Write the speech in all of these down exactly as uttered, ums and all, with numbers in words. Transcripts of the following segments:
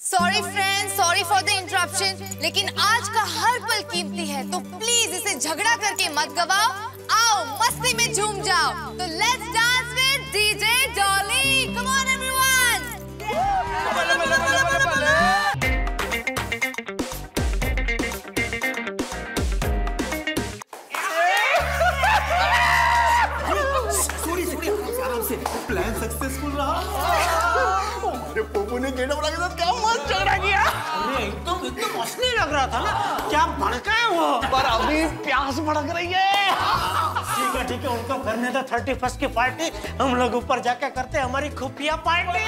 Sorry friends, sorry for the interruption, लेकिन आज का हर पल कीमती है, तो प्लीज इसे झगड़ा करके मत गवाओ। आओ मस्ती में झूम जाओ। तो let's dance with DJ Dolly. Come on everyone. Sorry sorry आराम से। प्लान सक्सेसफुल रहा। अरे पोपू ने गेट के साथ क्या मस्त झगड़ा किया। अरे एकदम एकदम असली लग रहा था ना, क्या भड़का है वो। पर अभी प्यास भड़क रही है। ठीक है ठीक है, उनको करने दो थर्टी फर्स्ट की पार्टी, हम लोग ऊपर जाके करते हैं हमारी खुफिया पार्टी।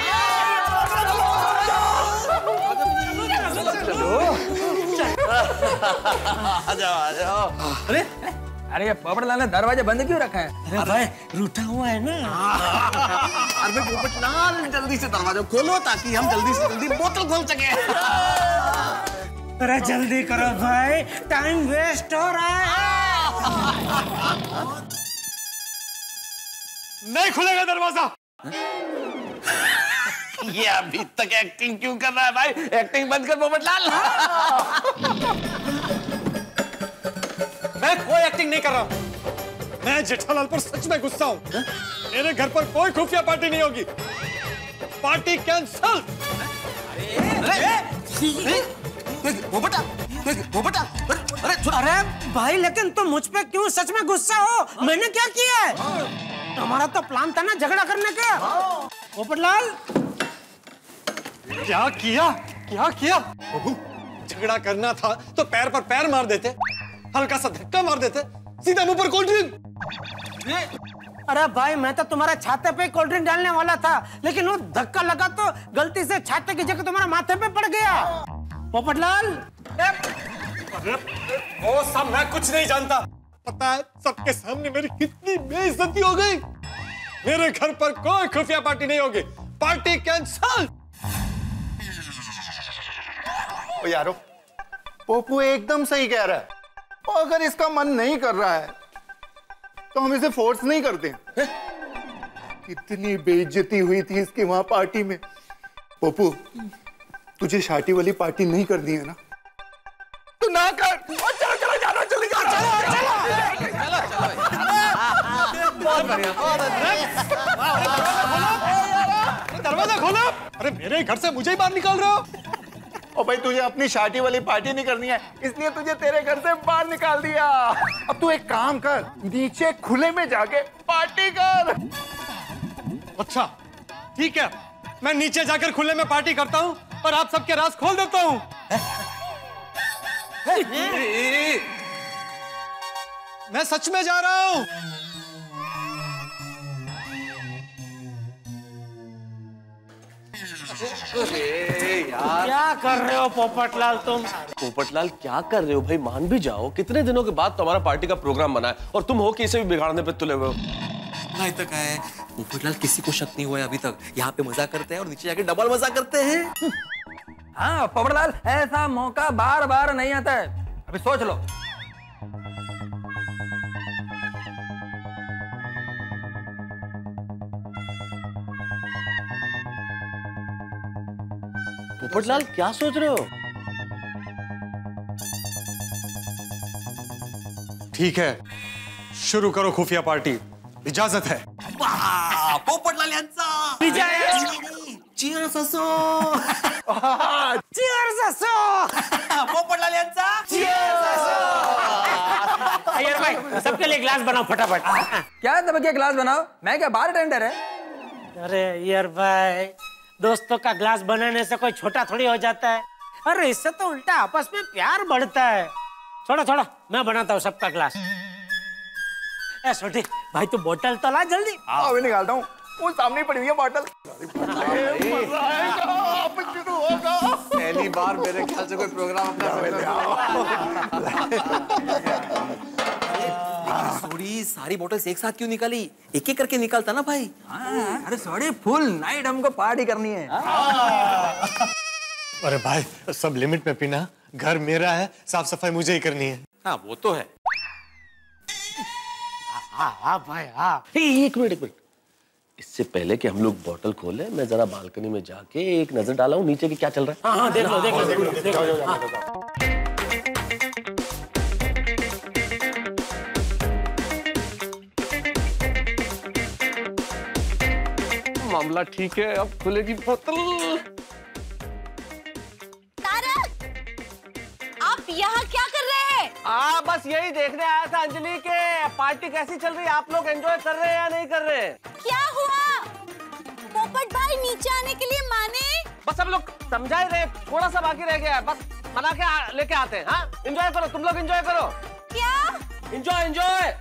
आ जाओ आ जाओ। अरे अरे ये पोपटलाल ने दरवाजे बंद क्यों रखा है? अरे भाई रूठा हुआ है ना। अरे पोपटलाल जल्दी से दरवाजा खोलो ताकि हम जल्दी से जल्दी बोतल खोल सके। अरे जल्दी करो भाई, टाइम वेस्ट हो रहा है। नहीं खुलेगा दरवाजा। ये अभी तक एक्टिंग क्यों कर रहा है भाई? एक्टिंग बंद कर पोपटलाल। मैं कोई एक्टिंग नहीं कर रहा। मैं जेठालाल पर सच में गुस्सा हूँ। मेरे घर पर कोई खुफिया पार्टी नहीं होगी। Party cancel. पोपटा पोपटा अरे अरे भाई लेकिन तुम मुझ पे क्यों सच में गुस्सा हो? मैंने क्या किया है? हमारा तो प्लान था ना झगड़ा करने का। पोपटलाल क्या किया क्या किया? झगड़ा करना था तो पैर पर पैर मार देते, हल्का सा धक्का मार देते, सीधा मुंह पर कोल्ड ड्रिंक। अरे भाई मैं तो तुम्हारे छाते पे कोल्ड ड्रिंक डालने वाला था, लेकिन वो धक्का लगा तो गलती से छाते की जगह तुम्हारे माथे पे पड़ गया। पोपटलाल वो सब मैं कुछ नहीं जानता। पता है सबके सामने मेरी कितनी बेइज्जती हो गई। मेरे घर पर कोई खुफिया पार्टी नहीं होगी। Party cancel. ओ यारो, पोपू एकदम सही कह रहा है। और अगर इसका मन नहीं कर रहा है तो हम इसे फोर्स नहीं करते। कितनी बेइज्जती हुई थी इसकी वहां पार्टी में। पोपू तुझे शादी वाली पार्टी नहीं करनी है ना, तो ना कर। चलो चलो जानो जल्दी जाओ। चलो बहुत बढ़िया। दरवाजा खोलो। अरे मेरे घर से मुझे ही बाहर निकाल रहे हो? और भाई तुझे अपनी शादी वाली पार्टी नहीं करनी है, इसलिए तुझे तेरे घर से बाहर निकाल दिया। अब तू एक काम कर, नीचे खुले में जाके पार्टी कर। अच्छा ठीक है, मैं नीचे जाकर खुले में पार्टी करता हूँ और आप सबके राज खोल देता हूँ। मैं सच में जा रहा हूँ। यार क्या कर रहे हो पोपटलाल तुम? पोपटलाल क्या कर रहे हो भाई? मान भी जाओ, कितने दिनों के बाद तुम्हारा पार्टी का प्रोग्राम बना है और तुम हो कि इसे भी बिगाड़ने पे तुले हुए हो। नहीं तो क्या है, पोपटलाल किसी को शक नहीं हुआ है अभी तक। यहाँ पे मजा करते हैं और नीचे जाके डबल मजा करते हैं। हाँ पोपटलाल, ऐसा मौका बार बार नहीं आता है। अभी सोच लो। पोपटलाल क्या सोच रहे हो? ठीक है, शुरू करो खुफिया पार्टी, इजाजत है। वाह, पोपटलाल यांचा चीयर्स असो। चीयर्स असो। पोपटलाल यांचा चीयर्स असो। यार भाई सबके लिए ग्लास बनाओ फटाफट। क्या सबके ग्लास बनाओ? मैं क्या बार टेंडर है? अरे यार भाई, दोस्तों का ग्लास बनाने से कोई छोटा थोड़ी हो जाता है। अरे इससे तो उल्टा आपस में प्यार बढ़ता है। छोड़ा छोड़ा, मैं बनाता हूँ सबका ग्लास। ए छोटी भाई तू बोतल तो ला जल्दी। अभी निकालता हूँ, वो सामने पड़ी हुई है बोतल। मजा आएगा, अब शुरू होगा। पहली बार मेरे ख्याल से कोई प्रोग्राम सॉरी, सारी बॉटल्स एक साथ क्यों निकाली? एक एक करके निकालता ना भाई। हाँ, अरे सॉरी, फुल नाइट हमको पार्टी करनी है। अरे भाई सब लिमिट में पीना, घर मेरा है, साफ सफाई मुझे ही करनी है। हाँ वो तो है। हाँ हाँ भाई हाँ। एक मिनट एक मिनट, इससे पहले कि हम लोग बोतल खोले, मैं जरा बालकनी में जाके एक नजर डाला हूँ नीचे कि क्या चल रहा है। हाँ हाँ देख लो देख लो देख लो देख लो हाँ। मामला ठीक है, अब खुलेगी बोतल। तारक, आप यहाँ क्या कर रहे हैं? आ, बस यही देखने आया था अंजलि के पार्टी कैसी चल रही है, आप लोग एंजॉय कर रहे हैं या नहीं कर रहे हैं? क्या हुआ? पोपट भाई नीचे आने के लिए माने? बस सब लोग समझा ही रहे, थोड़ा सा बाकी रह गया है, बस मना के लेके आते हैं। हाँ एंजॉय करो, तुम लोग एंजॉय करो। क्या? Enjoy enjoy.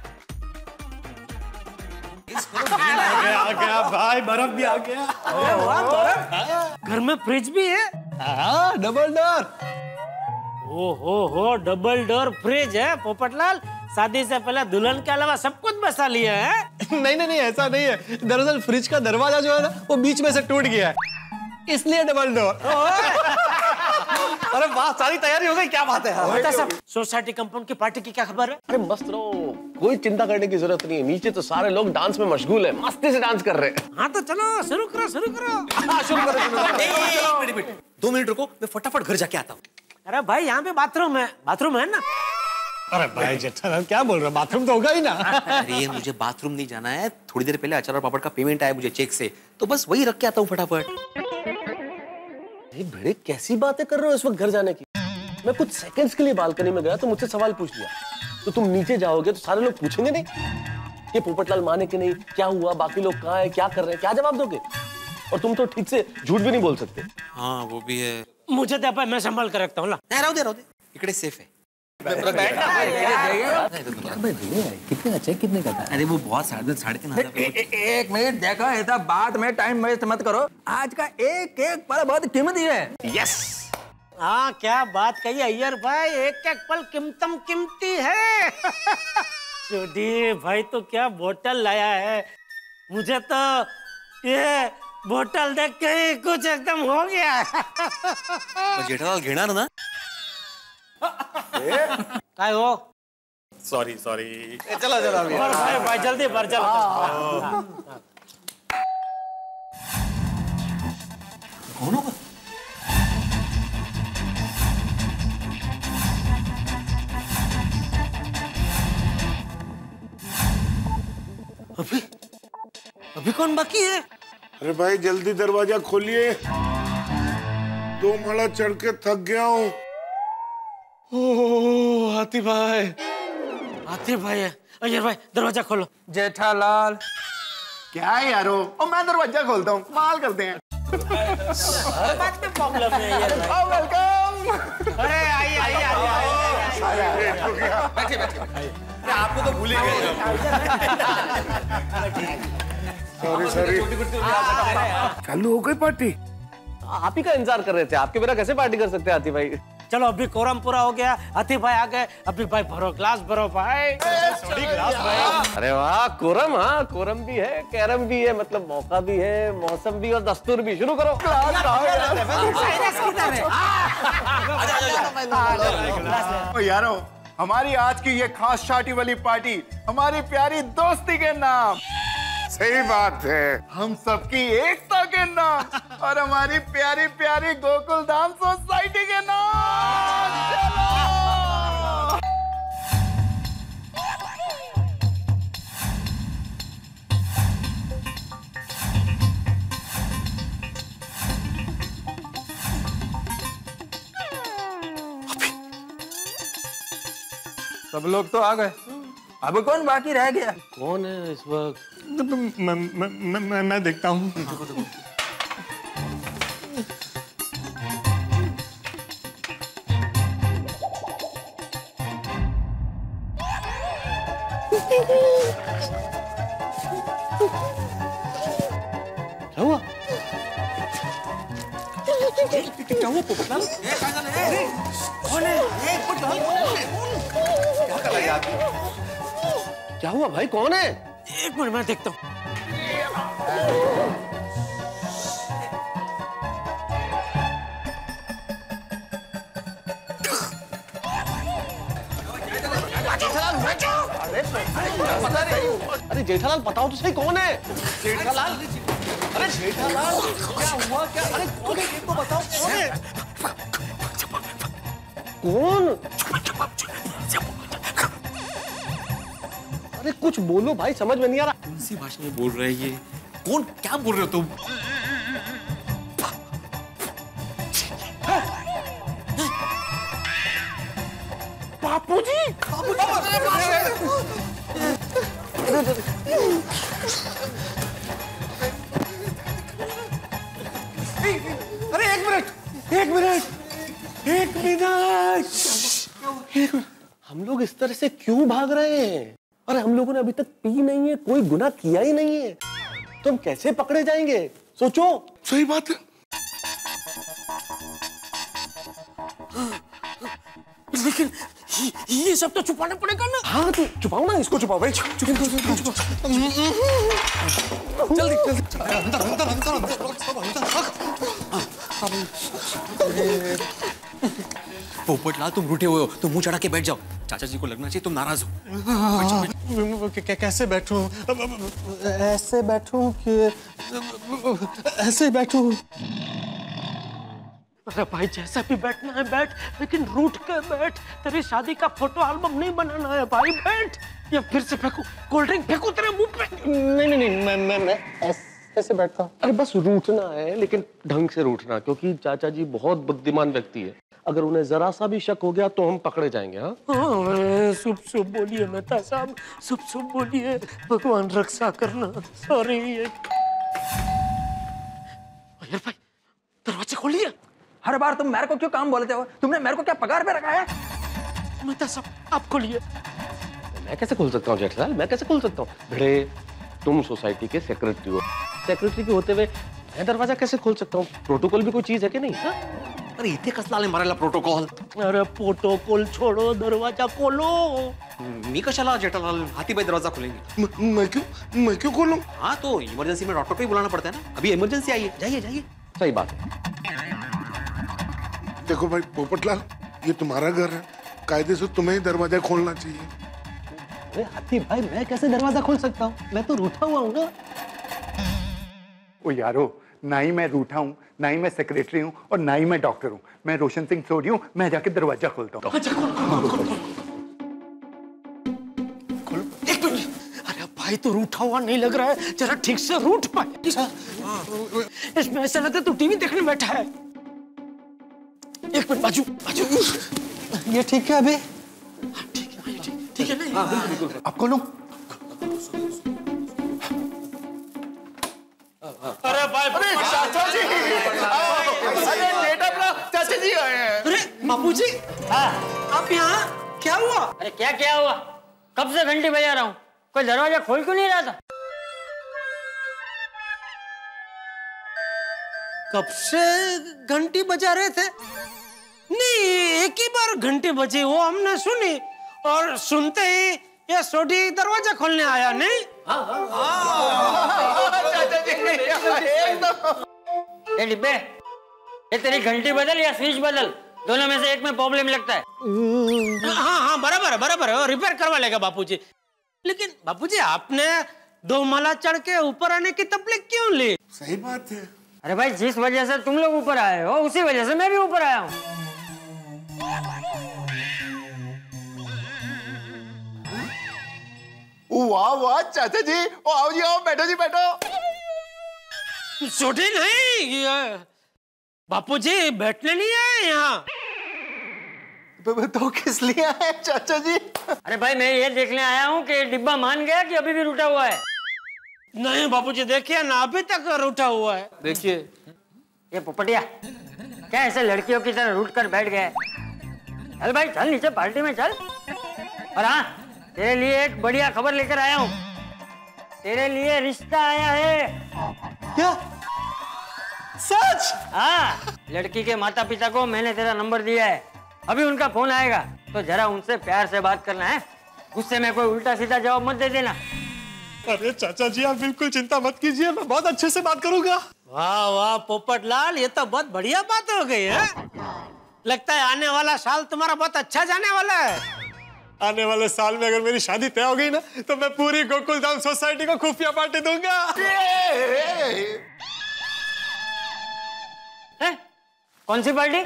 आ गया आ गया भाई, बर्फ भी आ गया। अरे वाह बर्फ, घर में फ्रिज भी है। हाँ डबल डोर। ओ हो हो डबल डोर फ्रिज है पोपटलाल, शादी से पहले दुल्हन के अलावा सब कुछ बसा लिया है। नहीं नहीं नहीं ऐसा नहीं है, दरअसल फ्रिज का दरवाजा जो है ना वो बीच में से टूट गया है, इसलिए डबल डोर। अरे वाह, सारी तैयारी हो गई, क्या बात है। बता सब, सोसाइटी कंपाउंड की पार्टी की क्या खबर है? अरे मस्त रहो, कोई चिंता करने की जरूरत नहीं है, नीचे तो सारे लोग डांस में मशगूल है, मस्ती से डांस कर रहे हैं। हाँ तो चलो शुरू करो शुरू करो। हाँ, शुरू करो, शुरू करो। एक मिनट, मिनट, दो मिनट रुको, मैं फटाफट घर जाके आता हूँ। अरे भाई यहाँ पे बाथरूम है, बाथरूम है ना? अरे भाई जेठालाल क्या बोल रहे हो, बाथरूम तो होगा ही ना। अरे मुझे बाथरूम नहीं जाना है, थोड़ी देर पहले अचार और पापड़ का पेमेंट आया मुझे चेक से, तो बस वही रख के आता हूँ फटाफट। भिड़े कैसी बातें कर रहे हो इस वक्त घर जाने की? मैं कुछ सेकंड्स के लिए बालकनी में गया तो मुझसे सवाल पूछ लिया, तो तुम नीचे जाओगे तो सारे लोग पूछेंगे नहीं ये पोपटलाल माने कि नहीं, क्या हुआ, बाकी लोग कहाँ हैं, क्या कर रहे हैं, क्या जवाब दोगे? और तुम तो ठीक से झूठ भी नहीं बोल सकते। हाँ वो भी है। मुझे दे भाई, मैं संभाल कर रखता हूँ। रहो दे रहो दे, इकड़े सेफ है। कितने का चेक कितने का था? अरे वो बहुत साढ़े साढ़े तीन हजार। एक मिनट देखो, ऐसा बात में टाइम वेस्ट मत करो, आज का एक एक पल बहुत कीमती है। यस, हाँ क्या बात कही अय्यर भाई, एक एक पल कीमतम कीमती है। सुधीर भाई तो क्या बोतल लाया है, मुझे तो ये बोतल देख के ही कुछ एकदम हो गया। जेठालाल घेणार ना? काय हो? सॉरी सॉरी, चला चला भर भाई भाई जल्दी भर, चल। कौन होगा? अभी अभी कौन बाकी है? अरे भाई जल्दी दरवाजा खोलिए, दो माला चढ़ के थक गया हूँ। ओह हाथी भाई। आते भाई है। अय्यर भाई दरवाजा खोलो। जेठालाल क्या है यारो, ओ मैं दरवाजा खोलता हूँ, माल करते हैं। बात में प्रॉब्लम है अय्यर भाई। वेलकम। अरे आइए आइए आइए। बैठे बैठे, आपको तो भूल ही गए। Sorry sorry. चालू हो गई पार्टी? आप ही का इंतजार कर रहे थे, आपके बिना कैसे पार्टी कर सकते हैं हाथी भाई? चलो अभी कोरम पूरा हो गया, हाथी भाई आ गए, अभी भाई भरो ग्लास भरो भाई। अरे वाह, कोरम, हाँ कोरम भी है, कैरम भी है, मतलब मौका भी है, मौसम भी और दस्तूर भी। शुरू करो। ओ यारो, हमारी आज की ये खास शादी वाली पार्टी हमारी प्यारी दोस्ती के नाम। सही बात है, हम सबकी एकता के नाम और हमारी प्यारी प्यारी गोकुल धाम सोसाइटी के नाम। चलो। सब लोग तो आ गए, अब कौन बाकी रह गया? कौन है इस वक्त? मैं मैं मैं मैं, मैं देखता हूँ। क्या हुआ? क्या हुआ पोपटलाल? कौन है? क्या हुआ भाई, कौन है? एक मिनट मैं देखता हूँ। अरे अरे जेठालाल बताओ तो सही कौन है? जेठालाल, अरे जेठालाल क्या हुआ क्या? अरे कौन है ये तो बताओ कौन है? कौन? अरे कुछ बोलो भाई, समझ में नहीं आ रहा। कौन सी भाषा में बोल रहे हैं ये? कौन, क्या बोल रहे हो तुम? बापूजी! अरे एक मिनट, एक मिनट, एक मिनट, एक मिनट। हम लोग इस तरह से क्यों भाग रहे हैं? अरे हम लोगों ने अभी तक पी नहीं है, कोई गुनाह किया ही नहीं है, तो हम कैसे पकड़े जाएंगे? सोचो। सही बात है। लेकिन ये सब तो छुपाना पड़ेगा ना। हाँ तो छुपाओ ना, इसको छुपाओ भाई। छुपाओ छुपाओ जल्दी जल्दी अंदर अंदर अंदर अंदर सब अंदर। पोपटलाल तुम रूठे हुए हो, तुम मुंह चढ़ा के बैठ जाओ। चाचा जी को लगना चाहिए तुम नाराज हो। कैसे बैठूं? ऐसे बैठूं कि ऐसे बैठूं? अरे भाई जैसा भी बैठना है बैठ, लेकिन रूठ के बैठ। तेरी शादी का फोटो एल्बम नहीं बनाना है भाई, बैठ। या फिर से फेंकू कोल्ड ड्रिंक, फेंकू तेरे मुंह पे। नहीं नहीं नहीं, मैं मैं मैं ऐसे बैठता हूँ। अरे बस रूठना है, लेकिन ढंग से रूठना, क्योंकि चाचा जी बहुत बुद्धिमान व्यक्ति है। अगर उन्हें जरा सा भी शक हो गया तो हम पकड़े जाएंगे। हाँ शुभ शुभ बोलिए मेहता साहब, शुभ शुभ बोलिए। भगवान रक्षा करना। सॉरी यार भाई, दरवाजे खोलिए। हर बार तुम मेरे को क्यों काम बोलते हो? तुमने मेरे को क्या पगार पे रखा है? मेहता साहब आप खोलिए। मैं कैसे खोल सकता हूँ जेठालाल, मैं कैसे खोल सकता हूँ? भिड़े, तुम सोसाइटी के सेक्रेटरी हो, सेक्रेटरी के होते हुए मैं दरवाजा कैसे खोल सकता हूँ? प्रोटोकॉल भी कोई चीज है कि नहीं? हा? अरे इतने कसला मारेला प्रोटोकॉल? अरे प्रोटोकॉल छोड़ो, दरवाजा खोलो। मी कशाला जेठालाल हाथी भाई दरवाजा खोलेंगे? मैं क्यों मैं क्यों खोलूं? हाँ तो इमरजेंसी में डॉक्टर को ही बुलाना पड़ता है ना। अभी इमरजेंसी आई है, जाइए जाइए। सही बात है। देखो भाई पोपटलाल, ये तुम्हारा घर है, कायदे से तुम्हें ही दरवाजा खोलना चाहिए। अरे हाथी भाई मैं कैसे दरवाजा खोल सकता हूँ? मैं तो रूठा हुआ हूँ ना। ओ यारो, ना ही मैं रूठा हूँ, ना ही मैं सेक्रेटरी हूँ, और ना ही मैं डॉक्टर हूँ। मैं रोशन सिंह सोडी हूँ, मैं जाके दरवाजा खोलता हूँ। अच्छा खोलो, खोलो, खोलो। खोलो। एक मिनट। अरे भाई तो रूठा हुआ नहीं लग रहा है, जरा ठीक से रूठ पाए। इसमें ऐसा लगता है तू टीवी देखने बैठा है। एक मिनट बाजू बाजू। ये ठीक है अभी? ठीक है ठीक ठीक है ना? आप खोलो। अरे भाई अरे चाचा जी, अरे बेटा चाचा जी आए हैं। अरे बापूजी, आप यहाँ? क्या हुआ? अरे क्या क्या हुआ? कब से घंटी बजा रहा हूँ, कोई दरवाजा खोल क्यों नहीं रहा था? कब से घंटी बजा रहे थे? नहीं, एक ही बार घंटी बजी वो हमने सुनी, और सुनते ही ये सोडी दरवाजा खोलने आया। नहीं ये डिब्बे, ये तेरी घंटी बदल या स्विच बदल, दोनों में से एक में प्रॉब्लम लगता है। हाँ हाँ बराबर है बराबर है, रिपेयर करवा लेगा बापूजी। लेकिन बापूजी आपने दो माला चढ़ के ऊपर आने की तकलीफ क्यों ली? सही बात है। अरे भाई जिस वजह से तुम लोग ऊपर आए हो, उसी वजह से मैं भी ऊपर आया हूँ। वाह वाह चाचा जी, ओ आओ जी, आओ बैठो जी बैठो। छोटी नहीं, बापूजी बैठने नहीं आए यहाँ। तो किस लिए आए चाचा जी? अरे भाई मैं ये देखने आया हूँ कि डिब्बा मान गया कि अभी भी रूठा हुआ है। नहीं बापूजी देखिए ना, अभी तक रूठा हुआ है। देखिए ये पोपटिया क्या ऐसे लड़कियों की तरह रूठ कर बैठ गए? चल भाई चल नीचे पार्टी में चल। और हाँ, तेरे लिए एक बढ़िया खबर लेकर आया हूँ। तेरे लिए रिश्ता आया है। क्या? सच? हाँ, लड़की के माता पिता को मैंने तेरा नंबर दिया है। अभी उनका फोन आएगा तो जरा उनसे प्यार से बात करना है। गुस्से में कोई उल्टा सीधा जवाब मत दे देना। अरे चाचा जी आप बिल्कुल चिंता मत कीजिए, मैं बहुत अच्छे से बात करूंगा। वाह वाह पोपटलाल, ये तो बहुत बढ़िया बात हो गई है। लगता है आने वाला साल तुम्हारा बहुत अच्छा जाने वाला है। आने वाले साल में अगर मेरी शादी तय हो गई ना तो मैं पूरी गोकुलधाम सोसाइटी को खुफिया पार्टी दूंगा। है? कौन सी पार्टी?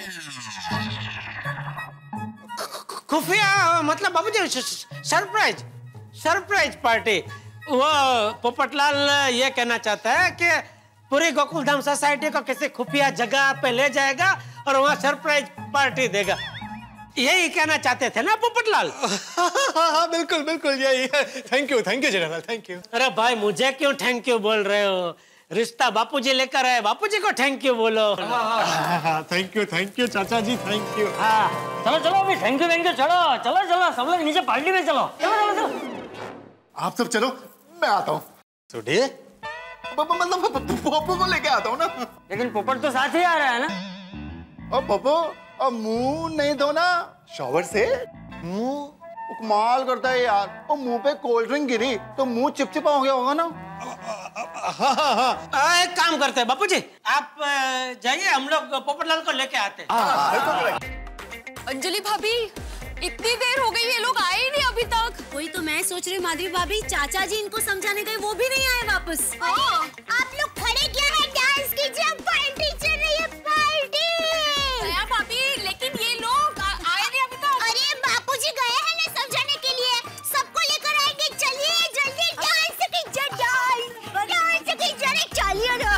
खुफिया मतलब बाबूजी सरप्राइज सरप्राइज पार्टी। वो पोपटलाल ये कहना चाहता है कि पूरी गोकुलधाम सोसाइटी को किसी खुफिया जगह पे ले जाएगा और वहाँ सरप्राइज पार्टी देगा। यही कहना चाहते थे ना पोपटलाल? हाँ बिल्कुल बिल्कुल यही है। Thank you thank you general thank you. अरे भाई मुझे क्यों थैंक यू बोल रहे हो? रिश्ता बापूजी लेकर आए, बापूजी को थैंक यू बोलो। थैंक यू थैंक यू चाचा जी थैंक यू। हाँ चलो चलो अभी थैंक यू थैंक यू चलो चलो चलो सब लोग नीचे पार्टी में चलो चलो चलो चलो। आप सब चलो, मैं आता हूँ। सुडे मतलब पप्पू को लेके आता हूँ ना। लेकिन पोपट तो साथ ही आ रहा है ना। और पप्पू अब मुंह नहीं धोना शॉवर से? मुंह कमाल करता है यार। और मुंह पे कोल्ड ड्रिंक गिरी तो मुंह चिपचिपा हो गया होगा ना। हाँ हाँ हाँ एक काम करते हैं बापूजी, आप जाइए, हम लोग पोपटलाल को लेके आते हैं। अंजलि भाभी इतनी देर हो गई, ये लोग आए ही नहीं अभी तक। वही तो मैं सोच रही हूँ माधवी भाभी, चाचा जी इनको समझाने गए वो भी नहीं आए वापस। आप लोग खड़े क्या है? डांस कीजिए, पार्टी चल रही है पार्टी। दया भाभी लेकिन ये लोग आए नहीं अभी तक। अरे बापूजी गए हैं ना समझाने के लिए, सबको लेकर आएंगे। चलिए जल्दी डांस कीजिए, डांस डांस कीजिए, चलिए ना।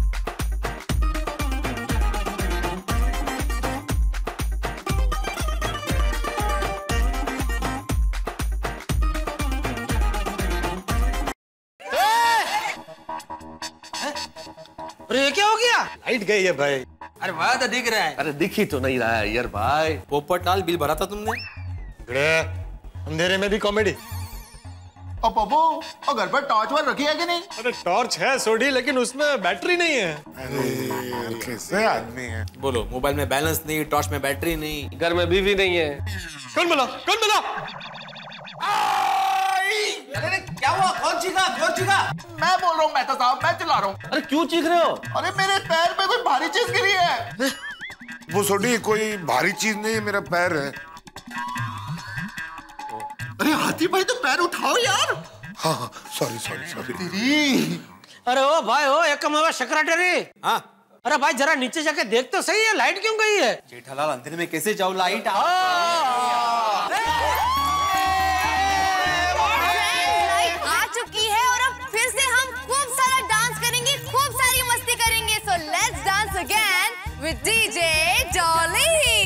अरे क्या हो गया? लाइट गई है भाई। अरे वह तो दिख रहा है। अरे दिख ही तो नहीं रहा है यार भाई। पोपटलाल बिल भरा था तुमने? अंधेरे में भी कॉमेडी। और पप्पू और घर पर टॉर्च वार रखी है कि नहीं? अरे टॉर्च है सोडी लेकिन उसमें बैटरी नहीं है। अरे कैसे आदमी है। बोलो मोबाइल में बैलेंस नहीं, टॉर्च में बैटरी नहीं, घर में बीवी नहीं है। कौन बोला कौन बोला? अरे क्या हुआ? कौन चीखा कौन चीखा? मैं बोल रहा हूँ मेहता साहब, मैं चिल्ला रहा हूँ। अरे क्यों चीख रहे हो? अरे मेरे पैर पे कोई भारी चीज गिरी है। वो सोडी कोई भारी चीज नहीं है, मेरा पैर है। अरे हाथी भाई तो पैर उठाओ यार। हाँ हाँ सॉरी सॉरी सॉरी। अरे ओ भाई ओ एक कमावा सेक्रेटरी। हाँ अरे भाई जरा नीचे जाके देख तो सही है, लाइट क्यों गई है? जेठालाल अंधेरे में कैसे जाओ? लाइट आ। लाइट आ चुकी है और अब फिर से हम खूब सारा डांस करेंगे, खूब सारी मस्ती करेंगे। So let's dance again with DJ Dolly.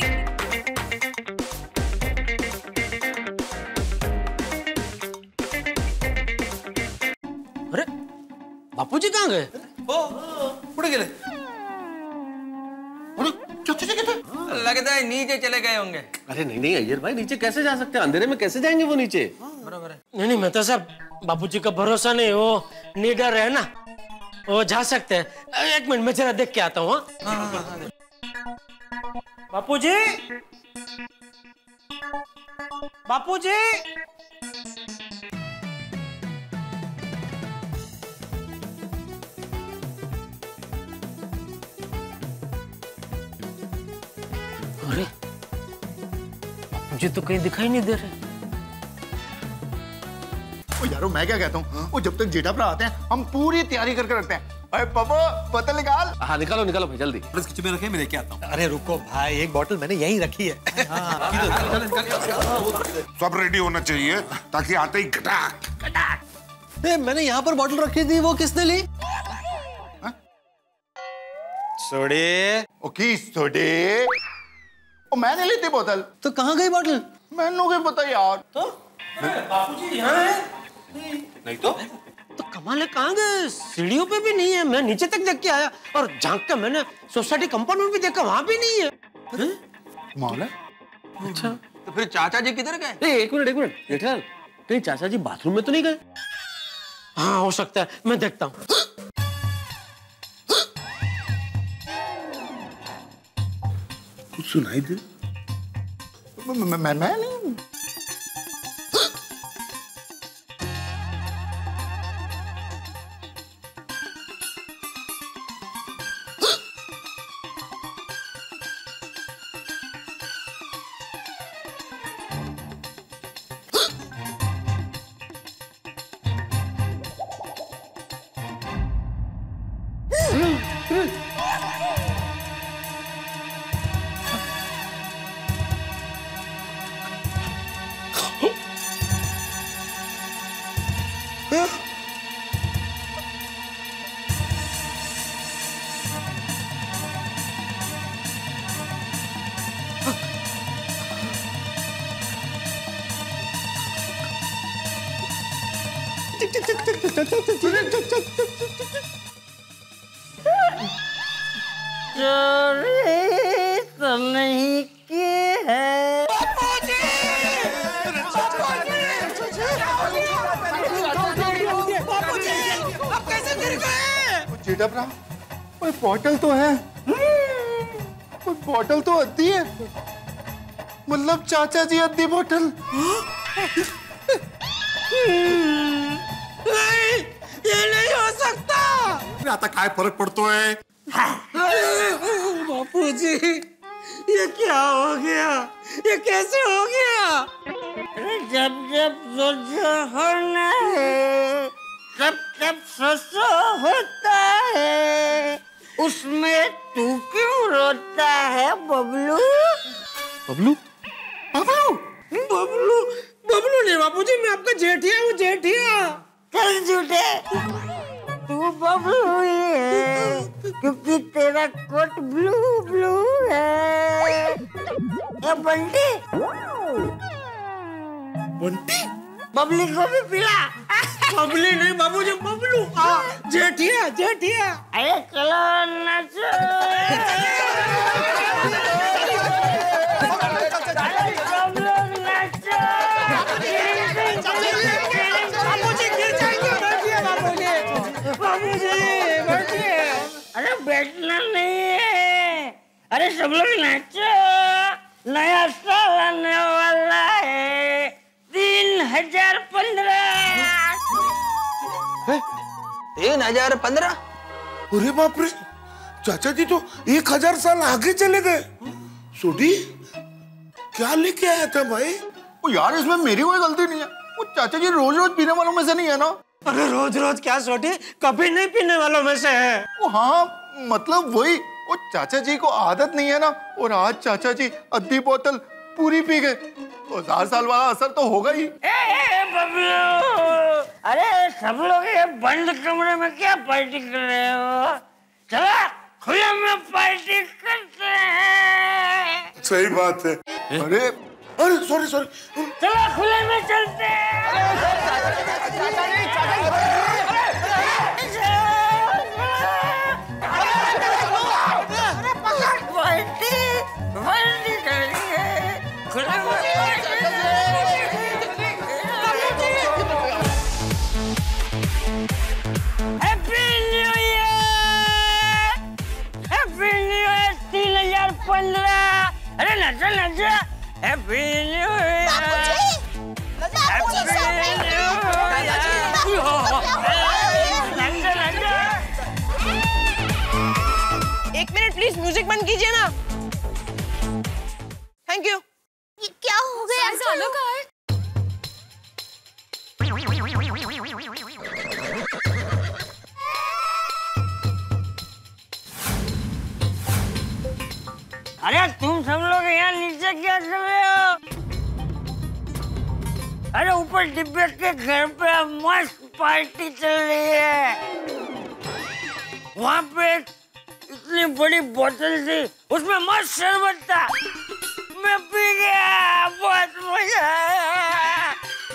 अरे बापूजी कहाँ गए? उड़ गए। लगता है नीचे चले गए होंगे। अरे नहीं नहीं अय्यर भाई, नीचे कैसे जा सकते हैं? अंधेरे में कैसे जाएंगे वो नीचे? बराबर है। नहीं नहीं मैं तो सब बापूजी का भरोसा नहीं, वो नीडर है ना, वो जा सकते हैं। एक मिनट मैं जरा देख के आता हूँ। बापूजी बापूजी अरे मुझे तो कहीं दिखाई नहीं दे रहे। ओ यारो मैं क्या कहता हूँ, वो जब तक जेठा भरा आते हैं हम पूरी तैयारी करके रखते हैं। अरे पापा बोतल निकाल। हाँ निकालो निकालो भाई जल्दी। बस किचन में रखे, मैं लेके आता हूँ। अरे रुको भाई, एक बोतल मैंने यहीं रखी है। सब रेडी होना चाहिए ताकि आते ही गटाक गटाक। मैंने यहाँ पर बोतल रखी थी, वो किसने ली? सोडे ओ की सोडे? ओ मैंने ली थी बोतल। तो कहाँ गई बोतल? मैंने क्या पता यार। तो बापूजी यहाँ है? नहीं तो तो कमाल है, कहाँ गए? सीढ़ियों पे भी नहीं है, मैं नीचे तक देख के आया और झांक के मैंने सोसाइटी कंपाउंड में भी देखा, वहां भी नहीं है। माल है? अच्छा तो फिर चाचा जी किधर गए? ए, एक मिनट एक मिनट जेठालाल, कहीं चाचा जी बाथरूम में तो नहीं गए? हाँ हो सकता है, मैं देखता हूँ। कुछ सुनाई दे? मैं मैं मैं नहीं। चोरी तो नहीं की है। आप कैसे गिर गए? चिटप रहा, कोई बॉटल तो है, कोई बॉटल तो अद्दी है, मतलब चाचा जी अद्दी बॉटल। नहीं, ये नहीं हो सकता। आता काय फरक पड़तो है? बापू जी, ये क्या हो गया? ये कैसे हो गया? जब जब सोचो होना है, तब तब सोचो होता है, उसमें तू क्यों रोता है बबलू? बबलू? बबलू? बबलू? बबलू नहीं बापू जी, मैं आपका जेठिया हूँ, जेठिया। चल झूठे, तू बबलू ही है, क्योंकि तेरा कोट ब्लू ब्लू है। ये बंटी, बंटी? बबली को भी पिला। बबली नहीं बाबू जी, बबलू। हाँ, जेठिया, जेठिया। अरे चलो नाचो। अरे बैठना नहीं है, अरे सब लोग नाचो, नया साल आने वाला है, तीन हजार पंद्रह। तीन हजार पंद्रह? अरे बाप रे, चाचा जी तो एक हजार साल आगे चले गए। सोडी, क्या लेके आया था भाई? वो यार इसमें मेरी कोई गलती नहीं है, वो चाचा जी रोज रोज पीने वालों में से नहीं है ना। अरे रोज रोज क्या सोटी, कभी नहीं पीने वालों में से है। वो हाँ, मतलब वही, वो चाचा जी को आदत नहीं है ना, और आज चाचा जी आधी बोतल पूरी पी गए, तो हजार साल वाला असर तो होगा ही। ए, ए, बबलू, अरे सब लोग ये बंद कमरे में क्या पार्टी कर रहे हो? चलो खुले में पार्टी करते हैं। सही बात है। अरे अरे सॉरी सॉरी, चलो खुले में चलते हैं। पार्टी पार्टी करेंगे खुले में। Happy new year, happy new year तीन हजार पंद्रह। अरे नचा नचा, happy new year, happy new year. एक मिनट प्लीज, म्यूजिक बंद कीजिए ना। Thank you. ये क्या हो गया? सालों का है। अरे तुम सब लोग यहाँ नीचे क्या कर रहे हो? अरे ऊपर डिब्बे के घर पे मस्त पार्टी चल रही है। वहाँ पे इतनी बड़ी बोतल थी, उसमें मस्त शरबत था, मैं पी गया, बहुत मजा आया।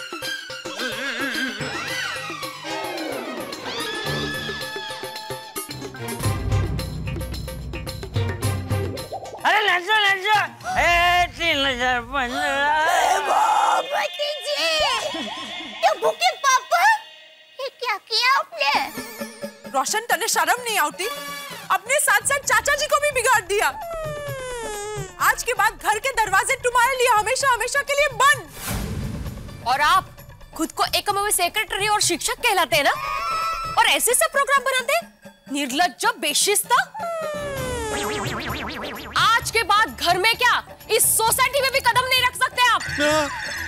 अरे नचो नचो, ए तीन हजार पंद्रह। ये भूखे पापा, ये क्या किया आपने? रोशन, तने शर्म नहीं आती? अपने साथ साथ चाचा जी को भी बिगाड़ दिया। आज के बाद घर के दरवाजे तुम्हारे लिए हमेशा हमेशा के लिए बंद। और आप खुद को एकम सेक्रेटरी और शिक्षक कहलाते हैं ना, और ऐसे सब प्रोग्राम बनाते हैं? निर्लज्ज, बेशिस्ता। आज के बाद घर में क्या, इस सोसाइटी में भी कदम नहीं रख सकते आप।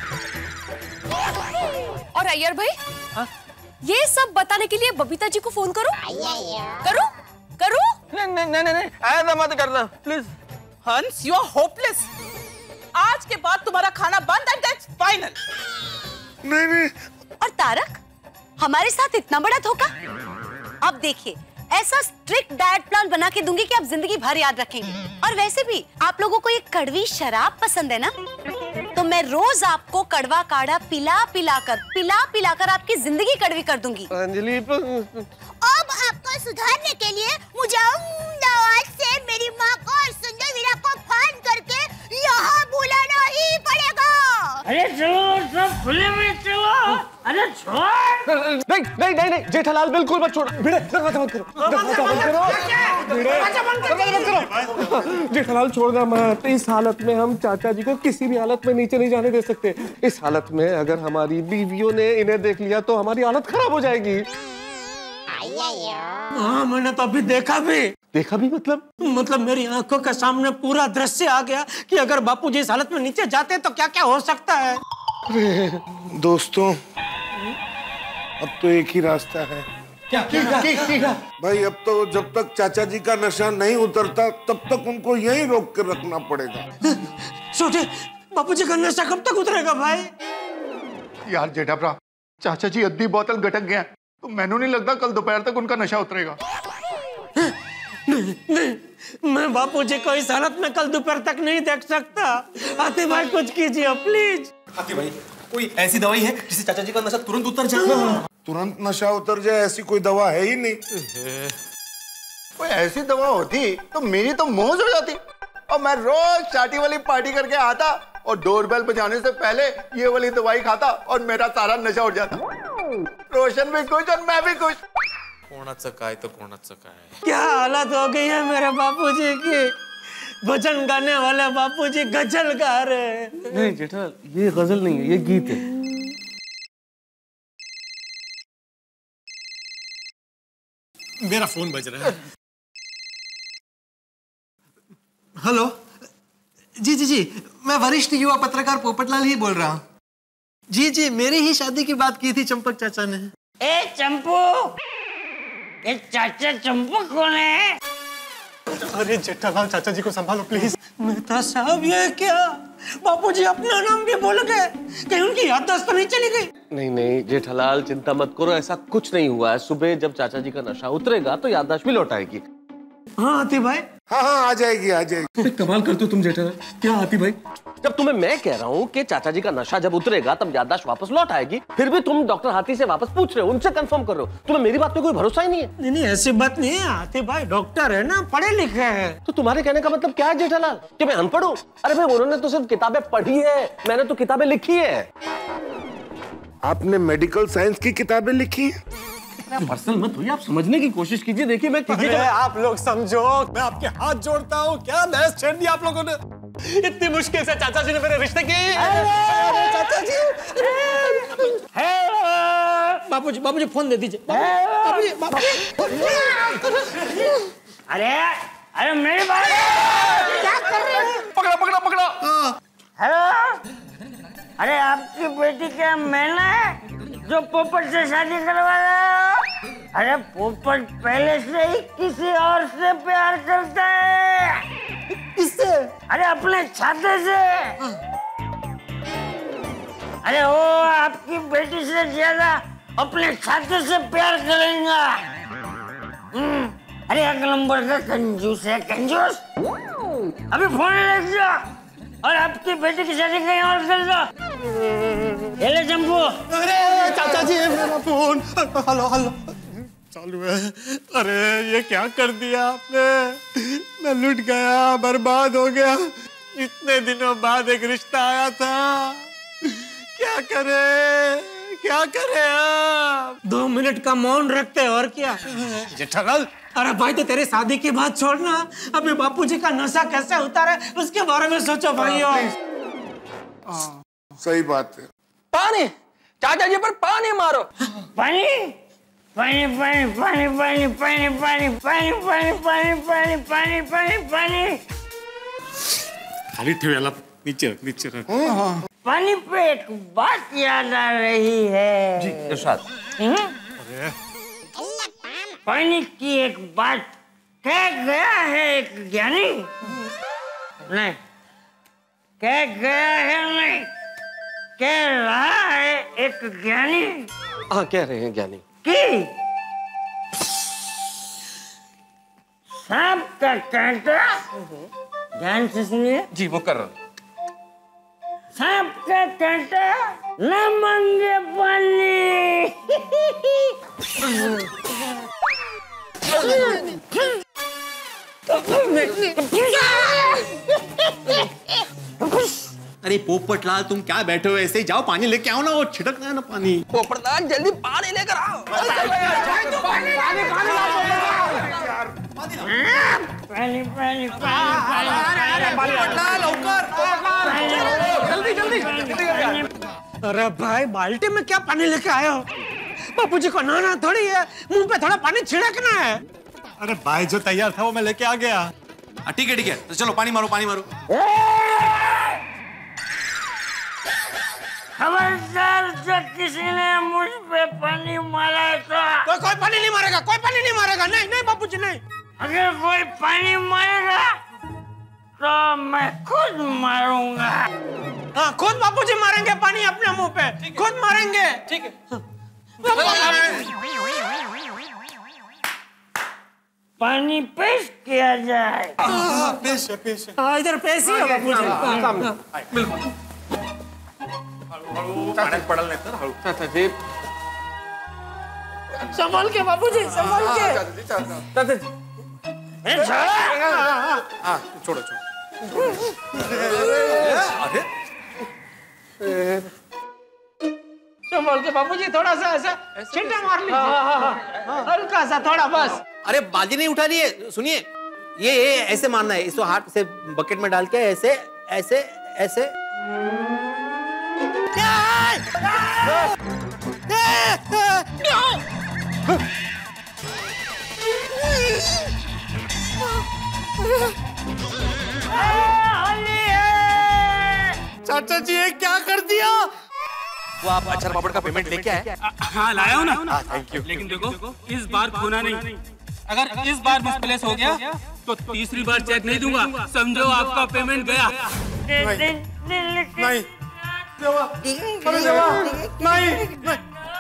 और अय्यर भाई, हा? ये सब बताने के लिए बबीता जी को फोन करो। करो करो। नहीं नहीं नहीं ऐसा मत कर दो प्लीज। हंस, यू आर होपलेस। आज के बाद तुम्हारा खाना बंद एंड दैट्स फाइनल। नहीं नहीं। और तारक, हमारे साथ इतना बड़ा धोखा। अब देखिए, ऐसा स्ट्रिक्ट डाइट प्लान बना के दूंगी कि आप जिंदगी भर याद रखेंगे। और वैसे भी आप लोगों को ये कड़वी शराब पसंद है ना, तो मैं रोज आपको कड़वा काढ़ा पिला पिला कर पिला पिला कर आपकी जिंदगी कड़वी कर दूंगी। अंजलि, अब आपको सुधारने के लिए मुझे अहमदाबाद से मेरी माँ को और संजय वीरा को फोन करके यहाँ बुलाना ही पड़ेगा। अरे चलो सब खुले में चलो। अरे छोड़। नहीं नहीं नहीं नहीं जेठालाल, बिल्कुल मत छोड़ो। भिड़े, दरवाजा बंद करो, दरवाजा बंद करो। भिड़े, दरवाजा बंद करो। जेठालाल छोड़ना मत। इस हालत में हम चाचा जी को किसी भी हालत में नीचे नहीं जाने दे सकते। इस हालत में अगर हमारी बीवियों ने इन्हें देख लिया तो हमारी हालत खराब हो जाएगी। हाँ, मैंने तो अभी देखा भी। देखा भी मतलब? मतलब मेरी आंखों के सामने पूरा दृश्य आ गया कि अगर बापूजी इस हालत में नीचे जाते तो क्या क्या हो सकता है। अरे दोस्तों, अब तो एक ही रास्ता है। क्या क्या क्या? भाई अब तो जब तक चाचा जी का नशा नहीं उतरता तब तक उनको यहीं रोक कर रखना पड़ेगा। छोटे, बापूजी का नशा कब तक उतरेगा भाई? यार जेठा भरा, चाचा जी अद्धी बोतल गटक गया, तो मैंने नहीं लगता कल दोपहर तक उनका नशा उतरेगा। नहीं, नहीं, मैं बापूजी को इस हालत में कल दोपहर तक नहीं देख सकता। हाथी भाई कुछ कीजिए प्लीज। हाथी भाई, कोई ऐसी दवाई है जिससे चाचा जी का नशा तुरंत उतर जाए? तुरंत नशा उतर जाए ऐसी कोई दवा है ही नहीं। कोई ऐसी दवा होती तो मेरी तो मौज हो जाती, और मैं रोज चाटी वाली पार्टी करके आता और डोरबेल बजाने से पहले ये वाली दवाई खाता और मेरा सारा नशा उठ जाता। रोशन भी खुश और मैं भी खुश। कोणाचं काय तो कोणाचं काय। क्या हालत हो गई है मेरे बापूजी की। भजन गाने वाले बापूजी गजल गा रहे। नहीं जेठालाल, ये गजल नहीं है, ये गीत है। मेरा फोन बज रहा है। हेलो, जी जी जी, मैं वरिष्ठ युवा पत्रकार पोपटलाल ही बोल रहा हूँ। जी जी, मेरी ही शादी की बात की थी चंपक चाचा ने। ए चंपू, ये चाचा चंपक कौन है? अरे जेठालाल, चाचा जी को संभालो प्लीज। मेहता साहब, ये क्या? बापूजी अपना नाम भी भूल गए। कहीं उनकी याददाश्त तो नहीं चली गई? नहीं नहीं जेठालाल, चिंता मत करो, ऐसा कुछ नहीं हुआ है। सुबह जब चाचा जी का नशा उतरेगा तो याददाश्त भी लौट आएगी। हाँ हाथी भाई। हाँ हाँ आ जाएगी आ जाएगी। कमाल करते हो तुम जेठालाल। क्या हाथी भाई? जब तुम्हें मैं कह रहा हूँ कि चाचा जी का नशा जब उतरेगा तब याददाश्त वापस लौट आएगी, फिर भी तुम डॉक्टर हाथी से वापस पूछ रहे हो, उनसे कंफर्म कर रहे हो। तुम्हें मेरी बात पे कोई भरोसा ही नहीं है? नहीं नहीं, ऐसी बात नहीं है हाथी भाई, डॉक्टर है ना, पढ़े लिखे हैं। तो तुम्हारे कहने का मतलब क्या है जेठालाल, कि मैं अनपढ़ हूँ? अरे भाई, उन्होंने तो सिर्फ किताबें पढ़ी है, मैंने तो किताबें लिखी है। आपने मेडिकल साइंस की किताबें लिखी है? पर्सनल मत होइए, आप समझने की कोशिश कीजिए। देखिए मैं अरे आप लोग समझो, मैं आपके हाथ जोड़ता हूँ। क्या बहस छेड़ दी आप लोगों ने। इतनी मुश्किल से चाचा जी ने मेरे रिश्ते किए। चाचा जी, बापूजी बापूजी फोन दे दीजिए। बापूजी बापूजी। अरे अरे मेरे बारे क्या कर रहे हो? पकड़ा पकड़ा पकड़ा। हेलो, अरे आपकी बेटी क्या मैना है जो पोपट से शादी करवा रहा है? अरे पोपट पहले से ही किसी और से प्यार करता है। किससे? अरे अपने छाते से। अरे वो आपकी बेटी से ज्यादा अपने छाते से प्यार करेगा। अरे एक नंबर का कंजूस है, कंजूस। अभी फोन रख दो और आपकी बेटी की शादी कहीं और कर दो। हेलो चंपू। अरे चाचा जी, मेरा फोन। हेलो हेलो, चालू है। अरे ये क्या कर दिया आपने। मैं लुट गया, बर्बाद हो गया। इतने दिनों बाद एक रिश्ता आया था। क्या करे क्या करे आप? दो मिनट का मौन रखते और क्या। जेठालाल, अरे भाई, तो तेरी शादी की बात छोड़ना, अभी बापूजी का नशा कैसे उतारे उसके बारे में सोचो भाइयों। सही बात है। पानी, चाचा जी पर पानी मारो। पानी पानी पानी पानी पानी पानी पानी पानी पानी पानी पानी पानी पानी पानी खाली ठेवायला नीचे रख, नीचे रख। पानी पे एक बात याद आ रही है। जी इरशाद। पानी की एक बात कह गया है एक ज्ञानी, नहीं कह गया है नहीं, कह रहा है एक ज्ञानी। हाँ कह रहे हैं ज्ञानी कि सांप का कांटा, ध्यान से सुनिए जी, वो कर रहा। सांप का कांटा न मांगे पानी। अरे पोपटलाल, तुम क्या बैठे हो ऐसे ही? जाओ पानी लेके आओ ना, वो छिड़क रहा है ना पानी। पोपटलाल जल्दी पानी लेकर आओ। पानी पानी जल्दी जल्दी। अरे भाई बाल्टी में क्या पानी लेके आए हो? बापूजी को नहाना थोड़ी है, मुंह पे थोड़ा पानी छिड़कना है। अरे भाई जो तैयार था वो मैं लेके आ गया। ठीक है ठीक है, तो चलो पानी मारो पानी मारो। खबरदार जब किसी ने मुझ पे पानी मारा है तो कोई कोई पानी नहीं मारेगा, कोई पानी नहीं मारेगा। नहीं नहीं बापूजी नहीं। अगर कोई पानी मारेगा तो मैं खुद मारूंगा। हाँ खुद बापूजी मारेंगे पानी अपने मुंह पे, खुद मारेंगे। ठीक है। पानी पेश किया जाए। हाँ, पेश है पेश है। हाँ इधर पेश ही है बापूजी। बिल्कुल। पड़ल नहीं था। चाचा जी संभाल के बापूजी, संभाल के। चाचा जी हाँ छोड़ो छोड़ो। अरे संभाल के बापूजी, थोड़ा सा ऐसा छींटा मार लीजिए, हल्का सा थोड़ा बस। अरे बाजी नहीं उठा रही है, सुनिए ये, ये ऐसे मारना है, इसको हाथ से बकेट में डाल के ऐसे ऐसे ऐसे। चाचा जी ये क्या कर दिया? वो आप अचार पापड़ का पेमेंट लेके आए? हाँ लाया हूँ ना। Thank you. लेकिन देखो इस बार खोना नहीं, अगर इस बार मिसप्लेस हो गया तो तीसरी बार चेक नहीं दूंगा, समझो आपका पेमेंट गया। नहीं नहीं देवा, अरे देवा, नहीं नहीं।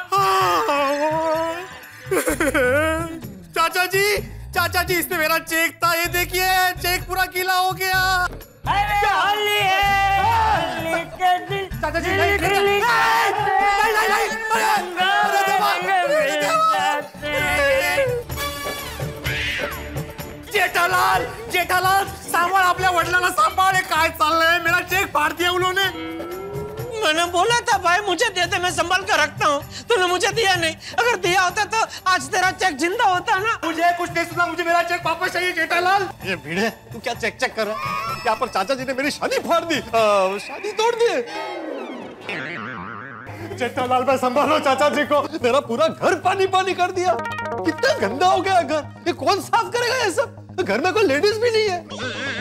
चाचा जी चाचा जी इसमें मेरा चेक था, ये देखिए चेक पूरा गीला हो गया। अरे होली है, होली के दिन चाचा जी नहीं नहीं नहीं नहीं, अरे देवा, जेठालाल जेठालाल सांभाळ आपल्या वडिलांना सांभाळ, काय चाललंय? मेरा चेक फाड़ दिया उन्होंने। मैंने बोला था भाई मुझे दे दे, मैं संभाल कर रखता हूँ। तूने मुझे दिया नहीं, अगर दिया होता तो आज तेरा चेक जिंदा होता ना। मुझे कुछ नहीं सुना, मुझे मेरा चेक वापस चाहिए जेठालाल। ये भिड़े तू क्या चेक चेक कर रहा है? यहाँ पर चाचा जी ने मेरी शादी फाड़ दी, आ, शादी तोड़ दी। जेठालाल भाई संभालो चाचा जी को, मेरा पूरा घर पानी पानी कर दिया। कितना गंदा हो गया घर, ये कौन साफ करेगा ये सब? घर में कोई लेडीज भी नहीं है।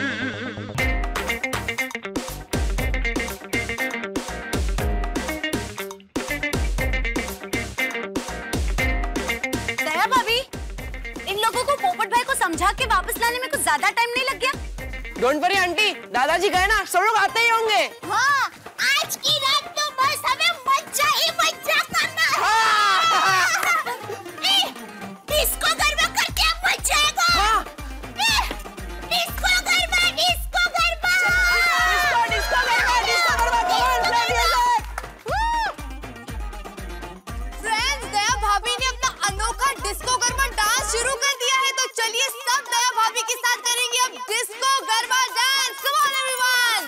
दया भाभी, इन लोगों को पोपट भाई को समझा के वापस लाने में कुछ ज्यादा टाइम नहीं लग गया? डोंट वरी आंटी, दादाजी गए ना, सब लोग आते ही होंगे। हाँ, आज की रात तो बस हमें मजा ही मजा करना है। ए, डिस्को गरबा करके मजा आएगा। हाँ। ए, disco garba, disco garba. Disco disco garba, disco garba, friends, Daya भाभी ने अपना अनोखा डिस्को गरबा डांस शुरू कर दिया है, तो चलिए सब दया भाभी के साथ करेंगे अब disco garba dance. Come on everyone.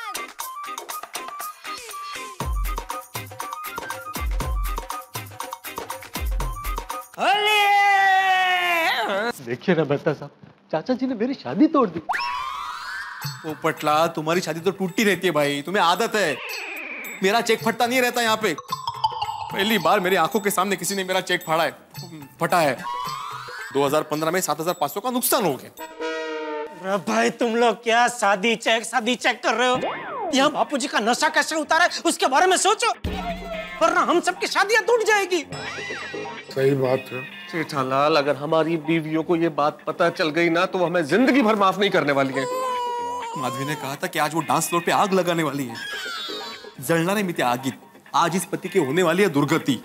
देखिए ना मेहता साहब, चाचा जी ने मेरी शादी तोड़ दी। पोपटलाल तुम्हारी शादी तो टूटती रहती है भाई, तुम्हें आदत है। मेरा चेक फटता नहीं रहता यहाँ पे। पहली बार मेरी आंखों के सामने किसी ने मेरा चेक फाड़ा है, फटा है। दो हज़ार पंद्रह में सात हजार पाँच सौ का नुकसान हो गया। अरे भाई तुम लोग क्या शादी चेक शादी चेक कर रहे हो? यहाँ बापूजी का नशा कैसे उतारा है उसके बारे में सोचो, वरना हम सबकी शादियां टूट जाएगी। सही बात है जेठालाल, अगर हमारी बीवियों को ये बात पता चल गई ना तो वो हमें जिंदगी भर माफ नहीं करने वाली है। माधवी ने कहा था कि आज वो डांस फ्लोर पे आग लगाने वाली है। जलना नहीं मिलती आग, आज इस पति की होने वाली है दुर्गति।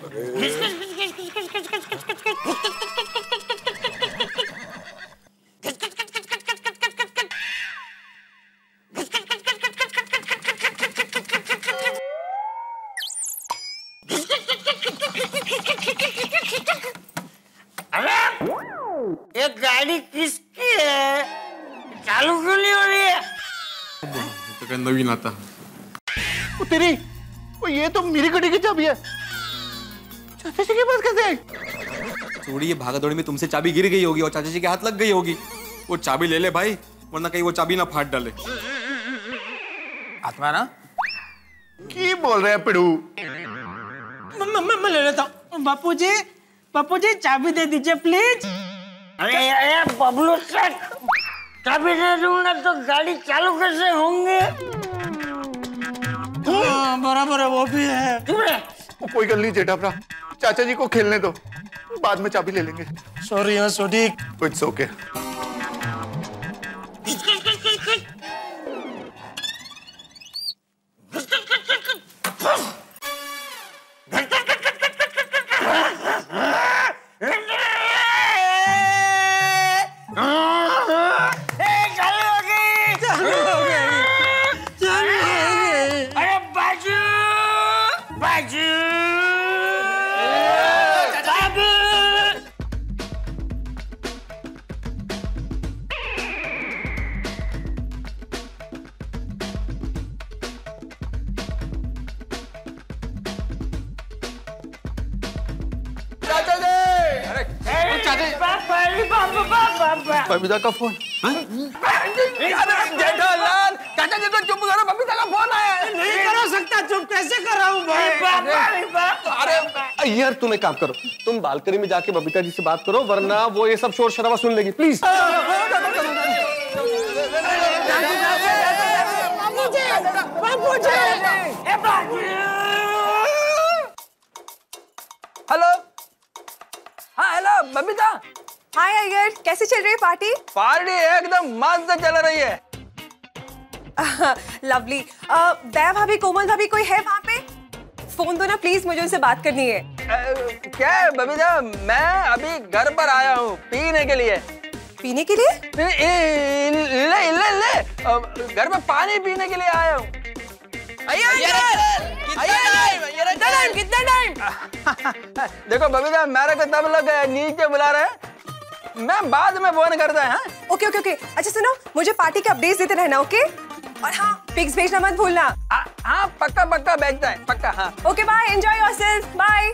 ये गाड़ी किसकी है? चालू क्यों नहीं हो रही है? तो क्या नवीन आता। वो तेरी, वो ये तो मेरी गाड़ी की चाबी है। चाचा जी के पास कैसे आई? थोड़ी ये भागदौड़ में तुमसे चाबी गिर गई होगी और चाचा जी के हाथ लग गई होगी। वो चाबी ले ले भाई, वरना कहीं वो चाबी ना फाड़ डाले। आत्मा ना की बोल रहे हैं पिड़ू? मैं ले लेता हूँ। बापू जी, बापू जी चाबी दे दीजिए प्लीज। अरे अरे बबलू सेठ, चाबी दे दूंगा तो गाड़ी चालू कैसे होंगे? हाँ, बराबर है, वो भी है। वो कोई गल नहीं जेठा भरा, चाचा जी को खेलने दो, बाद में चाबी ले लेंगे। सॉरी हाँ सोडी। It's okay. बबीता का फोन। जेठालाल, चाचा जी तो चुप करो, बबीता का फोन आया है। नहीं करो सकता, चुप कैसे कर रहा हूँ भाई? अरे यार तुम एक काम करो, तुम बालकनी में जाके बबीता जी से बात करो, वरना वो ये सब शोर शराबा सुन लेगी। प्लीज। हेलो, हाँ हेलो बबीता। हाय अय्यर, कैसे चल रही है पार्टी? पार्टी एकदम मस्त चल रही है। लवली। दया भाभी, कोमल भाभी, कोई है वहाँ पे? फोन दो ना प्लीज, मुझे उनसे बात करनी है। आ, क्या है बबीता, मैं अभी घर पर आया हूँ पीने के लिए। पीने के लिए? ले ले ले, ले। घर में पानी पीने के लिए आया हूँ। कितना टाइम कितना टाइम? देखो बबीता, मेरे को तब लोग नीचे बुला रहे हैं, मैं बाद में फोन करता है। Okay okay okay. अच्छा सुनो, मुझे पार्टी के अपडेट्स देते रहना, ओके? और हाँ, पिक्स भेजना मत भूलना। हाँ पक्का पक्का भेजता है, पक्का। हाँ okay bye, enjoy yourself, bye.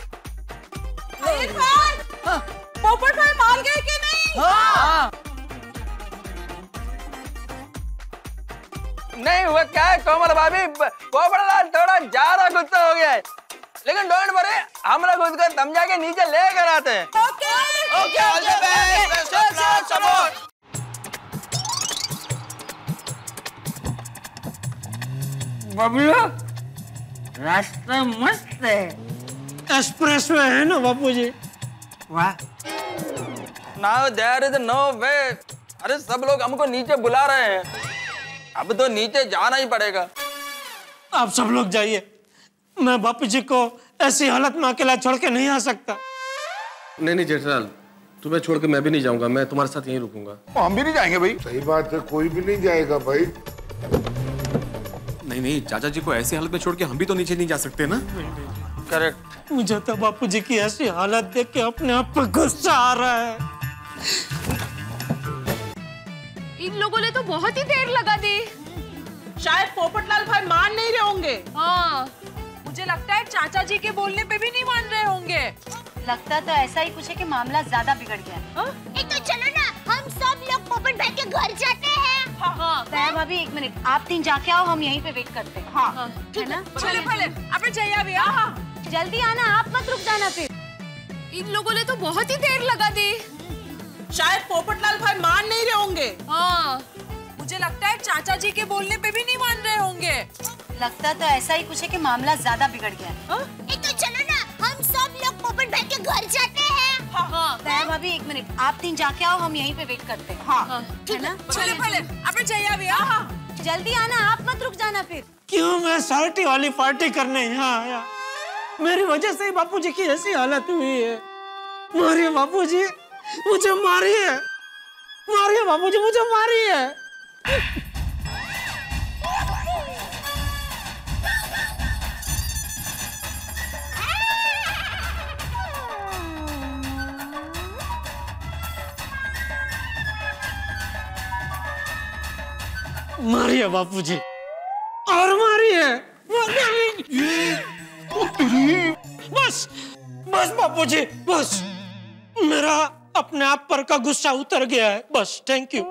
Popat भाई मान गए कि नहीं? हाँ। नहीं हुआ क्या है कोमल भाभी, पोपटलाल थोड़ा ज्यादा गुस्सा हो गया है, लेकिन डोंट वरी, हम लोग उसको समझा के नीचे लेकर आते हैं। Okay okay, all the best, best of luck, support. Bablu, रास्ता मस्त है। एक्सप्रेस वे है ना बापू जी? वाह। Now there is no way. अरे सब लोग हमको नीचे बुला रहे हैं, अब तो नीचे जाना ही पड़ेगा। आप सब लोग जाइए, मैं बापू जी को ऐसी हालत में अकेला छोड़ के नहीं आ सकता। नहीं नहीं जेठालाल, तुम्हें छोड़ के मैं भी नहीं जाऊंगा, मैं तुम्हारे साथ यहीं रुकूंगा। हम भी नहीं जाएंगे भाई। सही बात है, कोई भी नहीं जाएगा भाई। नहीं नहीं, चाचा जी को ऐसी हालत में छोड़ के हम भी तो नीचे नहीं जा सकते ना। करेक्ट। मुझे तो बापू जी की ऐसी हालत देख के अपने आप पर गुस्सा आ रहा है। इन लोगों ने तो बहुत ही देर लगा दी। शायद पोपटलाल भाई मान नहीं रहे होंगे। हाँ, मुझे लगता है चाचा जी के बोलने पे भी नहीं मान रहे होंगे। लगता तो ऐसा ही कुछ है कि मामला ज्यादा बिगड़ गया है। एक तो चलो ना, हम सब लोग पोपट भाई के घर जाते हैं। हाँ हाँ। दया भाभी एक मिनट, आप तीन जाके आओ, हम यहीं पे वेट करते हैं। हाँ, हाँ। है ना? चले पहले अपने जया भी। हाँ जल्दी आना, आप मत रुक जाना फिर। इन लोगों ने तो बहुत ही देर लगा दी। शायद पोपटलाल भाई मान नहीं रहे होंगे। हाँ, मुझे लगता है चाचा जी के बोलने पे भी नहीं मान रहे होंगे। लगता तो ऐसा ही कुछ है कि मामला ज्यादा बिगड़ गया है। एक तो चलो ना, हम सब लोग पोपट भाई के घर जाते हैं। दया भाभी एक मिनट, आप तीन जाके आओ, हम यहीं पे वेट करते हैं। हाँ ठीक है। चलो पहले अपने चाहिए अभी। हाँ जल्दी आना, आप मत रुक जाना फिर। क्यों मैं शार्टी वाली पार्टी करने यहाँ आया? मेरी वजह से बापूजी की ऐसी हालत हुई है। मारिए बापूजी, मुझे मारिए, मारिए बापूजी, मुझे मारिए। मारिए बापूजी, और मारिए। बस बस बापूजी, बस मेरा अपने आप पर का गुस्सा उतर गया है, बस। Thank you.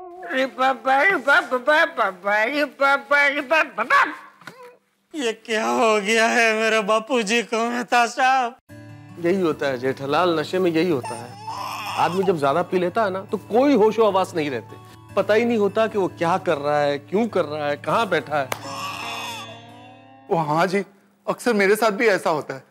ये क्या हो गया है मेरे बापूजी को मेहता साहब? यही होता है जेठालाल, नशे में यही होता है। आदमी जब ज्यादा पी लेता है ना तो कोई होशो आवाज नहीं रहते, पता ही नहीं होता कि वो क्या कर रहा है, क्यों कर रहा है, कहाँ बैठा है। ओ हाँ जी, अक्सर मेरे साथ भी ऐसा होता है।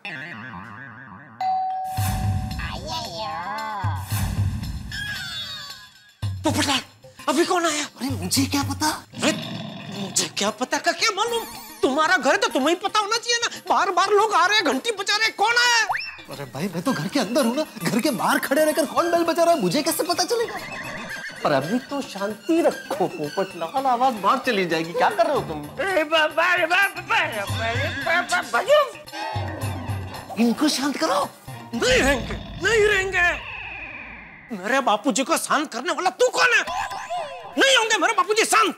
पोपटलाल, अभी कौन आया? अरे मुझे क्या पता? अरे मुझे क्या पता का क्या मालूम? तुम्हारा घर तो तुम्हें ही पता होना चाहिए ना। बार बार लोग आ रहे हैं, घंटी बजा रहे हैं, कौन आया? अरे भाई मैं तो घर के अंदर हूँ ना, घर के बाहर खड़े रहकर कौन बेल बजा रहा है मुझे कैसे पता चलेगा? पर अभी तो शांति रखो पोपटलाल, आवाज बाहर चली जाएगी। क्या कर रहे हो तुम? इनको शांत करो। नहीं रहेंगे, नहीं रहेंगे। मेरे बापूजी को शांत करने वाला तू कौन है? नहीं होंगे मेरे बापूजी शांत।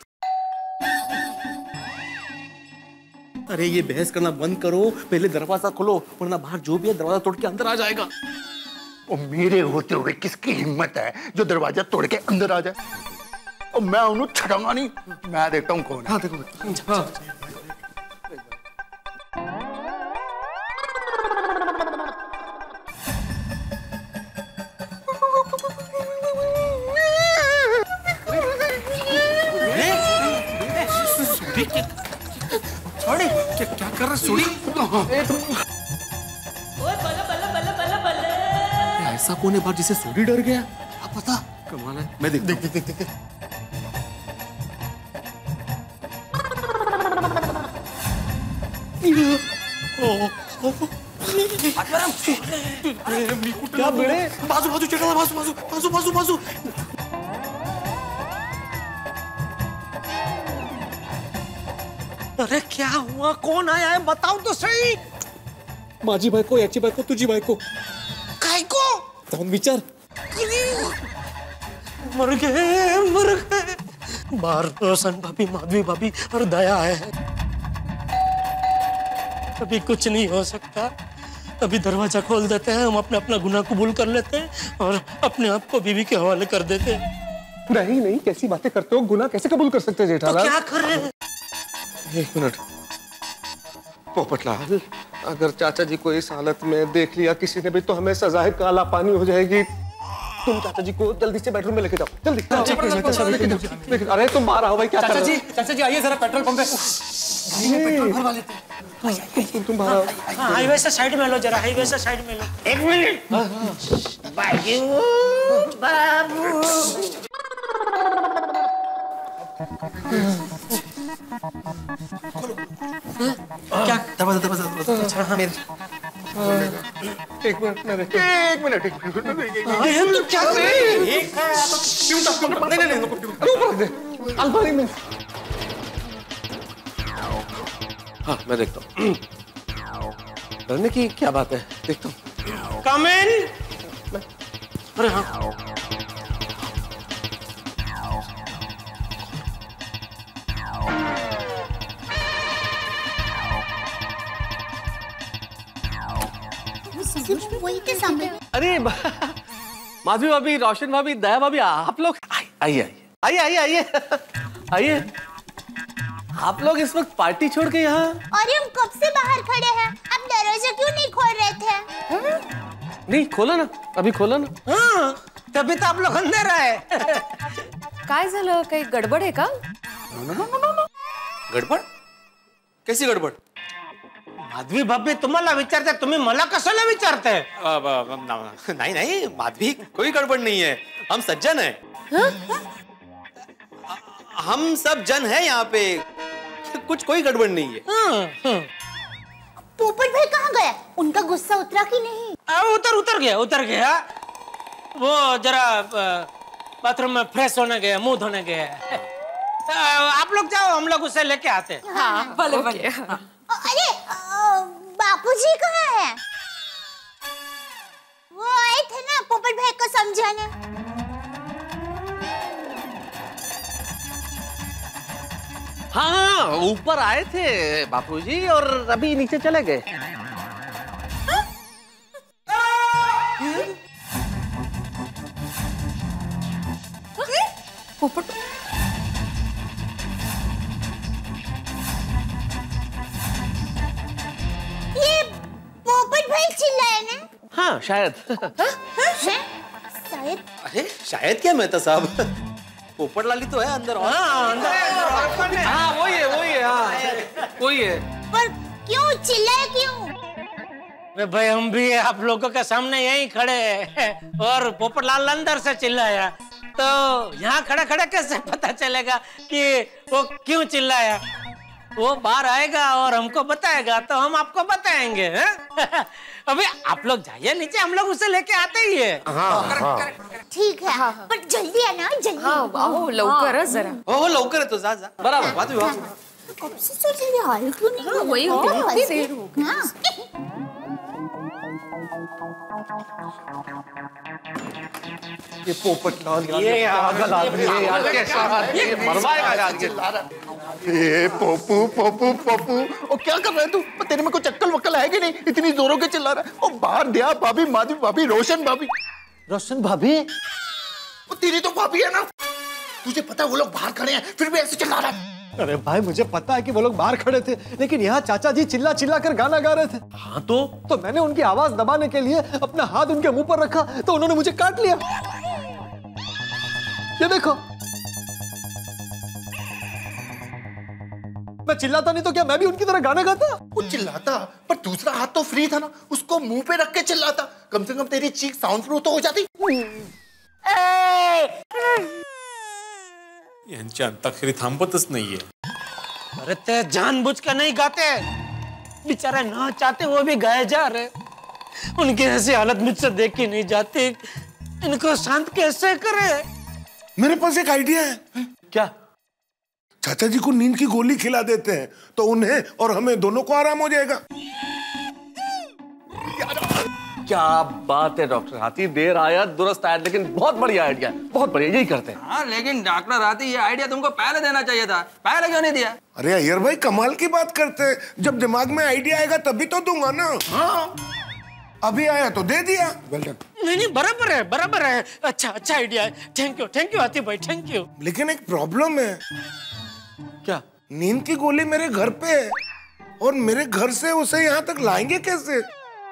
अरे ये बहस करना बंद करो, पहले दरवाजा खोलो, वरना बाहर जो भी है दरवाजा तोड़ के अंदर आ जाएगा। और मेरे होते हुए किसकी हिम्मत है जो दरवाजा तोड़ के अंदर आ जाए? और मैं उन्हें छड़ाऊंगा नहीं, मैं देखता हूँ कौन है। हाँ देखो। हाँ। छोड़ी क्या क्या कर रहा सोड़ी? ऐसा कौन है बाहर जिसे सोडी डर गया? आप पता? कमाल है। मैं देख देख देख देख क्या बड़े? बाजू बाजू चढ़ा, बाजू बाजू बाजू बाजू बाजू। अरे क्या हुआ? कौन आया है? बताओ तो सही। माझी बायको, याची बायको, तुझी बायको। काय को? जाऊन विचार। मर गए, मर गए। बाहर रोशन भाभी, माधवी भाभी और दया है। अभी कुछ नहीं हो सकता। अभी दरवाजा खोल देते हैं, हम अपने अपना गुनाह कबूल कर लेते हैं और अपने आप को बीवी के हवाले कर देते हैं। नहीं नहीं, कैसी बातें करते हो? गुनाह कैसे कबूल कर सकते हैं जेठालाल? तो क्या कर रहे हैं? एक मिनट पोपटलाल, अगर चाचा जी को इस हालत में देख लिया किसी ने भी तो हमें सजाए काला पानी हो जाएगी। तुम चाचा जी को जल्दी से बेडरूम में लेके जाओ, जल्दी। अरे तुम बाहर आओ भाई, क्या चाचा कर जी, रहे हो? चाचा जी आइए जरा पेट्रोल पंप पे। पेट्रोल भरवा लेते हैं। तुम तुम बाहर आओ। हाँ, हाईवे से साइड में लो जरा, हाईवे से साइड में लो। एक मिनट बाबू बाबू। क्या? दरवाजा दरवाजा दरवाजा। अच्छा हाँ मेरे। एक मिनट मेरे एक मिनट एक मिनट। ये तो क्या कर रहे हैं? एक क्यों तक नहीं नहीं नहीं अलमारी में। हाँ मैं देखता हूँ। डरने की क्या बात है, देखता हूँ। Come in। अरे हाँ। वही के सामने। अरे माधवी भाभी, रोशन भाभी, दया भाभी, आप लोग आइए आइए आइए आइए आइए आइए। आप लोग इस वक्त पार्टी छोड़ के यहाँ? अरे हम कब से बाहर खड़े हैं, आप दरवाजा क्यों नहीं खोल रहे थे? नहीं खोला ना, अभी खोला ना। हाँ, तभी तो आप लोग अंदर आए। काय झालं? काही गडबड आहे का? गड़बड़? कैसी गड़बड़? माधवी भाभी तुम्हाला विचारते, तुम्ही मला कशाला विचारते? नहीं नहीं माधवी, कोई गड़बड़ नहीं है, हम सज्जन हैं। हम सब जन हैं यहाँ पे, कुछ कोई गड़बड़ नहीं है। पोपट भाई कहाँ गया? उनका गुस्सा उतरा कि नहीं? आ, उतर उतर गया उतर गया वो जरा बाथरूम में फ्रेश होने गया, मुंह धोने गया। आप लोग जाओ, हम लोग उसे लेके आते हैं। हाँ, भले भले। अरे बापूजी कहाँ है? वो आए थे ना पोपट भाई को समझाने। हाँ, ऊपर आए थे बापूजी और अभी नीचे चले गए। पोपट ये पोपट भाई चिल्लाए ना? हाँ शायद। शायद। अरे शायद क्या मेहता साहब, पोपट लाली तो है अंदर। हाँ अंदर। हाँ वही है वही है हाँ वही है। पर क्यों चिल्लाए क्यों? वे भाई हम भी आप लोगों के सामने यहीं खड़े हैं और पोपटलाल अंदर से चिल्लाया, तो यहाँ खड़ा खड़ा कैसे पता चलेगा कि वो क्यों चिल्लाया? वो बाहर आएगा और हमको बताएगा तो हम आपको बताएंगे। अभी आप लोग जाइए नीचे, हम लोग उसे लेके आते ही है। हाँ, ठीक है हाँ, पर जल्दी आना जल्दी। हाँ, आओ लवकर है जरा। ओ लवकर है तो जा जा। बराबर बात हुई। कब से सोच रही हाल क्यों नहीं? हाँ, वही हो गया, वही देर हो गई। हाँ। ये पोपटलाल ये पागल आदमी है यार, कैसा ये मरवाएगा यार ये। ए पोपू पोपू पोपू, ओ क्या कर रहा है तू? तेरे में कुछ अक्ल वक्ल है कि नहीं? इतनी जोरों के चिल्ला रहा है। ओ बाहर दिया भाभी, माधवी भाभी, रोशन भाभी। रोशन भाभी? ओ तेरी तो भाभी है ना? तुझे पता है वो लोग बाहर खड़े हैं, फिर भी ऐसे चिल्ला रहा है। अरे भाई मुझे पता है कि वो लोग बाहर खड़े थे, लेकिन यहाँ चाचा जी चिल्ला चिल्ला कर गाना गा रहे थे। हाँ तो तो मैंने उनकी आवाज दबाने के लिए अपना हाथ उनके मुंह पर रखा तो उन्होंने मुझे काट लिया। ये देखो, मैं चिल्लाता नहीं तो क्या मैं भी उनकी तरह गाना गाता? वो चिल्लाता पर दूसरा हाथ तो फ्री था ना, उसको मुंह पे रख के चिल्लाता। कम से कम तेरी चीख साउंड प्रूफ तो हो जाती। यांची अंताक्षरी थांबतच नाहीये। अरे ते जानबूझ के नहीं गाते, बेचारे ना चाहते वो भी गाए जा रहे। उनकी ऐसी हालत मुझसे देखी नहीं जाती, इनको शांत कैसे करे? मेरे पास एक आइडिया है। क्या? चाचा जी को नींद की गोली खिला देते हैं तो उन्हें और हमें दोनों को आराम हो जाएगा। क्या बात है डॉक्टर हाथी, देर आया दुरुस्त आया, लेकिन बहुत बढ़िया आइडिया, बहुत बढ़िया, यही करते हैं। हाँ लेकिन डॉक्टर हाथी ये आइडिया तुमको पहले देना चाहिए था, पहले क्यों नहीं दिया? अरे अय्यर भाई कमाल की बात करते हैं, जब दिमाग में आइडिया आएगा तभी तो दूंगा ना। हाँ अभी आया तो दे दिया। Well done. नहीं नहीं बराबर है बराबर है, अच्छा अच्छा आइडिया है। थैंक यू थैंक यू हाथी भाई, थैंक यू। लेकिन एक प्रॉब्लम है। क्या? नींद की गोली मेरे घर पे है और मेरे घर से उसे यहाँ तक लाएंगे कैसे?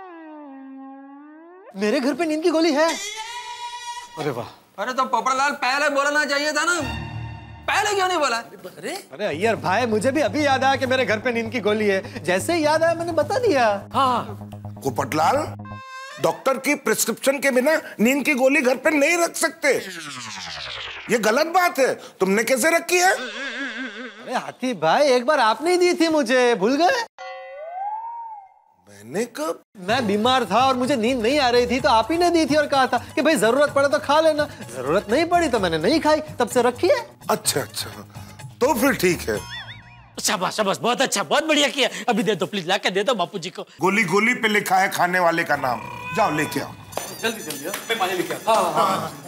मेरे घर पे नींद की गोली है? अरे वाह। अरे तो पोपटलाल पहले बोलना चाहिए था ना, पहले क्यों नहीं बोला? अरे अरे अय्यर भाई मुझे भी अभी याद आया कि मेरे घर पे नींद की गोली है, जैसे ही याद आया मैंने बता दिया। हाँ पोपटलाल, डॉक्टर की प्रिस्क्रिप्शन के बिना नींद की गोली घर पे नहीं रख सकते, ये गलत बात है। तुमने कैसे रखी है? अरे हाथी भाई एक बार आपने ही दी थी मुझे, भूल गए? मैंने कब? मैं बीमार था और मुझे नींद नहीं आ रही थी तो आप ही ने दी थी और कहा था कि भाई जरूरत पड़े तो खा लेना। जरूरत नहीं पड़ी तो मैंने नहीं खाई, तब से रखी है। अच्छा अच्छा तो फिर ठीक है। शाबाश शाबाश, बहुत अच्छा, बहुत बढ़िया किया। अभी दे दो प्लीज, ला के दे दो बापूजी को। गोली गोली पे लिखा है खाने वाले का नाम, जाओ लेके आओ। जल्दी जल्दी मैं पानी लेके आता हूं। हाँ हाँ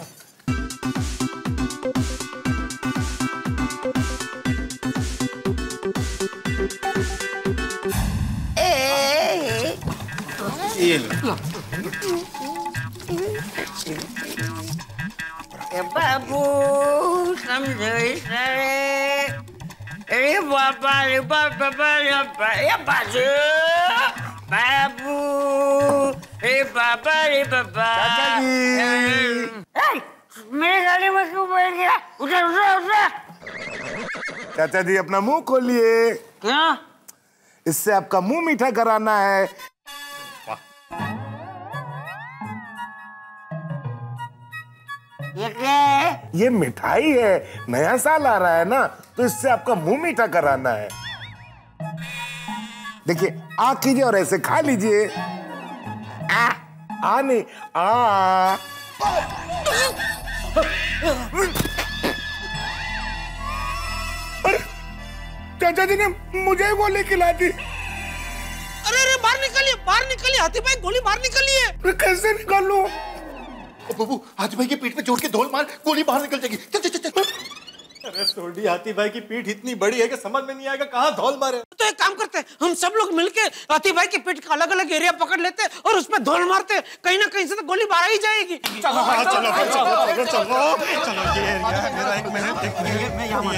ये लो। बाबू समझो इशारे, अरे बाबा रे बाबा रे बाबू बाबू रे बाबा रे बाबा। मेरे गाड़ी में क्यों बैठ गया? उधर उधर उधर। चाचा जी अपना मुंह खोलिए। क्या? इससे आपका मुंह मीठा कराना है। ये क्या है? ये मिठाई है, नया साल आ रहा है ना, तो इससे आपका मुंह मीठा कराना है। देखिए, आ कीजिए और ऐसे खा लीजिए। आ, आ नहीं, आ। अरे चाचा जी ने मुझे गोली खिला दी। अरे अरे बाहर निकलिए, बाहर निकलिए, हाथी भाई गोली बाहर निकलिए। कैसे निकालूं? बाबू, हाथी भाई की पीठ पे जोड़ के धोल मार, गोली बाहर निकल जाएगी। चल चल चल। अरे सोडी, हाथी भाई की पीठ इतनी बड़ी है कि समझ में नहीं आएगा कहाँ धौल मारे। तो एक काम करते हैं, हम सब लोग मिलके हाथी भाई की पीठ का अलग अलग एरिया पकड़ लेते हैं और उसमें धौल मारते हैं। कहीं ना कहीं से तो गोली बाहर ही जाएगी। चलो भाई, चलो चलो चलो चलो चलो ये एरिया है मेरा, एक मिनट एक मिनट मैं यहाँ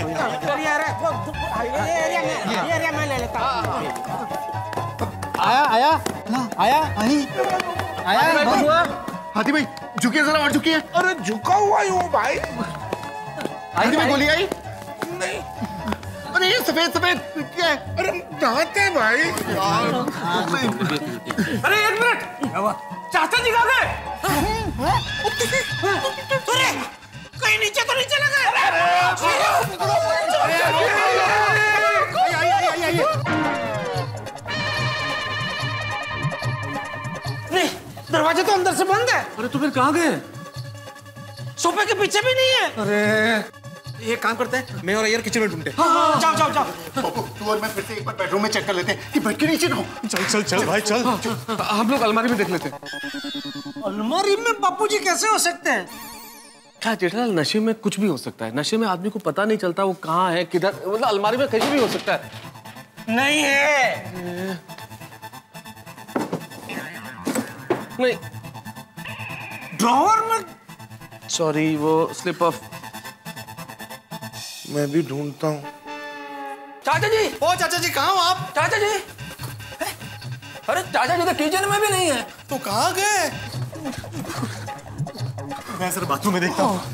ये एरिया मैं ले लेता हूँ। आया आया आया नहीं आया। हाथी भाई झुकिए जरा, और झुकिए। अरे झुका हुआ ही हूँ भाई। हाथी भाई गोली आई नहीं। अरे ये सफेद सफेद क्या है? अरे दांत है भाई। अरे एक मिनट, चाचा जी कहाँ गए? अरे कहीं नीचे तो नीचे लगे। नहीं, दरवाजा तो अंदर से बंद है। अरे तो फिर कहाँ गए? सोफे के पीछे भी नहीं है। अरे ये काम करते हैं, मैं और अय्यर किचन में ढूंढते हैं। हाँ, हाँ, जाओ जाओ जाओ। बाबू, तू और मैं फिर से एक बार बेडरूम में चेक कर लेते हैं कि बेड के नीचे ना हो। चल चल चल भाई चल। हम लोग अलमारी में देख लेते हैं। अलमारी में बापूजी कैसे हो सकते हैं? क्या जेठालाल, नशे में कुछ भी हो सकता है। नशे में आदमी को पता नहीं चलता वो कहाँ है, किधर, मतलब अलमारी में कहीं भी हो सकता है। नहीं है। नहीं, ड्रॉवर में। सॉरी, वो स्लिप ऑफ। मैं भी ढूंढता हूँ। चाचा जी, ओ चाचा जी कहाँ हो आप? चाचा जी, अरे चाचा जी तो किचन में भी नहीं है। तो कहाँ गए? मैं सर बाथरूम में देखता हूँ।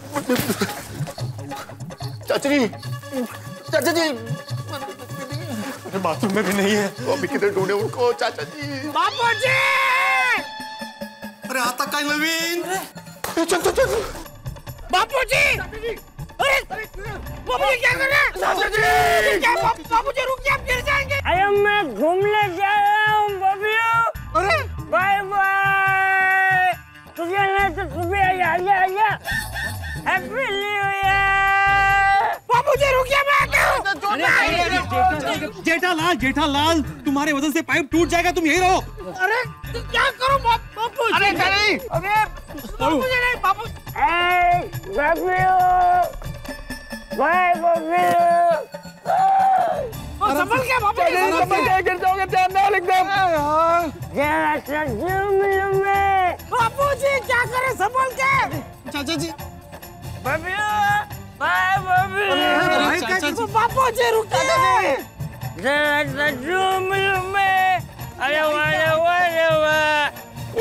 चाचा जी, चाचा जी, अरे बाथरूम में भी नहीं है। तो अभी किधर ढूंढे उनको चाचा जी? बापूजी! अरे आता का नवीन। चल चल चल। बापूजी! अरे बापूजी क्या कर रहे हैं? चाचा जी! क्या बापूजी रुक जाइए, आप गिर जाएंगे। अरे मैं घूमने जा रहा हूँ बबियो। अरे बाय बाय। तुझे नहीं तो सुबह आया आया आया। Happy new year. बापूजी रुकिए, मैं आता हूँ। जेठालाल, जेठालाल, तुम्हारे वजन से पाइप टूट जाएगा, तुम यही रहो। अरे क्या करूं बापू? अरे नहीं, अरे बापूजी नहीं, बापू। ए बबियो, बाय बबियो। संभल के बापूजी, संभल के, गिर जाओगे ध्यान नहीं एकदम। जरा सा जूम लूं मैं। बापूजी क्या करे, संभल के। चाचा जी, बबियो, बाय बबियो। बापूजी रुकिए। जरा सा जूम लूं मैं। अरे वाह वाह वाह।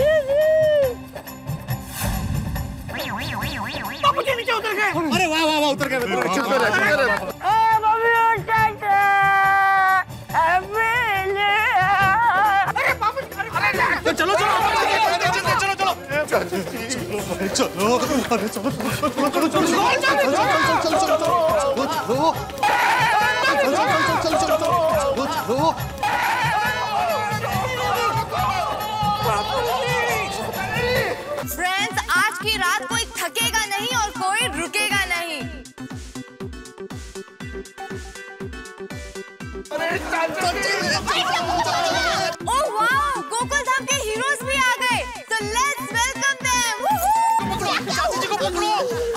बापूजी नीचे उतर गए। अरे वाह वाह वाह, उतर गए। चुप कर रहा, चुप कर रहा। ए बबियो चाचा, हैप्पी न्यू ईयर। अरे बापूजी, अरे चलो चलो चलो चलो चलो चाचा जी, चलो अरे चलो चलो चलो चलो फ्रेंड्स, आज की रात कोई थकेगा नहीं और कोई रुकेगा नहीं। ओह वाओ, गोकुल धाम के हीरोज भी आ गए। So let's welcome them. चाचा जी को पकड़ो।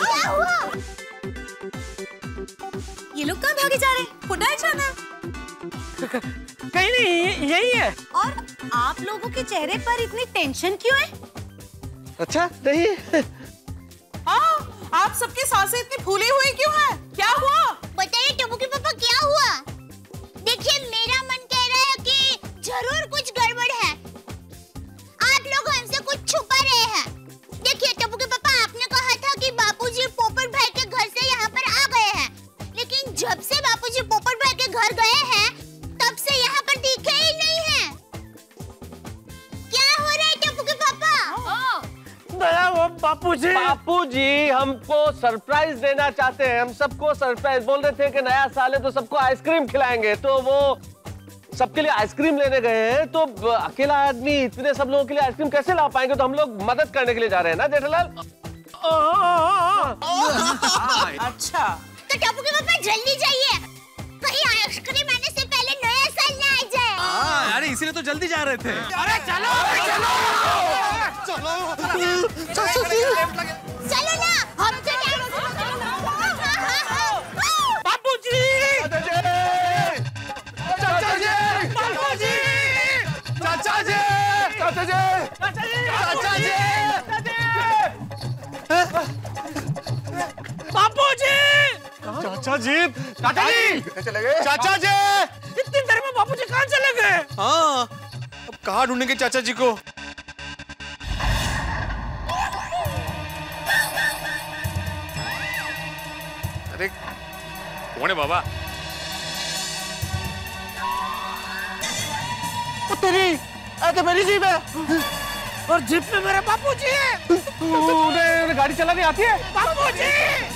ये लोग कहाँ भागे जा रहे हैं? खुदा जाना। कहीं नहीं, यही है। और आप लोगों के चेहरे पर इतनी टेंशन क्यों है? अच्छा नहीं। हाँ, आप सबकी सांसें इतनी फूली हुई क्यों हैं? क्या हुआ? बताइए टप्पू के पापा, क्या हुआ? देखिए, मेरा मन कह रहा है कि जरूर कुछ गड़बड़ है। आप लोग हमसे कुछ छुपा रहे हैं। देखिए टप्पू के पापा, आपने कहा था कि बापूजी पोपट भाई के घर से यहाँ पर आ गए हैं, लेकिन जब से बापूजी पोपट भाई के घर गए हैं, तब से यहाँ पर बापू जी बापू जी हमको सरप्राइज देना चाहते हैं, हम सबको सरप्राइज बोल रहे थे कि नया साल है तो सबको आइसक्रीम खिलाएंगे, तो वो सबके लिए आइसक्रीम लेने गए हैं, तो अकेला आदमी इतने सब लोगों के लिए आइसक्रीम कैसे ला पाएंगे, तो हम लोग मदद करने के लिए जा रहे हैं ना जेठालाल। अच्छा तो टप्पू के पापा जल्दी जाइए, कहीं आइसक्रीम आने से पहले नया साल ना आ जाए। हाँ, अरे इसीलिए तो जल्दी जा रहे थे। अरे चलो चलो चलो ना, हम तो बापू जी चाचा जी, बापू जी चाचा जी, चाचा जी, चाचा जी, बापू जी चाचा जी, चाचा जी चले गए। चाचा जी, इतनी देर में बापू जी कहाँ चले गए? हाँ, अब कहाँ ढूंढेंगे चाचा जी को? अरे कौन है बाबा? ओ तेरी, ऐ तो मेरी जीप है और जीप में मेरे बापू जी है। उन्हें गाड़ी चलानी आती है? बापू जी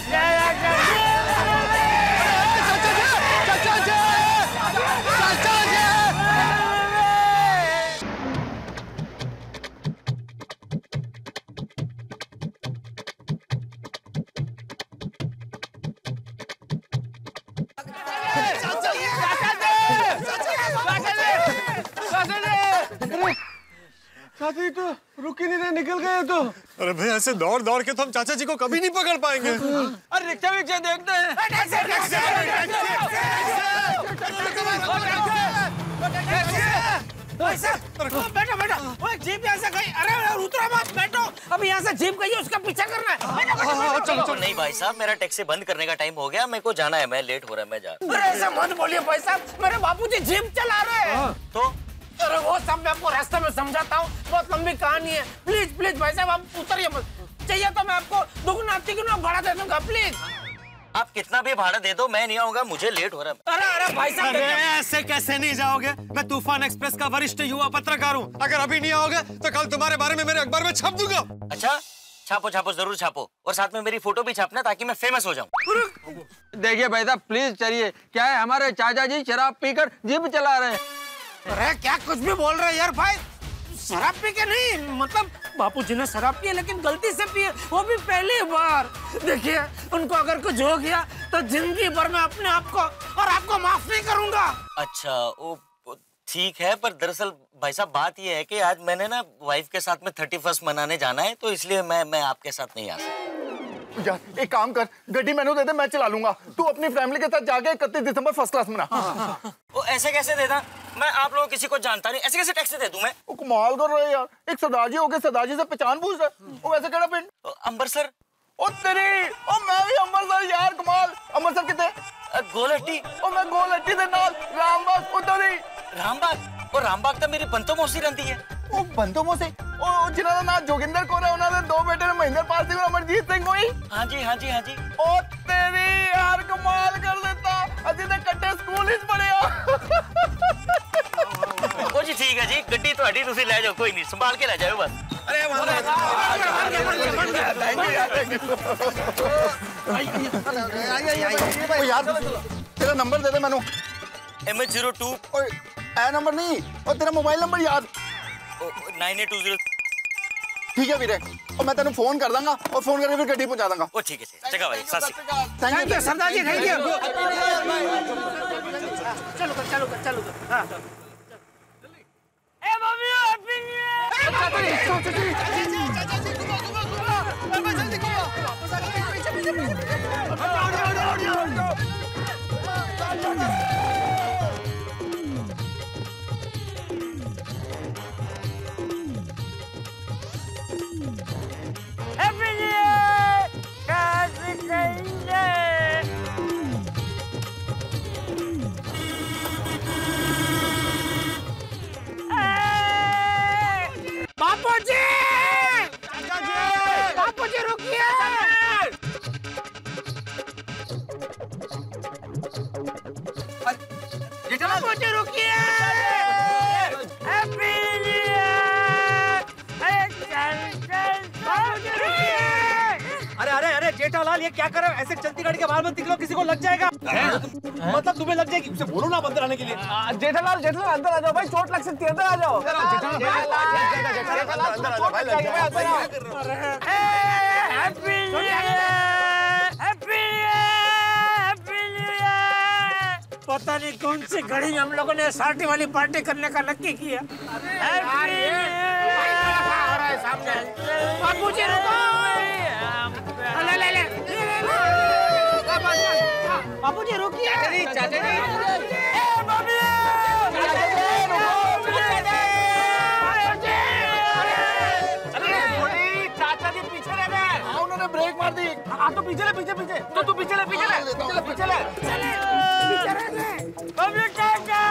चाचा जी, चाचा जी, चाचा जी तो रुक ही नहीं रहे, निकल गए तो। अरे भाई ऐसे दौड़ दौड़ के तो हम चाचा जी को कभी नहीं पकड़ पाएंगे। अरे रिक्शा विक्शा देखते हैं। बैठो बैठो, ओए जीप यहाँ से गई, अरे उतरो मत, बैठो, अब यहाँ से जीप गई है उसका पीछा करना है। चलो चलो नहीं भाई साहब, मेरा टैक्सी बंद करने का टाइम हो गया, मेरे को जाना है, मैं लेट हो रहा है, मैं जा रहा हूँ। अरे ऐसा मत बोलिए भाई साहब, मेरे बापूजी जीप चला रहे हैं। तो अरे वो सब मैं आपको रास्ते में समझाता हूँ, बहुत लंबी कहानी है, प्लीज प्लीज भाई साहब आप उतरिए मत, चाहिए तो मैं आपको दुगुना तिगुना भाड़ा दे दूंगा, प्लीज। आप कितना भी भाड़ा दे दो, मैं नहीं आऊंगा, मुझे लेट हो रहा है। अरे अरे भाई साहब, अरे ऐसे कैसे नहीं जाओगे? मैं तूफान एक्सप्रेस का वरिष्ठ युवा पत्रकार हूँ, अगर अभी नहीं आओगे तो कल तुम्हारे बारे में मेरे अखबार में छाप दूंगा। अच्छा छापो छापो, जरूर छापो, और साथ में मेरी फोटो भी छापना ताकि मैं फेमस हो जाऊं। देखिए भाई साहब प्लीज चलिए, क्या है हमारे चाचा जी शराब पीकर जीप चला रहे हैं। अरे क्या कुछ भी बोल रहे यार भाई, शराब पी के नहीं, मतलब बापूजी ने शराब पी लेकिन गलती से पिए, वो भी पहली बार। देखिए उनको अगर कुछ हो गया तो जिंदगी भर में अपने आप को और आपको माफ नहीं करूंगा। अच्छा वो ठीक है, पर दरअसल भाई साहब बात ये है कि आज मैंने ना वाइफ के साथ में थर्टी फर्स्ट मनाने जाना है, तो इसलिए मैं मैं आपके साथ नहीं आ सकता। यार एक काम कर, गड्डी मैंू दे दे, मैं चला लूंगा, तू अपनी फैमिली के साथ जाके इकतीस दिसंबर फर्स्ट क्लास मना। वो ऐसे कैसे देता, मैं आप लोगों किसी को जानता नहीं, ऐसे कैसे टैक्सी दे दूं मैं? वो कमाल कर रहे यार, एक सरदार जी हो गए, सरदार जी से पहचान पूछ रहे, वो वैसे केड़ा पिंड? अमृतसर। ओ तेरी, ओ मैं भी अमृतसर यार, कमाल। अमृतसर कितने? गोलहट्टी। ओ मैं गोलहट्टी दे नाल रामबाग उधर ही। रामबाग? और रामबाग तो मेरी बंतो मौसी रहती है। ओ बंतो मौसी, ओ जिन्हां दा नाम जोगिंदर कौर है, उन्हां दे दो बेटे ने, महेंद्र पाल सिंह और अमरजीत सिंह होई। हाँ जी हाँ जी हाँ जी। ओ तेरी यार कमाल कर देता, अजी ते कट्टे स्कूल हिच पढ़िया। ओ जी ठीक है जी, गड्डी ਤੁਹਾਡੀ ਤੁਸੀਂ ਲੈ जाओ, कोई नहीं, संभाल के ले जाओ बस। अरे यार तेरा नंबर दे दे मैनू। M H zero two. ए नंबर नहीं, और तेरा मोबाइल नंबर याद। Nine eight two zero. ठीक है वीरे, और मैं तेन फोन कर दूंगा और फोन करके फिर गड्डी पहुंचा दूंगा। ओ ठीक है, चंगा भाई, सत श्री अकाल। थैंक यू सरदार जी, थैंक यू। चलो कर चलो कर चलो कर। हां ए मम्मी हैप्पी न्यू ईयर। चाचा जी चाचा जी चाचा जी घुमा घुमा घुमा, अब जल्दी घुमा, वापस आ गए पीछे पीछे पीछे। हटाओ हटाओ हटाओ। Happy new year. कैसे करेंगे? बापू जी, बापू जी रुकिए। जेठालाल ये क्या कर रहे हो? ऐसे चलती गाड़ी के बाहर मत निकलो, किसी को लग जाएगा। मतलब तुम्हें लग जाएगी, उसे बोलो ना अंदर आने के लिए। जेठालाल जेठालाल अंदर आ जाओ भाई, चोट लग सकती है, अंदर आ जाओ। पता नहीं कौन सी घड़ी में हम लोगों ने शादी वाली पार्टी करने का नक्की किया। बाबूजी रुको, ले ले ले बाबूजी रुकिए। चाचा जी, चाचा जी पीछे रह गए। हाँ उन्होंने ब्रेक मार दी। हाँ तो पीछे ले, पीछे पीछे तो तू पीछे ले, पीछे ले, पीछे ले, पीछे ले, पीछे रह गए। बबलू चाचा,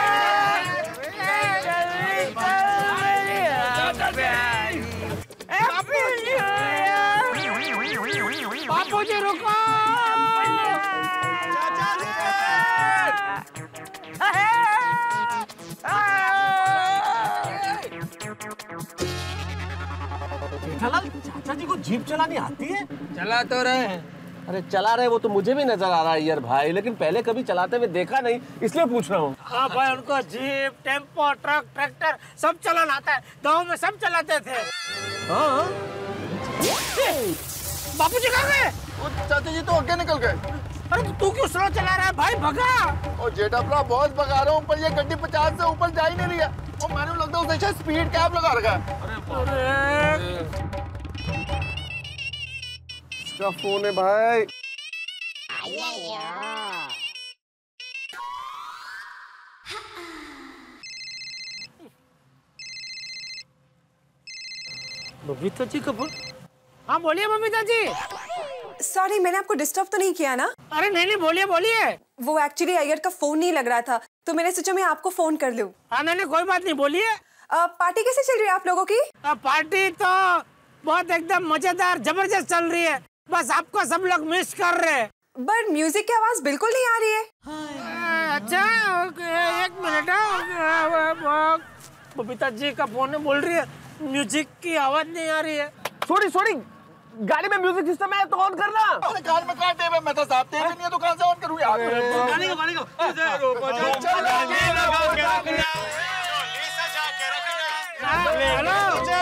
बाबूजी रुको। जेठालाल चाचा जी को जीप चलानी आती है? चला तो रहे हैं। अरे चला रहे वो तो मुझे भी नजर आ रहा है यार भाई, लेकिन पहले कभी चलाते हुए देखा नहीं, इसलिए पूछ रहा हूँ। हाँ भाई, उनको जीप, टेम्पो, ट्रक, ट्रैक्टर सब चलाना आता है। गाँव में सब चलाते थे। हाँ बाबूजी कहाँ गए? चाचा जी तो आगे निकल गए। अरे तू क्यों स्लो चला रहा है भाई, भगा। और जेठापरा बहुत भगा रहा हूँ, पर ये गड्डी पचास से ऊपर जा ही नहीं रही है। और मैंने लगता है उसे शायद स्पीड कैप लगा रखा है। इसका फोन है भाई। बबीता जी का फोन। हाँ बोलिए बबीता जी। सॉरी, मैंने आपको डिस्टर्ब तो नहीं किया ना? अरे नहीं नहीं, बोलिए बोलिए। वो एक्चुअली अय्यर का फोन नहीं लग रहा था, तो मैंने सोचा मैं आपको फोन कर लूं। हाँ नहीं नहीं, कोई बात नहीं, बोलिए। पार्टी कैसे चल रही है आप लोगों की? आ, पार्टी तो बहुत एकदम मजेदार जबरदस्त चल रही है, बस आपको सब लोग मिस कर रहे हैं। बट म्यूजिक की आवाज बिल्कुल नहीं आ रही है। आ, अच्छा एक मिनट, बबीता जी का फोन बोल रही है म्यूजिक की आवाज नहीं आ रही है। सॉरी सॉरी, गाड़ी में म्यूजिक सिस्टम है तो ऑन करना। अरे कार में कहाँ टेप है? मैं तो साहब टेप नहीं है तो कहाँ से ऑन करूँ यार? गाने को गाने को हेलो,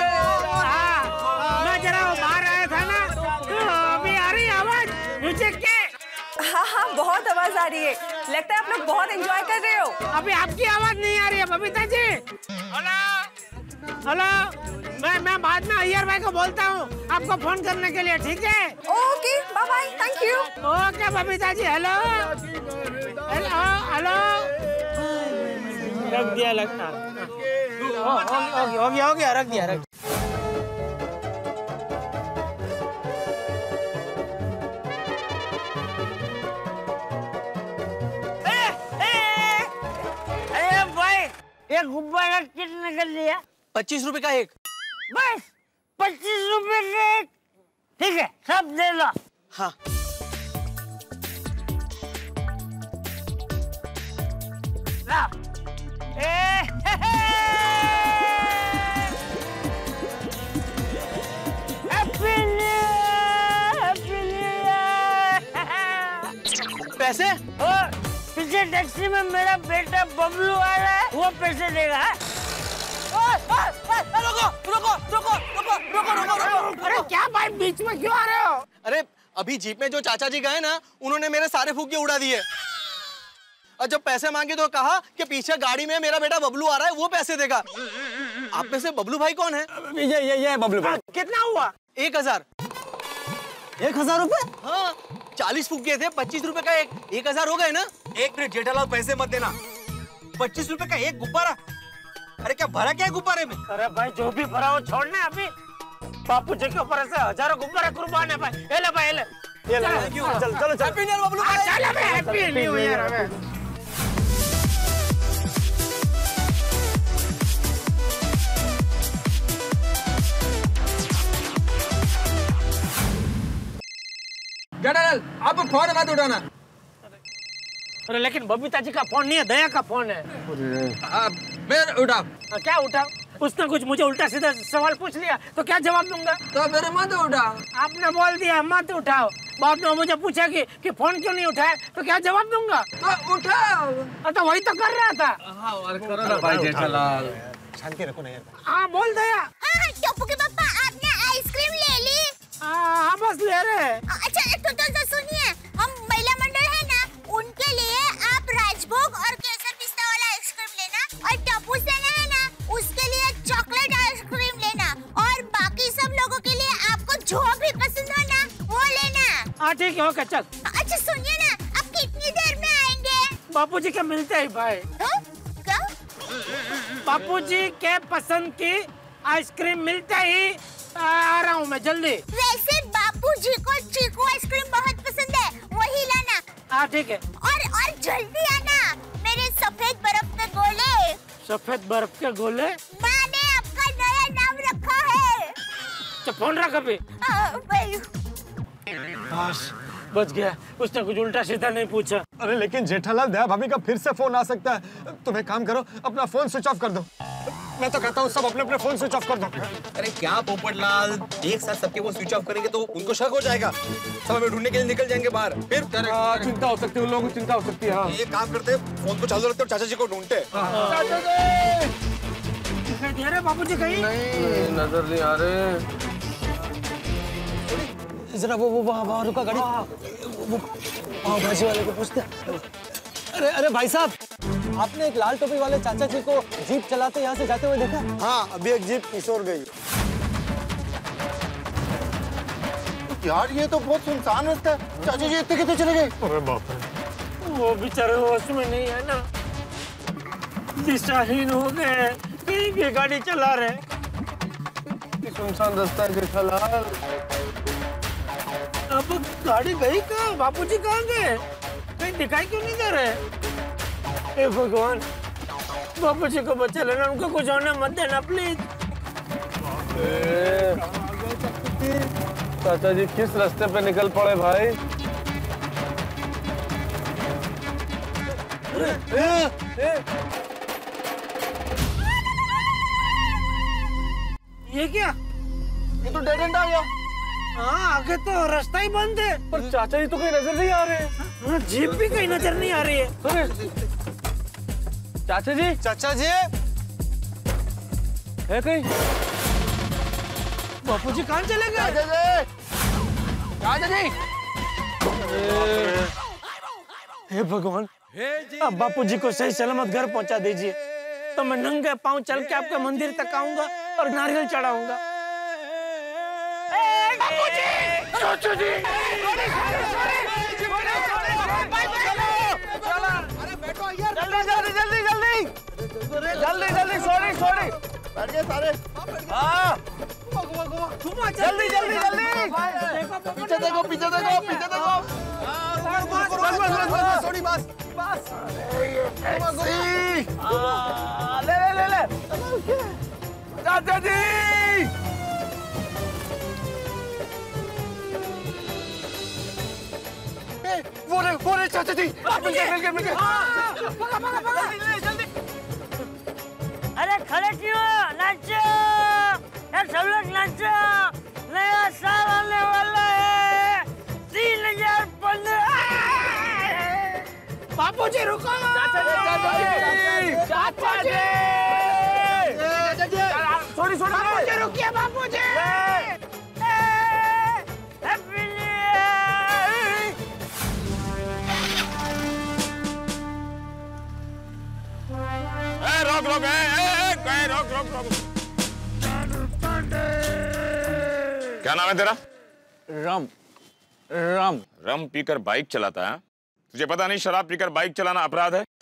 मैं जरा बाहर आया था ना, तो अभी आ रही आवाज म्यूजिक की? हाँ हाँ, बहुत आवाज आ रही है। लगता है आप लोग बहुत एंजॉय कर रहे हो। अभी आपकी आवाज नहीं आ रही है बबीता जी। हेलो हेलो, मैं मैं बाद में अय्यर भाई को बोलता हूँ आपको फोन करने के लिए, ठीक है? Okay, bye bye, thank you. Okay Babita ji. Hello hello hello, रख दिया लगता। हो गया हो गया हो गया, रख दिया रख दिया। अरे भाई, ये गुब्बारा कितने का लिया? पच्चीस रुपए का एक। बस पच्चीस रुपए का एक, ठीक है, सब दे लो। हाँ ला। ए, हे, हे। Happy New Year, Happy New Year। पैसे? और पीछे टैक्सी में मेरा बेटा बबलू आ रहा है, वो पैसे देगा। रुको रुको रुको रुको रुको रुको रुको। अरे क्या भाई, बीच में क्यों आ रहे हो? अरे अभी जीप में जो चाचा जी गए ना, उन्होंने मेरे सारे फुग्गे उड़ा दिए। और जब पैसे मांगे तो कहा कि पीछे गाड़ी में मेरा बेटा बबलू आ रहा है, वो पैसे देगा। आप में से बबलू भाई कौन है? ये ये ये बबलू भाई। कितना हुआ? एक हजार। एक हजार रुपए? हाँ, चालीस फुग्गे थे, पच्चीस रुपए का एक, एक हजार हो गए ना। एक मिनट जेठालाल, पैसे मत देना। पच्चीस रुपए का एक गुब्बारा? अरे क्या भरा क्या है गुब्बारे में? अरे भाई जो भी भरा हो छोड़ना है अभी। बापू जी के ऊपर से हजारों गुब्बारे कुर्बान है भाई। ये ले भाई, ये ले। चल चलो चल। हैप्पी न्यू ईयर बबलू भाई। चल अबे, हैप्पी न्यू ईयर अबे। जेठालाल आप फोन मत उठाना। अरे लेकिन बबीता जी का फोन नहीं है, दया का फोन है। फिर उठाओ। क्या उठाओ? उसने कुछ मुझे उल्टा सीधा सवाल पूछ लिया तो क्या जवाब दूंगा? तो फिर मत उठाओ। आपने बोल दिया मत उठाओ, बाद में मुझे पूछा कि, कि फोन क्यों नहीं उठाया तो क्या जवाब दूंगा? उठा तो वही तो कर रहा था। हाँ और करो ना भाई जेठालाल। शांति रखो ना यार। हाँ बोल दया। हाँ टप्पू के पापा आपने आइसक्रीम ले ली? हाँ बस ले रहे। अच्छा तो तो, तो सुनिए, हम महिला मंडल है ना, उनके लिए आप राजभोग और केसर पिस्ता वाला आइसक्रीम लेना, और टप्पू सेना है ना उसके लिए चॉकलेट आइसक्रीम लेना, और बाकी सब लोगों के लिए आपको जो भी पसंद हो ना वो लेना। हाँ ठीक है ओके चल। अच्छा सुनिए ना, आप कितनी देर में आएंगे? बापूजी के मिलते ही भाई। क्या? बापूजी के पसंद की आइसक्रीम मिलते ही आ, आ रहा हूँ मैं जल्दी। वैसे बापूजी को चीकू आइसक्रीम बहुत पसंद है, वही लाना। हाँ ठीक है। और और जल्दी आना, मेरे सफेद बर्फ के गोले। सफेद बर्फ के गोले? माँ ने आपका नया नाम रखा है। तो फोन रख अभी। बस बच गया, उसने कुछ उल्टा सीधा नहीं पूछा। अरे लेकिन जेठालाल, दया भाभी का फिर से फोन आ सकता है। तुम एक काम करो, अपना फोन स्विच ऑफ कर दो। मैं तो कहता हूँ सब अपने अपने फोन स्विच ऑफ कर दो। अरे क्या पोपटलाल, एक साथ सबके फोन स्विच ऑफ करेंगे तो उनको शक हो जाएगा, सब हमें ढूंढने के लिए निकल जाएंगे बाहर। फिर चिंता हो सकती है, उन लोगों को चिंता हो सकती है। हाँ। ये काम करते, फोन को चालू रखते और चाचा जी को ढूंढते। बाबूजी कहीं नहीं, नजर नहीं आ रहे। जरा वो वो वहाँ वहाँ रुका गाड़ी, वो पाव भाजी वाले को पूछते। अरे अरे भाई साहब, आपने एक लाल टोपी वाले चाचा जी को जीप चलाते यहाँ से जाते हुए देखा? हाँ, अभी एक जीप किशोर गई। यार ये तो बहुत सुनसान रास्ता है। चाचा जी इतने कितने चले गए? अरे बाप रे। वो बेचारे होश में नहीं है ना, दिशाहीन हो गए, कहीं भी गाड़ी चला रहे। सुनसान रास्ता है जेठालाल। अब गाड़ी गई कहाँ? बापूजी कहाँ गए? कहीं दिखाई क्यों नहीं दे रहे? हे भगवान, बापूजी को बचा लेना, उनको कुछ होने मत देना प्लीज। चाचा जी किस रास्ते पे निकल पड़े भाई? ए, ए, ए। ये क्या? ये तो डेड एंड आ गया। हाँ आगे तो रास्ता ही बंद है। पर चाचा जी तो कहीं नजर नहीं आ रहे हैं। हाँ, जीप भी कहीं नजर नहीं आ रही है। चाचा जी, चाचा जी है कहीं? बापूजी कहाँ चले गए? चाचा जी, चाचा जी। हे भगवान, अब बापूजी को सही सलामत घर पहुंचा दीजिए, तो मैं नंगे पांव चल के आपके मंदिर तक आऊंगा और नारियल चढ़ाऊंगा। चाचा जी, जल्दी जल्दी जल्दी जल्दी जल्दी जल्दी सॉरी सॉरी बैठ गए सारे। हाँ जल्दी जल्दी जल्दी पीछे देखो पीछे देखो पीछे देखो। बस बस बस बस सॉरी बस बस ले ले ले ले चाचा जी। वो रे वो रे चाचा जी, मिल गए मिल गए मिल गए। पकड़ पकड़ पकड़ जल्दी। अरे खड़े क्यों? नाचो, सब लोग नाचो, नया साल आने वाला है, तीन हजार पंद्रह। बापूजी रुको। चाचा जी चाचा जी चाचा जी सॉरी सॉरी बापूजी रुकिए बापूजी। रोक रोक ए, रोक रोक रोक। क्या नाम है तेरा? राम राम रम पीकर बाइक चलाता है? तुझे पता नहीं शराब पीकर बाइक चलाना अपराध है?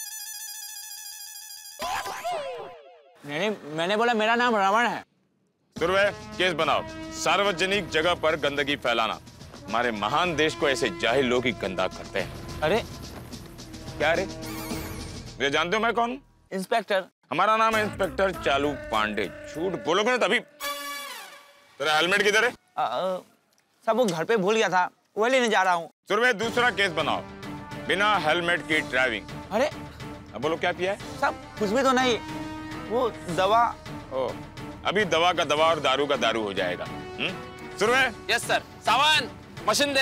नहीं मैंने बोला मेरा नाम रावण है। सुरवे, केस बनाओ। सार्वजनिक जगह पर गंदगी फैलाना हमारे महान देश को ऐसे जाहिल लोग ही गंदा करते हैं। अरे क्या रे? मुझे जानते हो मैं कौन? इंस्पेक्टर। हमारा नाम है इंस्पेक्टर चालू पांडे। झूठ बोलोगे ना तभी। तेरा हेलमेट किधर है? सब वो घर पे भूल गया था, वो लेने जा रहा हूँ। सुरवे, दूसरा केस बनाओ। बिना हेलमेट की ड्राइविंग। अरे अब बोलो क्या पिया है? सब कुछ भी तो नहीं, वो दवा। ओ, अभी दवा का दवा और दारू का दारू हो जाएगा। सुरवे। Yes sir. सावन मशीन दे।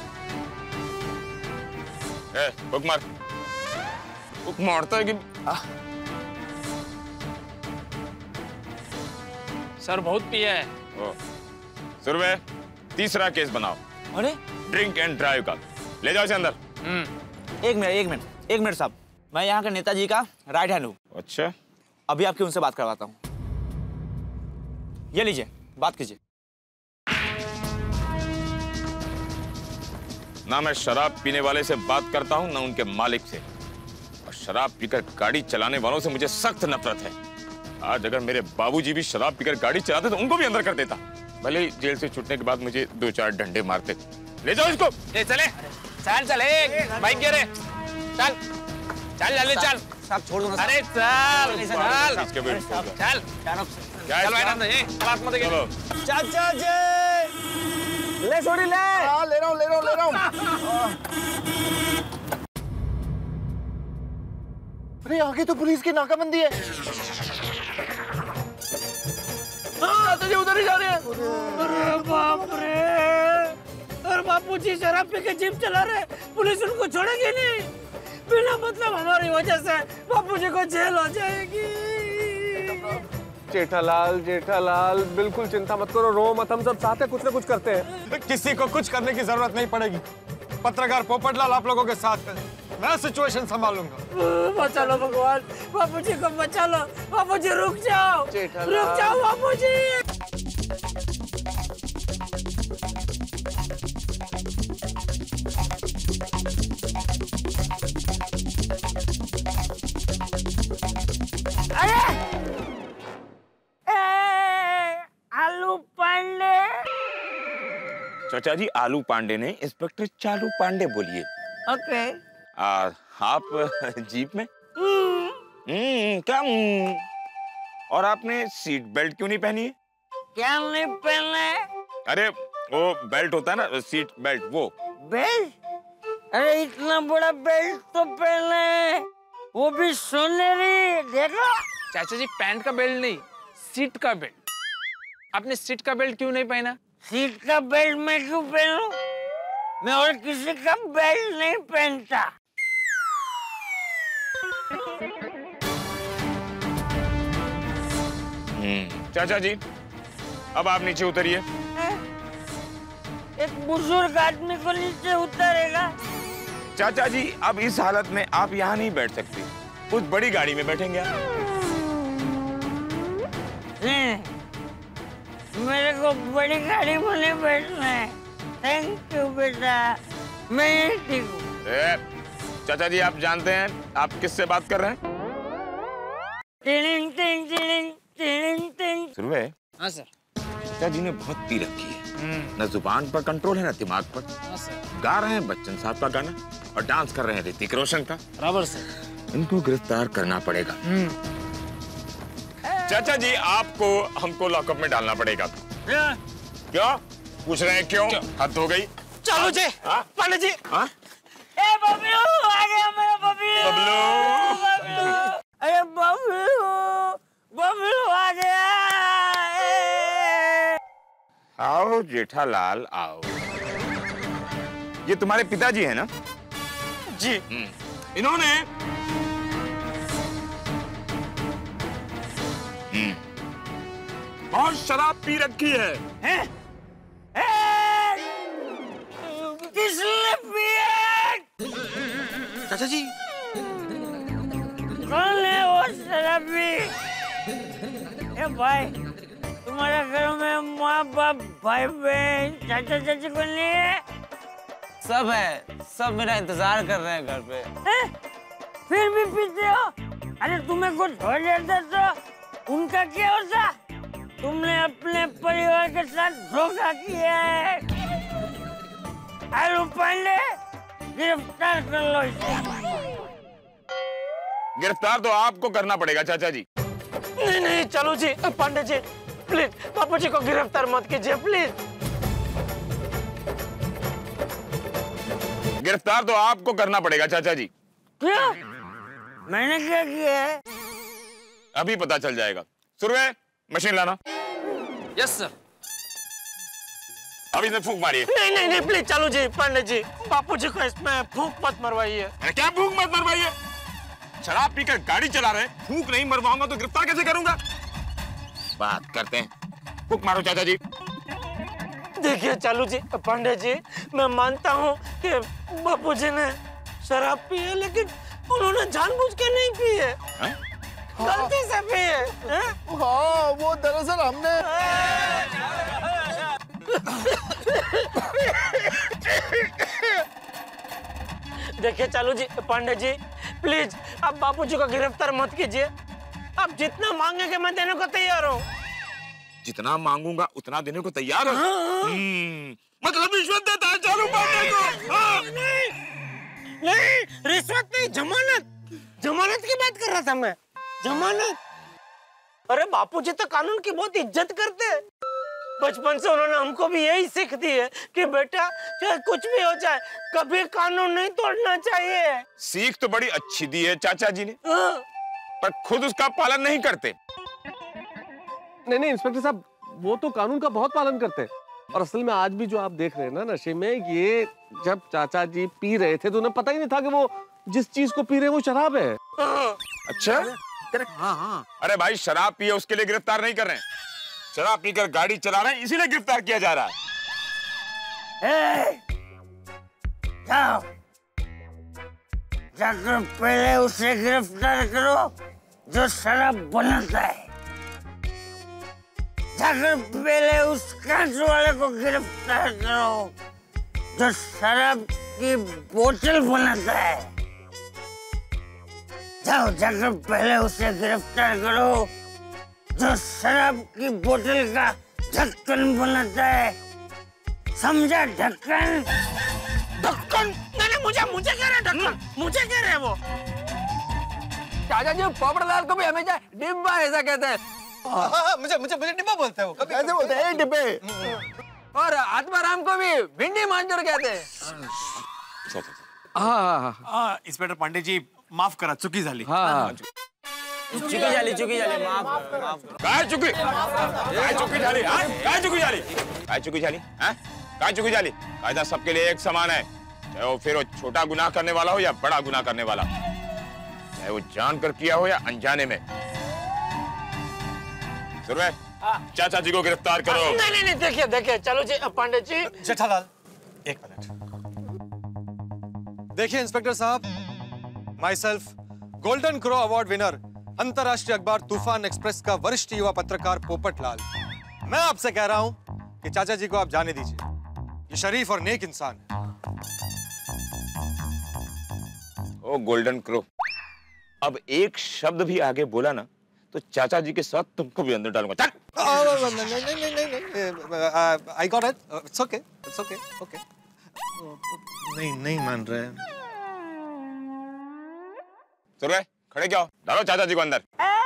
ए, हुक मार। हुक मारता है कि सर बहुत पिया है। ओ, सुरवे, तीसरा केस बनाओ। अरे ड्रिंक एंड ड्राइव का। ले जाओ इसे अंदर। एक मिनट एक मिनट एक मिनट साहब, मैं यहाँ के नेताजी का राइट हैंड हूँ। अच्छा, अभी आपकी उनसे बात करवाता हूँ। ये लीजिए, बात कीजिए। ना मैं शराब पीने वाले से बात करता हूँ, ना उनके मालिक से। और शराब पीकर गाड़ी चलाने वालों से मुझे सख्त नफरत है। आज अगर मेरे बाबूजी भी शराब पीकर गाड़ी चलाते तो उनको भी अंदर कर देता। भले ही जेल से छूटने के बाद मुझे दो चार डंडे मारते। ले जाओ इसको। ए, चले चल चल बाइक गिरे। चल चल जल्दी चल। साहब छोड़ दो ना। अरे चल चल इसके बेट चल चल चल बैठ अंदर। ये बात मत चलो। चाचा जी ले छोड़ी ले। हाँ ले रहा हूँ ले रहा हूँ ले रहा हूँ। अरे आगे तो पुलिस की नाकाबंदी है। हाँ तुझे उधर ही जा रहे हैं। अरे बाप रे, अरे बापूजी शराब पी के जीप चला रहे, पुलिस उनको छोड़ेगी नहीं। बिना मतलब हमारी वजह से बापूजी को जेल हो जाएगी। जेठालाल जेठालाल बिल्कुल चिंता मत करो, रो मत, हम सब साथ हैं, कुछ ना कुछ करते हैं। किसी को कुछ करने की जरूरत नहीं पड़ेगी। पत्रकार पोपटलाल आप लोगों के साथ है, मैं सिचुएशन संभालूंगा। बचा लो भगवान, बापूजी को बचा लो। बापूजी रुक जाओ, रुक जाओ बापूजी। अरे आलू पांडे। चाचा जी आलू पांडे ने इंस्पेक्टर चालू पांडे बोलिए। ओके। आ, आप जीप में? हम्म क्या? हम्म। और आपने सीट बेल्ट क्यों नहीं पहनी है? क्या नहीं पहना? अरे वो बेल्ट होता है ना, सीट बेल्ट, वो बेल्ट? अरे इतना बड़ा बेल्ट तो पहना है, वो भी सोनेरी। देखो चाचा जी पैंट का बेल्ट नहीं, सीट का बेल्ट। आपने सीट का बेल्ट क्यों नहीं पहना? सीट का बेल्ट मैं क्यों पहनूं? मैं और किसी का बेल्ट नहीं पहनता। हम्म चाचा जी अब आप नीचे उतरिए। एक बुजुर्ग आदमी को नीचे उतारेगा? चाचा जी अब इस हालत में आप यहाँ नहीं बैठ सकते, उस बड़ी गाड़ी में बैठेंगे आप। मेरे को बड़ी गाड़ी में नहीं बैठना है। थैंक यू बेटा, मैं ठीक हूँ। चाचा जी आप जानते हैं आप किससे बात कर रहे हैं? टिलिंग टिंग टिलिंग टिलिंग टिंग। सुरवे। हाँ सर। चाचा जी ने बहुत पी रखी है, न जुबान पर कंट्रोल है न दिमाग पर। हाँ सर। गा रहे हैं बच्चन साहब का गाना और डांस कर रहे हैं ऋतिक रोशन का। बराबर सर। इनको गिरफ्तार करना पड़ेगा। चाचा जी आपको हमको लॉकअप में डालना पड़ेगा। क्या पूछ रहे हैं? क्यों? हद हो गई। चलो जी पांडे जी। हाँ? ए बबलू आ गया मेरा बबलू। बबलू। अरे बबलू बबलू आ गया। आओ जेठालाल आओ। ये तुम्हारे पिताजी है ना? जी। इन्होंने बहुत शराब पी रखी है। हैं? किसने पिया? चाचा जी कौन है वो शराबी? ए भाई तुम्हारे घर में माँ बाप भाई बहन चाचा चाची को नहीं है? सब है, सब मेरा इंतजार कर रहे हैं घर पे। है? फिर भी पीते हो? अरे तुम्हें कुछ हो जाता तो उनका क्या होता? तुमने अपने परिवार के साथ धोखा किया है। आलू पांडे गिरफ्तार कर लो इसे। गिरफ्तार तो आपको करना पड़ेगा चाचा जी। नहीं नहीं चलो जी पांडे जी प्लीज बापू जी को गिरफ्तार मत कीजिए प्लीज। गिरफ्तार तो आपको करना पड़ेगा चाचा जी। क्या? मैंने क्या किया है? अभी पता चल जाएगा। सुरवे मशीन लाना। Yes sir. अब इसने फूंक मारी है। नहीं नहीं नहीं प्लीज चालू जी, पांडे जी, बापू जी को इसमें फूंक मत मरवाइए। अरे क्या फूंक मत मरवाइए? शराब पीकर गाड़ी चला रहे, फूंक नहीं मरवाऊंगा तो गिरफ्तार कैसे करूंगा? बात करते हैं, फूंक मारो चाचा जी। देखिए चालू जी, पांडे जी, मैं मानता हूँ कि बापू जी ने शराब पी है, लेकिन उन्होंने जानबूझ के नहीं पी है, गलती से पी है। हाँ, वो दरअसल हमने देखिए चालू जी, पांडे जी, प्लीज आप बापू जी को गिरफ्तार मत कीजिए। आप जितना मांगेंगे मैं देने को तैयार हूँ। जितना मांगूंगा उतना देने को तैयार हो? हम्म, मतलब रिश्वत देता है चालू पांडे को? हाँ। नहीं, नहीं, रिश्वत नहीं, जमानत, जमानत की बात कर रहा था मैं, जमानत। अरे बापूजी तो कानून की बहुत इज्जत करते हैं। बचपन से उन्होंने हमको भी यही सीख दी है कि बेटा चाहे कुछ भी हो जाए, कभी कानून नहीं तोड़ना चाहिए। सीख तो बड़ी अच्छी दी है चाचा जी ने, पर खुद उसका पालन नहीं करते। नहीं नहीं इंस्पेक्टर साहब, वो तो कानून का बहुत पालन करते हैं। और असल में आज भी जो आप देख रहे हैं ना नशे में, ये जब चाचा जी पी रहे थे तो उन्हें पता ही नहीं था कि वो जिस चीज को पी रहे हैं वो शराब है। अच्छा? हाँ हाँ। अरे भाई, शराब पिए उसके लिए गिरफ्तार नहीं कर रहे हैं, शराब पीकर गाड़ी चला रहे हैं इसीलिए गिरफ्तार किया जा रहा है। जाओ, जाकर पहले उसे गिरफ्तार करो जो शराब बनाता है। जाकर पहले उस कांच वाले को गिरफ्तार करो जो शराब की बोतल बनाता है। जाओ, जाकर पहले उसे गिरफ्तार करो जो शराब की बोतल का ढक्कन बनाता है। समझा? ढक्कन ढक्कन? नहीं, मुझे मुझे कह रहे ढक्कन, मुझे कह रहे वो। चाचा जी पोपटलाल को भी हमेशा डिब्बा ऐसा कहते हैं। हाँ, मुझे मुझे मुझे डिब्बा बोलते हैं वो। कभी ऐसे बोलते हैं डिब्बे। और आत्माराम को भी भिंडी मांजर कहते हैं। हाँ हाँ इंस्पेक्टर पांडे जी, माफ करा, चुकी झाली। हाँ चुकी झाली, चुकी झाली, माफ माफ। काय चुकी? काय चुकी झाली? हाँ? काय चुकी झाली? काय चुकी झाली? हाँ? काय चुकी झाली? कायदा सबके लिए एक समान है, चाहे वो फिर वो छोटा गुनाह करने वाला हो या बड़ा गुनाह करने वाला, चाहे वो जानकर किया हो या अनजाने में। सुरवे, चाचा जी को गिरफ्तार करो। नहीं नहीं नहीं, देखिए देखिए, चलो जी पांडे जी। जेठालाल, एक मिनट। देखिए इंस्पेक्टर साहब, myself golden crow award winner, अंतरराष्ट्रीय अखबार तूफान एक्सप्रेस का वरिष्ठ युवा पत्रकार पोपटलाल, मैं आपसे कह रहा हूं कि चाचा जी को आप जाने दीजिए। ये शरीफ और नेक इंसान है। ओ गोल्डन क्रो, अब एक शब्द भी आगे बोला ना तो चाचा जी के साथ तुमको भी अंदर डालूंगा। I got it, it's okay, it's okay, okay. नहीं नहीं मान रहे। सुरवे, खड़े क्या हो? डालो चाचा जी को अंदर।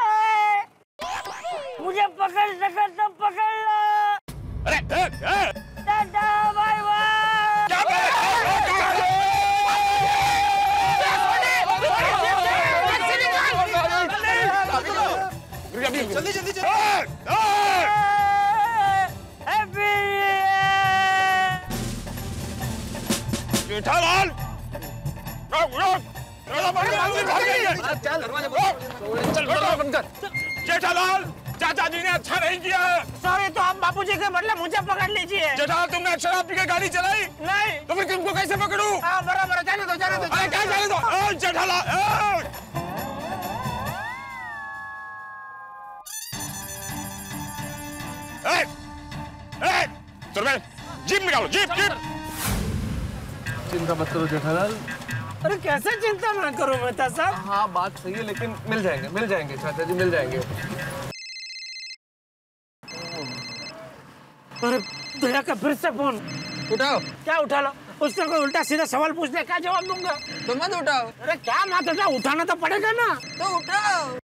मुझे पकड़ सका तो पकड़ लो। अरे ए, ए। Tata bye bye. क्या जल्दी जल्दी जेठालाल, जेठालाल, चाचा जी ने अच्छा नहीं किया है। सॉरी, तो आप बापूजी के बदले मुझे पकड़ लीजिए। जेठालाल, तुमने शराब पीकर गाड़ी चलाई? नहीं। तो फिर तुमको कैसे पकड़ूं? हाँ बराबर, जाने दो जाने दो। अरे क्या जाने दो? ओ जेठालाल, ए, ए, सुरवे, जीप निकालो, जीप, जीप। चिंता मत करो जेठालाल। अरे कैसे चिंता ना करो मेहता साहब? हाँ बात सही है, लेकिन मिल जाएंगे, मिल जाएंगे चाचा जी, मिल जाएंगे। अरे दया का फिर से फोन उठाओ। क्या उठा लो? उससे कोई उल्टा सीधा सवाल पूछने का जवाब दूंगा। तो मत उठाओ। अरे क्या मत उठाओ, उठाना तो पड़ेगा ना। तो उठाओ।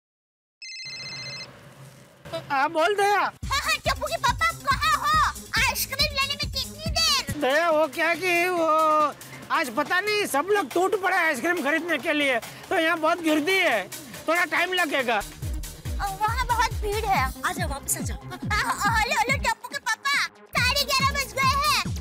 हाँ बोल दया। हाँ हाँ टप्पू के पापा, आप कहाँ हो? आइसक्रीम लेने में कितनी देर? दया वो क्या कि वो आज पता नहीं सब लोग टूट पड़े आइसक्रीम खरीदने के लिए, तो यहाँ बहुत गिरदी है, थोड़ा टाइम लगेगा। वहाँ बहुत भीड़ है। आजा वापस आ जाओ। हेलो हेलो टप्पू के पापा, साढ़े ग्यारह बज गए हैं।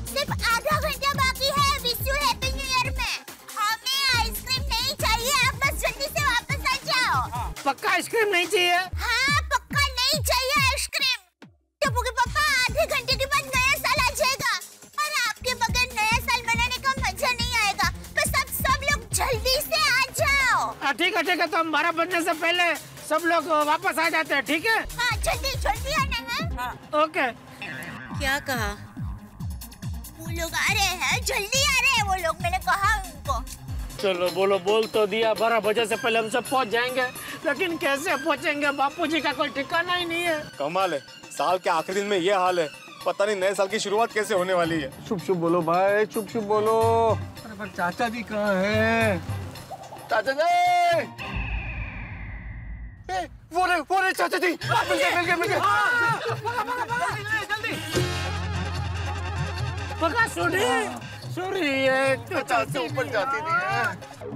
पक्का आइसक्रीम नहीं चाहिए? हाँ पक्का नहीं चाहिए आइसक्रीम। टप्पू के पापा आधे घंटे के बाद नया साल आ जाएगा और आपके बगैर नया साल मनाने का मजा नहीं आएगा। बस आप सब लोग जल्दी से आ जाओ। ठीक है ठीक है, तो हम बारह बजने से पहले सब लोग वापस आ जाते हैं, ठीक है? हाँ जल्दी जल्दी आना है। हाँ। ओके। क्या कहा? वो लोग आ रहे हैं, जल्दी आ रहे हैं वो लोग, मैंने कहा उनको। चलो बोलो, बोल तो दिया बारह बजे से पहले हम सब पहुंच जाएंगे, लेकिन कैसे पहुंचेंगे? बापूजी का कोई ठिकाना ही नहीं है। कमाल है, साल के आखिरी दिन में ये हाल है। पता नहीं नए साल की शुरुआत कैसे होने वाली है। चुप चुप बोलो भाई, चुप चुप बोलो। अरे पर चाचा जी कहाँ हैं? चाचा जी, ए, वो रे वो रे चाचा जी, मिल गए मिल गए मिल गए। पका सोडी सॉरी, ये चाचा से ऊपर जाती नहीं है।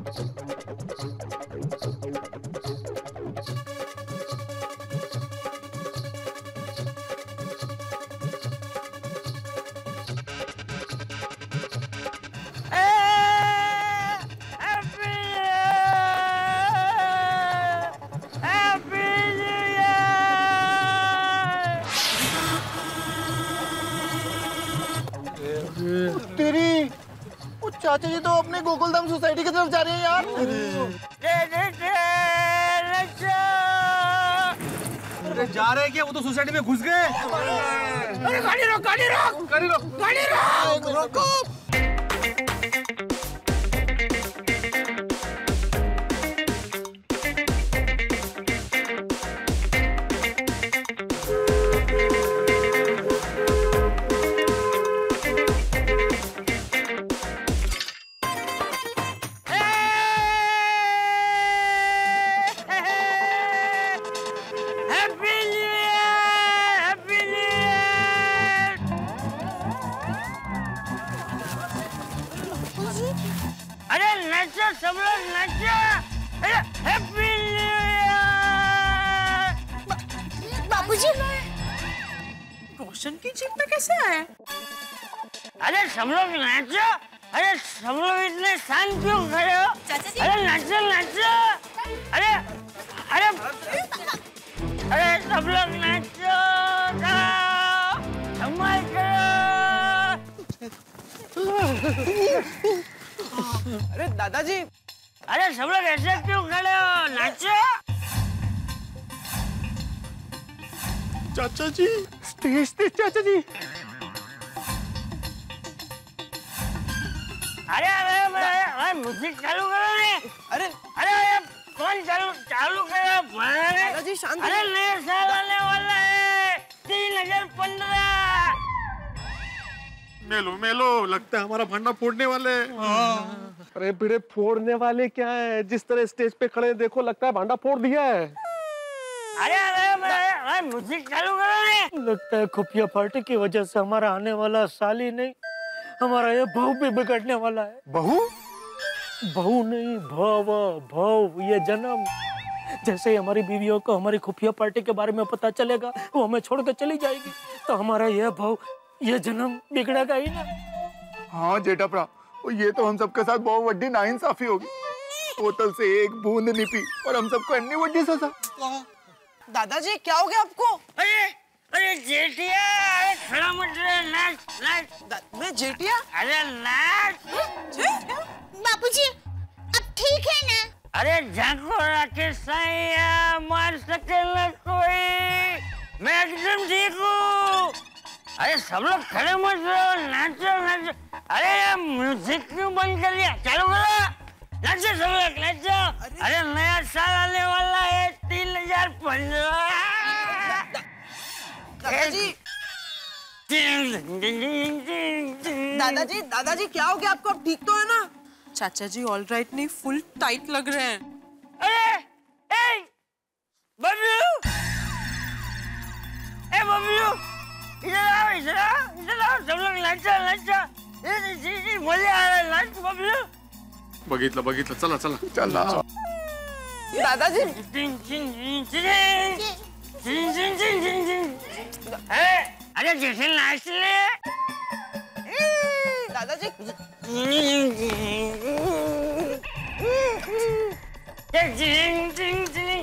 तेरी वो चाचा जी तो अपने गोकुलधाम सोसाइटी की तरफ जा रहे हैं यार। अरे जा रहे क्या? वो तो सोसाइटी में घुस गए। अरे गाड़ी रोक गाड़ी रोक गाड़ी रोक गाड़ी रोक रोको। सब लोग नाचो। अरे हैप्पी न्यू ईयर। बाबूजी रोशन की जीप में कैसे आए? अरे सब लोग नाचो। अरे सब लोग इतने शांत क्यों खड़े हो? अरे नाचो नाचो। अरे अरे अरे सब लोग नाचो, धमाल करो। अरे दादाजी, अरे सब लोग ऐसे क्यों खड़े हो? नाचो। चाचा जी स्टेज पे, चाचा जी। अरे अरे अरे म्यूजिक चालू करो ने। अरे अरे अरे कौन चालू चालू करो? दादाजी शांत। अरे नया साल आने वाला है, तीन हजार पंद्रह। मेलो मेलो, लगता है हमारा भंडा फोड़ने वाले। अरे भिड़े फोड़ने वाले क्या है? जिस तरह स्टेज पे खड़े देखो, लगता है भांडा फोड़ दिया है। अरे अरे म्यूजिक चालू करो ने। लगता है खुफिया पार्टी की वजह से हमारा आने वाला साल ही नहीं, हमारा ये बहू भी बिगड़ने वाला है। बहू? बहू नहीं, भव भव, ये जन्म। जैसे ही हमारी बीवियों को हमारी खुफिया पार्टी के बारे में पता चलेगा, वो हमें छोड़ के चली जाएगी, तो हमारा यह भव, ये जन्म बिगड़ेगा ही ना। हाँ जेठा भरा, ये तो हम सबके साथ बहुत बड़ी नाइंसाफी होगी। बोतल से एक बूंद नहीं पी और हम सबको अन्नी बड़ी सजा। दादाजी क्या हो गया आपको? अरे अरे जेठिया, अरे खड़ा मत रहे, नाच नाच। मैं जेठिया? अरे नाच। बापूजी अब ठीक है ना? अरे झांको राकेश साईया, मार सके न कोई, मैं एकदम ठीक हूँ। अरे सब लोग खड़े मत रहो, नाचो नाचो। अरे म्यूजिक क्यों बंद कर लिया? चालू करो, नाचो सब लोग नाचो। अरे नया साल आने वाला है, तीन हजार पंद्रह। दादाजी दादाजी दादाजी क्या हो गया आपको? अब ठीक तो है ना? चाचा जी ऑल राइट नहीं, फुल टाइट लग रहे हैं। अरे ए बबलू, ए बबलू, इधर आओ इधर आओ इधर आओ, सब लोग नाचो नाचो। ये जी जी मजा आ रहा है, नाच बबलू। बघितलं बघितलं, चला चला चला। दादाजी अरे जैसे नाच ले दादाजी।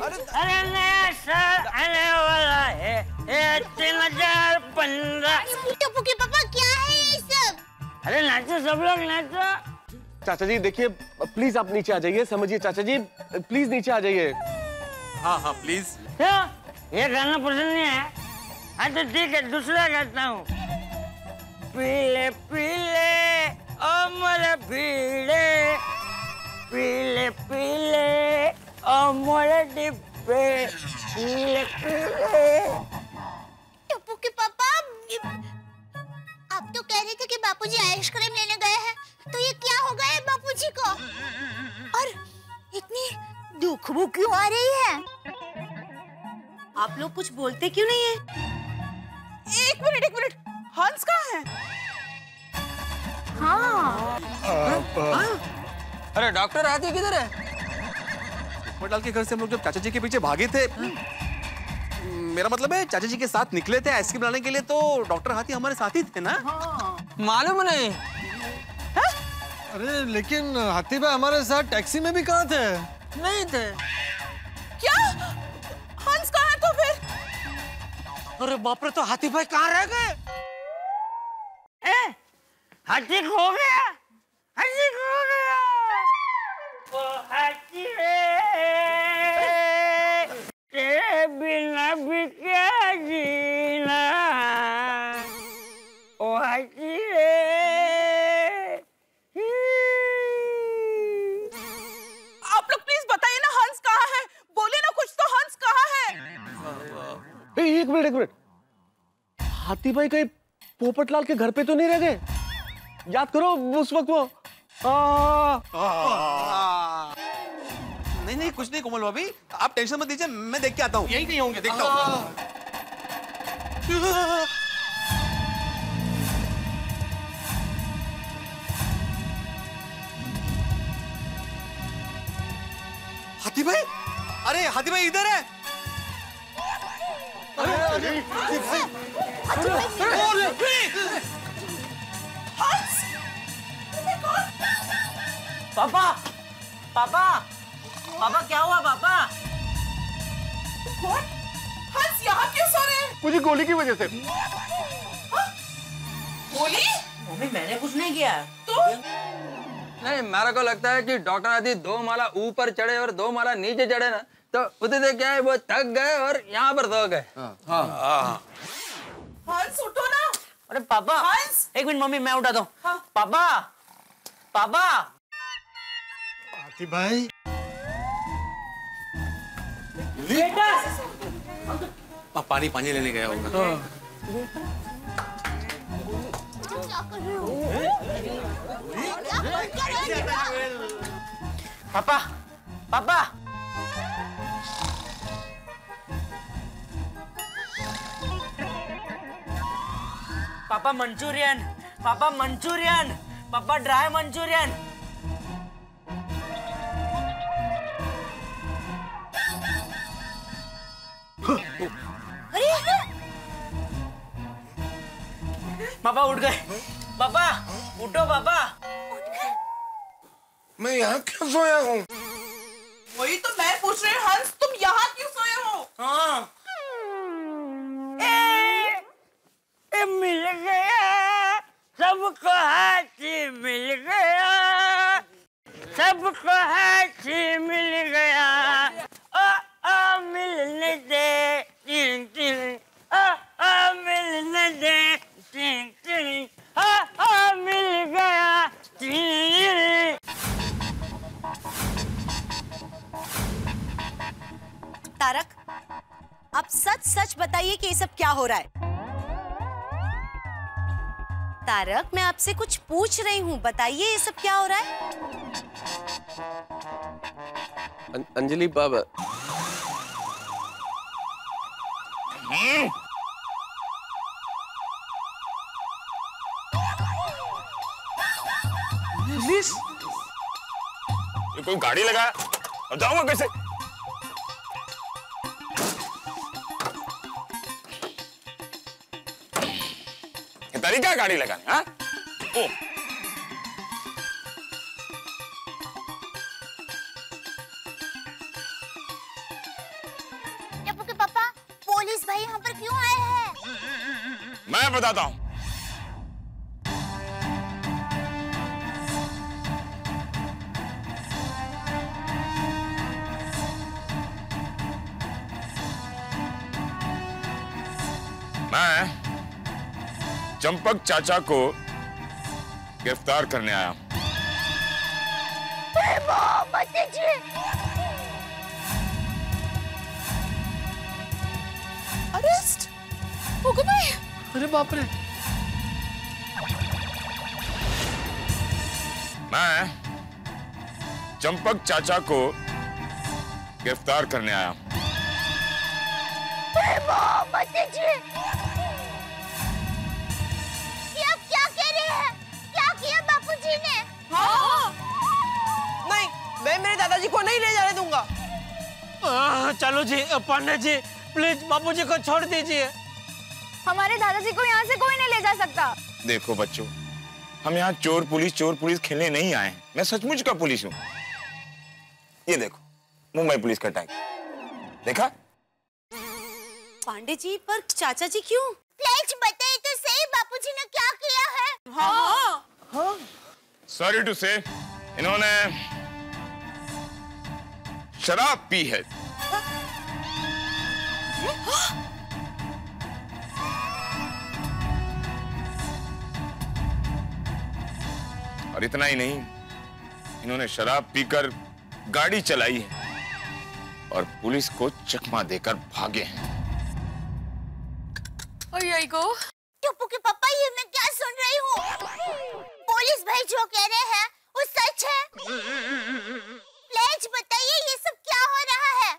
अरे नया साल आने वाला है, ये तीन हजार पंद्रह। टप्पू के पापा क्या है ये सब? अरे नाचो सब लोग नाचो। चाचा जी देखिए, प्लीज आप नीचे आ जाइए। समझिए चाचा जी, प्लीज नीचे आ जाइए। हाँ हाँ प्लीज। क्यों? ये गाना पसंद नहीं है? हाँ तो ठीक है, दूसरा गाता हूँ। पीले पीले ओ मोरे पीले, पीले पीले ओ मोरे डिब्बे, पीले पीले। टप्पू के पापा, आप तो कह रहे थे कि बापूजी आइसक्रीम लेने गए हैं, तो ये क्या हो गया है बापूजी को? और इतनी दुख वो क्यों आ रही है? आप लोग कुछ बोलते क्यों नहीं है? एक मिनट एक मिनट, हंस कहाँ है? हाँ। अरे डॉक्टर हाथी किधर है? पोपटलाल के घर से हम लोग जब चाचा जी के पीछे भागे थे, मेरा मतलब है चाचा जी के साथ निकले थे आइसक्रीम लाने के लिए, तो डॉक्टर हाथी हमारे साथ ही थे ना? मालूम नहीं। अरे लेकिन हाथी भाई हमारे साथ टैक्सी में भी कहाँ थे? नहीं थे। क्या? हंस कहाँ है तो फिर? अरे बाप रे, तो हाथी भाई कहाँ रह गए? हाथी खो गया, हाथी खो गया। ओ हाथी रे, तेरे बिना भी क्या जीना। ओ हाथी रे। आप लोग प्लीज बताइए ना, हंस कहाँ है? बोलिए ना कुछ तो, हंस कहाँ है? एक मिनट एक मिनट, हाथी भाई कहीं पोपटलाल के घर पे तो नहीं रह गए? याद करो उस वक्त वो आ, आ, नहीं नहीं कुछ नहीं कोमल भाभी, आप टेंशन मत लीजिए, मैं देख के आता हूँ। यही कहीं होंगे, देखता हूँ। हाथी भाई, अरे हाथी भाई इधर है। अरे अरे पापा, पापा, पापा क्या हुआ पापा? कौन? हंस यहाँ क्यों सो रहे हैं? मुझे गोली की वजह से। गोली? मम्मी मैंने कुछ नहीं किया। तो? नहीं, मेरे को लगता है कि डॉक्टर आदि दो माला ऊपर चढ़े और दो माला नीचे चढ़े ना, तो उधर से क्या है, वो थक गए और यहाँ पर सो गए। हाँ। हंस उठो ना। अरे पापा, हंस। एक मिनट मम्मी, मैं उठाता हूँ। हाँ। पापा, पापा। हाथी भाई। बेटा। पानी पानी लेने गया होगा। पापा, पापा। पापा मंचूरियन, पापा मंचूरियन, पापा ड्राई मंचूरियन। पापा उठ गए। पापा उठो पापा। मैं यहाँ क्यों सोया हूँ? वही तो मैं पूछ रही हूँ, हंस तुम यहाँ क्यों सोए हो? हाँ। ए, ए मिल गया, सबको हाथी मिल गया, सबको हाथी मिल गया। ओ ओ मिलने दे टिंग टिंग, ओ ओ मिलने दे टिंग टिंग, ओ ओ मिल गया टिंग। तारक, आप सच सच बताइए कि ये सब क्या हो रहा है? तारक, मैं आपसे कुछ पूछ रही हूँ, बताइए ये सब क्या हो रहा है? अं, अंजलि बाबा। ये कोई गाड़ी लगा, अब जाऊंगा कैसे? तरीका गाड़ी लगाने, हाँ? ओ। यहाँ पर क्यों आए हैं? मैं बताता हूँ। मैं चंपक चाचा को गिरफ्तार करने आया हूँ। अरेस्ट? अरे बाप रे। मैं चंपक चाचा को गिरफ्तार करने आया हूँ। ये आप क्या कह रहे हैं? क्या किया बापूजी ने? हाँ? नहीं, मैं मेरे दादाजी को नहीं ले जाने दूंगा। आ, चलो जी पांडे जी, प्लीज बापूजी को छोड़ दीजिए। हमारे दादाजी को यहाँ से कोई नहीं ले जा सकता। देखो बच्चों, हम यहाँ चोर पुलिस चोर पुलिस खेलने नहीं आए हैं। मैं सचमुच का पुलिस हूँ। ये देखो, मुंबई पुलिस का टैग देखा? पांडे जी, पर चाचा जी क्यों? प्लीज बताइए तो सही, बापूजी ने क्या किया है? हाँ हाँ। सॉरी टू से, इन्होंने शराब पी है। और इतना ही नहीं, इन्होंने शराब पीकर गाड़ी चलाई है और पुलिस को चकमा देकर भागे हैं। टप्पू के पापा, ये मैं क्या सुन रही हूँ? पुलिस भाई जो कह रहे हैं वो सच है? प्लीज बताइए ये सब क्या हो रहा है?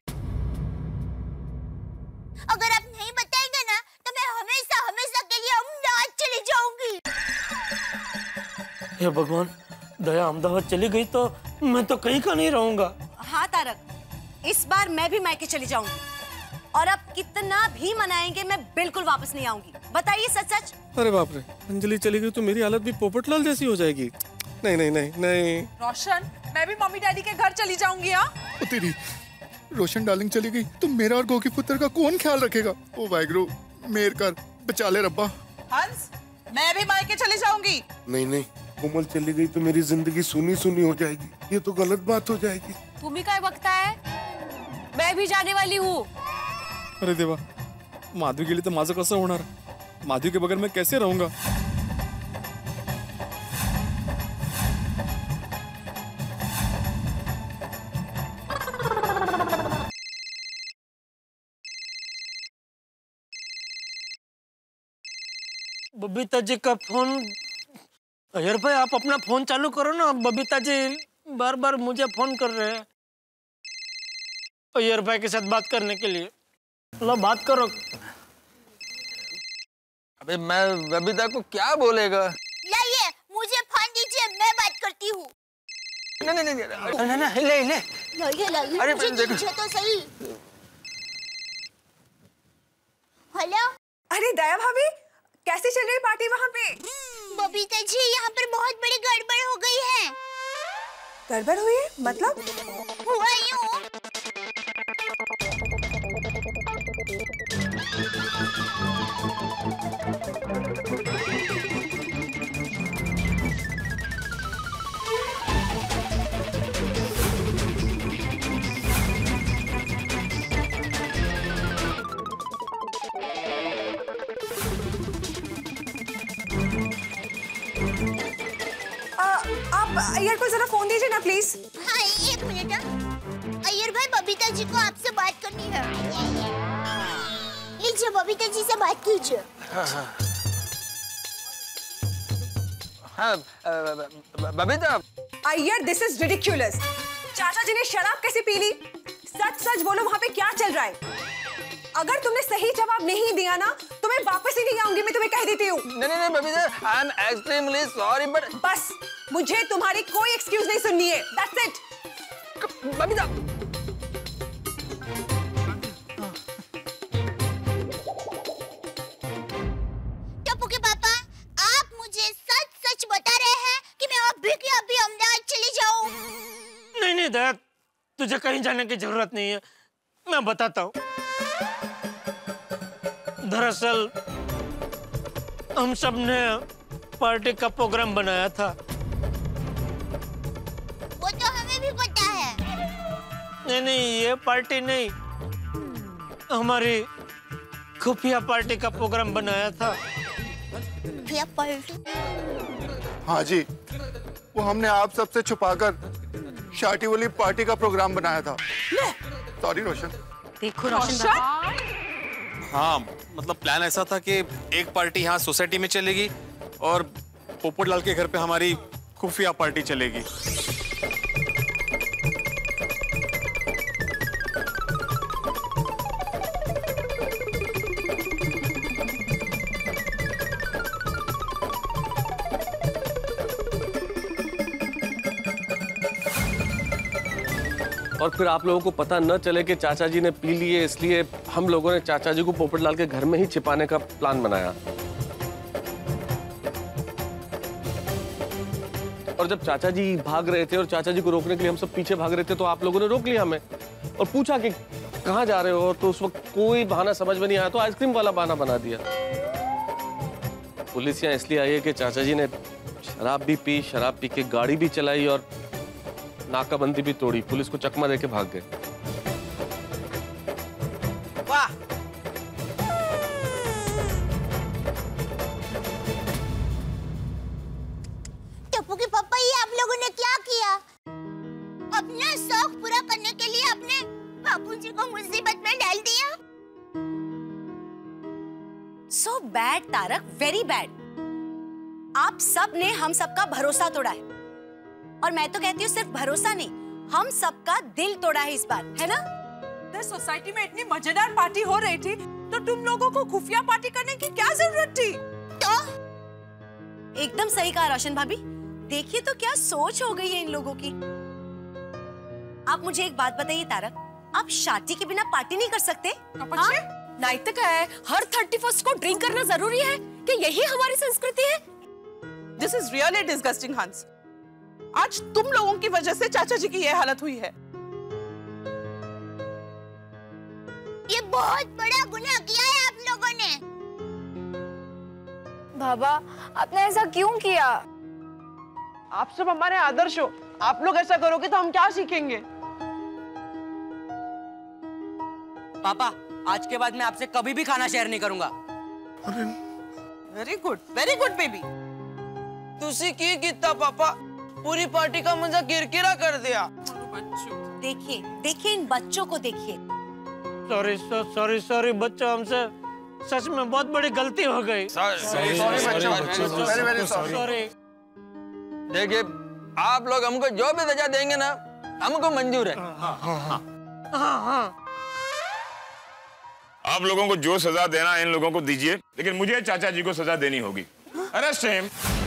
अगर आप नहीं बताएंगे ना तो मैं हमेशा हमेशा के लिए अहमदाबाद चली जाऊंगी। हे भगवान, दया अहमदाबाद चली गई तो मैं तो कहीं का नहीं रहूंगा। हाँ तारक, इस बार मैं भी मायके चली जाऊंगी और अब कितना भी मनाएंगे मैं बिल्कुल वापस नहीं आऊंगी। बताइए सच सच। अरे बाप रे, अंजलि चली गई तो मेरी हालत भी पोपटलाल जैसी हो जाएगी। नहीं नहीं नहीं नहीं। रोशन, मैं भी मम्मी डैडी के घर चली जाऊंगी। हाँ तेरी रोशन डार्लिंग चली गई तो मेरा और गोकी पुत्र का कौन ख्याल रखेगा? ओ वाहिगुरु, मेर कर, बचा ले रब्बा। हंस, मैं भी मायके चली जाऊंगी। नहीं नहीं, कोमल चली गई तो मेरी जिंदगी सुनी सुनी हो जाएगी। ये तो गलत बात हो जाएगी। तुम्ही काय बघता है? मैं भी जाने वाली हूँ। अरे देवा, माधवी गेली तर माझं कसं होणार? माधवी के बगैर मैं कैसे रहूंगा? बबीता जी का फोन। अयर भाई, आप अपना फोन चालू करो ना, बबीता जी बार बार मुझे फोन कर रहे हैं अयर भाई के साथ बात करने के लिए। लो बात करो। अबे मैं बबीता को क्या बोलेगा? लाइए, मुझे फोन दीजिए, मैं बात करती हूँ। नहीं नहीं नहीं नहीं नहीं, ले ले। लाइए लाइए, अरे मुझे देखो। दीजिए तो सही। हेलो। अरे दया भाभी, कैसे चल रही पार्टी वहाँ पे? बबीता जी, यहाँ पर बहुत बड़ी गड़बड़ हो गई है। गड़बड़ हुई है? मतलब? हुआ यूँ। अय्यर को जरा फोन दीजिए ना प्लीज। हाँ एक मिनट। अय्यर भाई, बबीता जी को आपसे बात करनी है। लीजिए, बबीता जी से बात कीजिए। हाँ हाँ, Babita. Iyer, this is ridiculous. चाचा जी ने शराब कैसे पी ली? सच सच बोलो, वहाँ पे क्या चल रहा है? अगर तुमने सही जवाब नहीं दिया ना तो मैं वापस ही नहीं आऊंगी, मैं तुम्हें कह देती हूँ। नहीं नहीं Babita, I am extremely sorry but. बस, मुझे तुम्हारी कोई एक्सक्यूज नहीं सुननी है। That's it. बबीता। टप्पू के पापा, आप मुझे सच सच बता रहे हैं कि मैं अभी के अभी अहमदाबाद चली जाऊं? नहीं नहीं दया, तुझे कहीं जाने की जरूरत नहीं है, मैं बताता हूँ। दरअसल हम सब ने पार्टी का प्रोग्राम बनाया था। वो तो हमें भी पता है। नहीं नहीं, ये पार्टी नहीं, हमारी खुफिया पार्टी का प्रोग्राम बनाया था। खुफिया पार्टी? हाँ जी, वो हमने आप सबसे छुपाकर शादी वाली पार्टी का प्रोग्राम बनाया था। सॉरी रोशन। देखो रोशन, हाँ, मतलब प्लान ऐसा था कि एक पार्टी यहाँ सोसाइटी में चलेगी और पोपटलाल के घर पे हमारी खुफिया पार्टी चलेगी। और फिर आप लोगों को पता न चले कि चाचा जी ने पी लिए, इसलिए हम लोगों ने चाचा जी को पोपटलाल के घर में ही छिपाने का प्लान बनाया। और जब चाचा जी भाग रहे थे और चाचा जी को रोकने के लिए हम सब पीछे भाग रहे थे, तो आप लोगों ने रोक लिया हमें और पूछा कि कहाँ जा रहे हो। तो उस वक्त कोई बहाना समझ में नहीं आया, तो आइसक्रीम वाला बहाना बना दिया। पुलिस यहाँ इसलिए आई है कि चाचा जी ने शराब भी पी, शराब पी के गाड़ी भी चलाई और नाकाबंदी भी तोड़ी। पुलिस को चकमा देके भाग गए। वाह, टप्पू के पापा, ये आप लोगों ने क्या किया? अपना शौक पूरा करने के लिए अपने बापूजी को मुसीबत में डाल दिया। So bad Tarak, very bad. आप सब ने हम सबका भरोसा तोड़ा है, और मैं तो कहती हूँ सिर्फ भरोसा नहीं, हम सबका दिल तोड़ा है इस बार, है ना? तो सोसाइटी में इतनी मजेदार पार्टी हो रही थी, तो तुम लोगों को खुफिया पार्टी करने की क्या जरूरत थी? तो एकदम सही कहा रोशन भाभी। देखिए तो क्या सोच हो गई है इन लोगों की। आप मुझे एक बात बताइए तारक, आप शादी के बिना पार्टी नहीं कर सकते? हाँ? नाइट का है, हर थर्टी फर्स्ट को ड्रिंक करना जरूरी है? कि यही हमारी संस्कृति है? दिस इज रियली डिस्गस्टिंग हंस। आज तुम लोगों की वजह से चाचा जी की यह हालत हुई है। ये बहुत बड़ा गुनाह किया है आप लोगों ने। बाबा, आपने ऐसा क्यों किया? आप सब हमारे आदर्श हो, आप लोग ऐसा करोगे तो हम क्या सीखेंगे? पापा, आज के बाद मैं आपसे कभी भी खाना शेयर नहीं करूंगा। Very good, very good baby. तुसी की कीता पापा, पूरी पार्टी का मजा किरकिरा कर दिया। देखिए देखिए इन बच्चों को देखिए। सॉरी सॉरी सॉरी बच्चों, हमसे सच में बहुत बड़ी गलती हो गई। सॉरी। देखिए, आप लोग हमको जो भी सजा देंगे ना, हमको मंजूर है। हाँ हाँ। आप लोगों को जो सजा देना इन लोगों को दीजिए, लेकिन मुझे चाचा जी को सजा देनी होगी। Arrest him.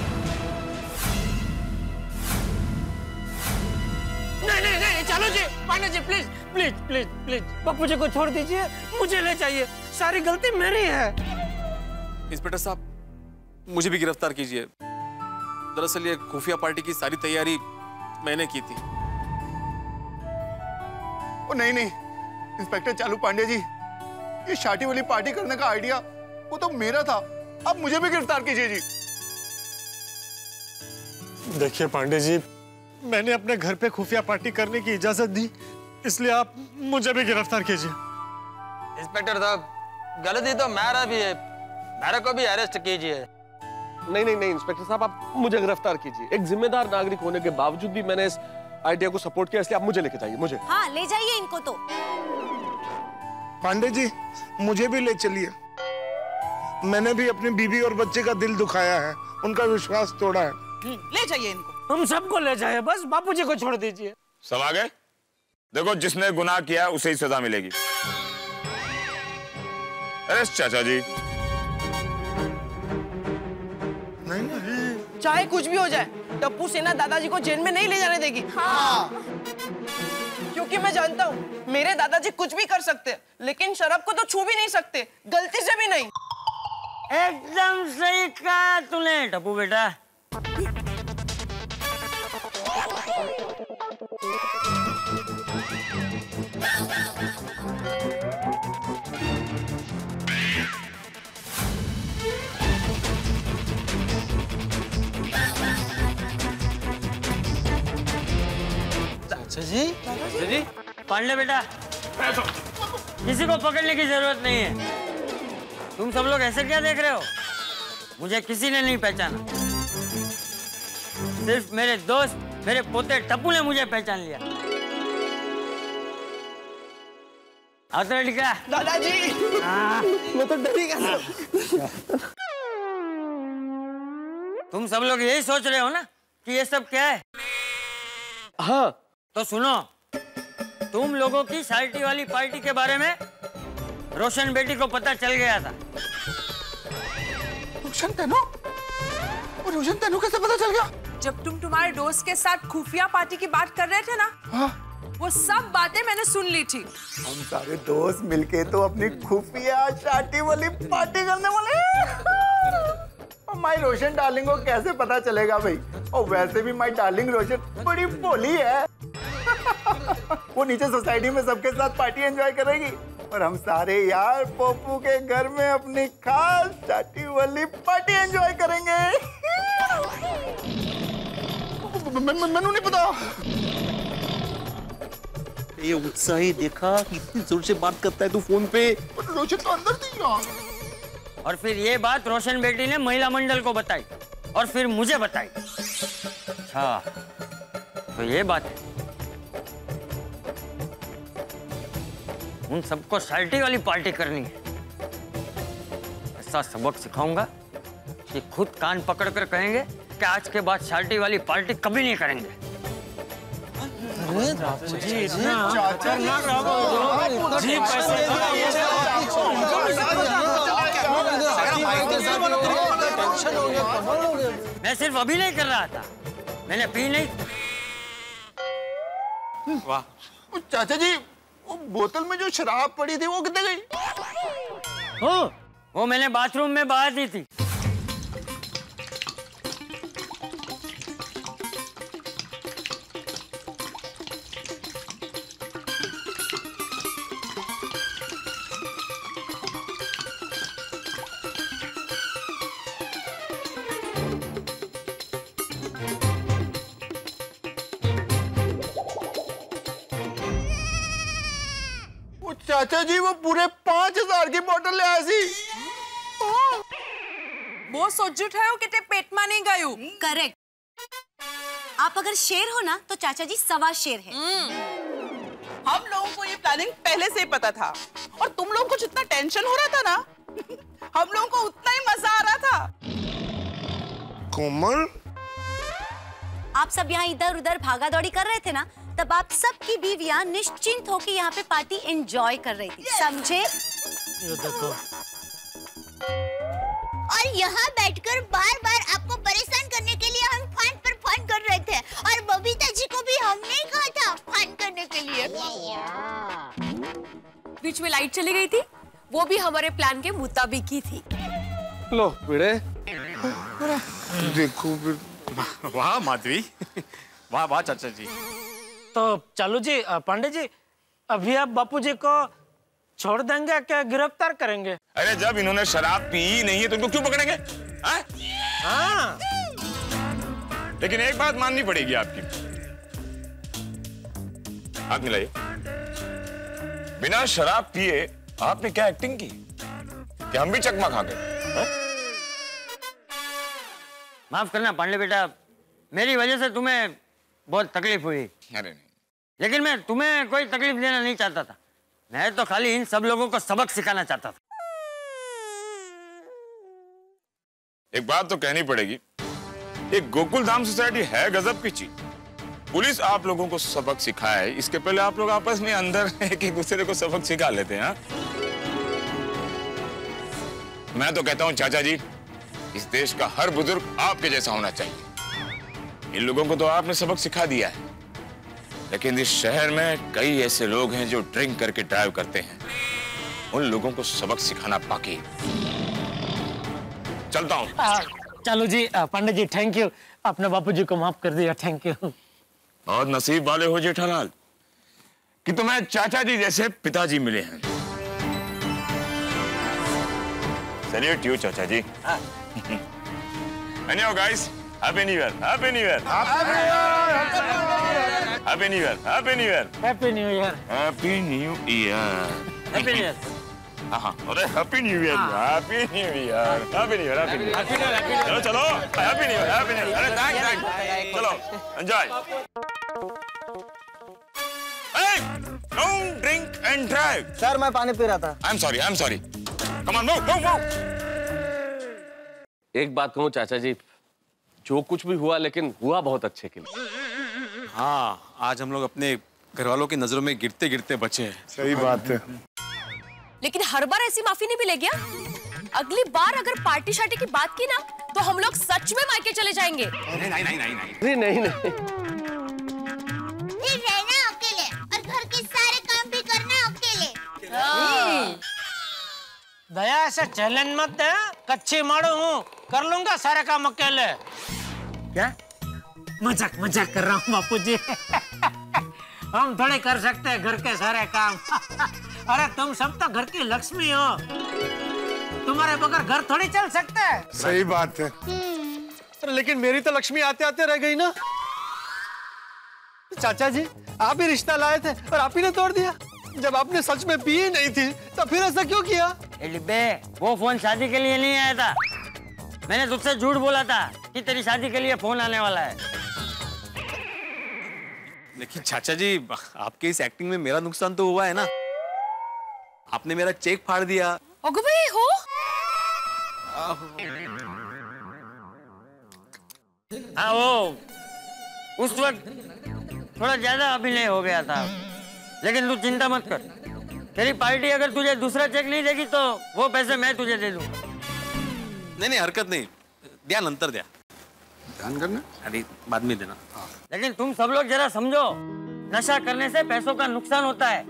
नहीं नहीं नहीं, चलो जी, Pandey ji please please please please, Pappu ji को छोड़ दीजिए, मुझे ले जाइए, सारी गलती मेरी है। इंस्पेक्टर साहब, मुझे भी गिरफ्तार कीजिए। दरअसल ये खुफिया पार्टी की सारी तैयारी मैंने की थी। ओ नहीं नहीं इंस्पेक्टर चालू पांडे जी, ये शादी वाली पार्टी करने का आइडिया वो तो मेरा था, अब मुझे भी गिरफ्तार कीजिए जी। देखिए पांडे जी, मैंने अपने घर पे खुफिया पार्टी करने की इजाजत दी, इसलिए आप मुझे भी गिरफ्तार कीजिए। इंस्पेक्टर साहब, गलती तो मेरा भी है, मेरे को भी अरेस्ट कीजिए। नहीं नहीं नहीं इंस्पेक्टर साहब, आप मुझे गिरफ्तार कीजिए। एक जिम्मेदार नागरिक होने के बावजूद भी मैंने इस आइडिया को सपोर्ट किया, इसलिए आप मुझे लेके जाइए। मुझे हाँ, ले जाइए इनको। तो पांडे जी, मुझे भी ले चलिए। मैंने भी अपनी बीवी और बच्चे का दिल दुखाया है, उनका विश्वास तोड़ा है। ले जाइए इनको। हम सबको ले जाए, बस बापूजी को छोड़ दीजिए। सब आ गए? देखो, जिसने गुनाह किया उसे ही सजा मिलेगी। अरेस्ट चाचा जी। नहीं नहीं, चाहे कुछ भी हो जाए, टप्पू सेना दादाजी को जेल में नहीं ले जाने देगी। हाँ। क्योंकि मैं जानता हूँ मेरे दादाजी कुछ भी कर सकते, लेकिन शराब को तो छू भी नहीं सकते, गलती से भी नहीं। एकदम सही कहा तूने टप्पू बेटा। पांडे बेटा, किसी को पकड़ने की जरूरत नहीं है। तुम सब लोग ऐसे क्या देख रहे हो? मुझे किसी ने नहीं पहचाना, सिर्फ मेरे दोस्त, मेरे पोते टप्पू ने मुझे पहचान लिया। आओ तो लड़का। दादाजी, मैं तो डर ही गया। तुम सब लोग यही सोच रहे हो ना कि ये सब क्या है? हाँ। तो सुनो, तुम लोगों की साल्टी वाली पार्टी के बारे में रोशन बेटी को पता चल गया था। रोशन तेनो? रोशन तेनो कैसे पता चल गया? जब तुम तुम्हारे दोस्त के साथ खुफिया पार्टी की बात कर रहे थे ना, हाँ? वो सब बातें मैंने सुन ली थी। हम सारे दोस्त मिलके तो अपनी खुफिया शादी वाली पार्टी करने वाले हैं। माई रोशन डार्लिंग को कैसे पता चलेगा भाई? और वैसे भी माई डार्लिंग रोशन बड़ी भोली है। वो नीचे सोसाइटी में सबके साथ पार्टी एंजॉय करेगी और हम सारे यार पप्पू के घर में अपनी खास शादी वाली पार्टी एंजॉय करेंगे। मैनू नहीं पता। ये उत्साही देखा, कितनी जोर से बात करता है तू फोन पे। रोशन तो अंदर थी यार। और फिर ये बात रोशन बेटी ने महिला मंडल को बताई और फिर मुझे बताई। अच्छा, तो ये बात है। उन सबको साल्टी वाली पार्टी करनी है। ऐसा सबक सिखाऊंगा कि खुद कान पकड़कर कहेंगे कि आज के बाद साल्टी वाली पार्टी कभी नहीं करेंगे। जी, चाचा ना रहो। जी, पैसे मैं सिर्फ अभी नहीं कर रहा था, मैंने पी नहीं। वाह। चाचा जी, वो बोतल में जो शराब पड़ी थी वो कितने गई? हो, वो मैंने बाथरूम में बहा दी थी। चाचा जी, वो पूरे पांच हजार की बोतल ले आए सी। वो सोचुट है कि ते पेट में नहीं गयू। करेक्ट। आप अगर शेर हो ना तो चाचा जी सवा शेर है। हम लोगों को ये प्लानिंग पहले से ही पता था और तुम लोगों को जितना टेंशन हो रहा था ना, हम लोगों को उतना ही मजा आ रहा था। कोमल, आप सब यहाँ इधर उधर भागा दौड़ी कर रहे थे ना, तब आप सबकी बीवियां निश्चिंत होकर यहाँ पे पार्टी एंजॉय कर रही थी, समझे? ये देखो। और यहाँ बैठकर बार बार आपको परेशान करने के लिए हम फन पर फन कर रहे थे और बबीता जी को भी हमने ही कहा था फन करने के लिए। बीच में लाइट चली गई थी, वो भी हमारे प्लान के मुताबिक ही थी। लो बेड़े, देखो वाह माधवी, वाह वाह चाचा जी। तो चालू जी, पांडे जी, अभी आप बापू जी को छोड़ देंगे क्या गिरफ्तार करेंगे? अरे जब इन्होंने शराब पी ही नहीं है तो इनको क्यों पकड़ेंगे? हाँ। लेकिन एक बात माननी पड़ेगी आपकी। हाथ मिलाइए। बिना शराब पिए आपने क्या एक्टिंग की कि हम भी चकमा खा गए? माफ करना पांडे बेटा, मेरी वजह से तुम्हें बहुत तकलीफ हुई। अरे नहीं, लेकिन मैं तुम्हें कोई तकलीफ देना नहीं चाहता था। मैं तो खाली इन सब लोगों को सबक सिखाना चाहता था। एक बात तो कहनी पड़ेगी, एक गोकुल धाम सोसाइटी है गजब की चीज। पुलिस आप लोगों को सबक सिखाए, इसके पहले आप लोग आपस में अंदर एक दूसरे को सबक सिखा लेते हैं। मैं तो कहता हूं चाचा जी, इस देश का हर बुजुर्ग आपके जैसा होना चाहिए। इन लोगों को तो आपने सबक सिखा दिया है, लेकिन इस शहर में कई ऐसे लोग हैं जो ड्रिंक करके ड्राइव करते हैं। उन लोगों को सबक सिखाना बाकी। चलता हूं। चालू जी, पांडे जी, थैंक यू, अपने बापू जी को माफ कर दिया, थैंक यू। बहुत नसीब वाले हो जेठालाल कि तुम्हें चाचा जी जैसे पिताजी मिले हैं। सैल्यूट यू चाचा जी। Anyhow guys, happy new year, happy new year. Happy new year, happy new year, happy new year, happy new year, happy new year. हाँ, अरे happy new year, happy new year, happy new year, happy new year. चलो चलो, happy new year, happy new year. अरे thank thank, चलो enjoy. Hey, don't drink and drive. Sir मैं पानी P रहा था। I'm sorry, I'm sorry. Come on, move, move, move. एक बात कहूँ चाचा जी, जो कुछ भी हुआ लेकिन हुआ बहुत अच्छे के लिए। हाँ, आज हम लोग अपने घर वालों की नजरों में गिरते गिरते बचे हैं। सही बात है। लेकिन हर बार ऐसी माफी नहीं मिलेगी। अगली बार अगर पार्टी शार्टी की बात की ना तो हम लोग सच में मायके चले जाएंगे। नहीं नहीं नहीं नहीं नहीं नहीं नहीं। फिर रहना अकेले और घर के सारे काम भी करना अकेले। दया ऐसे चैलेंज मत दे, कच्ची मारू हूँ, कर लूंगा सारे काम अकेले। क्या? मजाक मजाक कर रहा हूँ बापू जी। हम थोड़े कर सकते हैं घर के सारे काम। अरे तुम सब तो घर की लक्ष्मी हो, तुम्हारे बगैर घर थोड़ी चल सकते हैं। सही बात है। अरे लेकिन मेरी तो लक्ष्मी आते आते रह गई ना। चाचा जी आप ही रिश्ता लाए थे और आप ही ने तोड़ दिया। जब आपने सच में पी ही नहीं थी तो फिर ऐसा क्यों किया? डिब्बे, वो फोन शादी के लिए नहीं आया था। मैंने तुझसे झूठ बोला था कि तेरी शादी के लिए फोन आने वाला है। लेकिन चाचा जी आपके इस एक्टिंग में मेरा नुकसान तो हुआ है ना। आपने मेरा चेक फाड़ दिया। ओगो भाई हो? हाँ वो उस वक्त थोड़ा ज्यादा अभिनय हो गया था, लेकिन तू चिंता मत कर। तेरी पार्टी अगर तुझे दूसरा चेक नहीं देगी तो वो पैसे मैं तुझे दे दूंगा। नहीं नहीं हरकत नहीं, ध्यान अंतर दिया। ध्यान करना? अरे बाद में देना। लेकिन तुम सब लोग जरा समझो, नशा करने से पैसों का नुकसान होता है।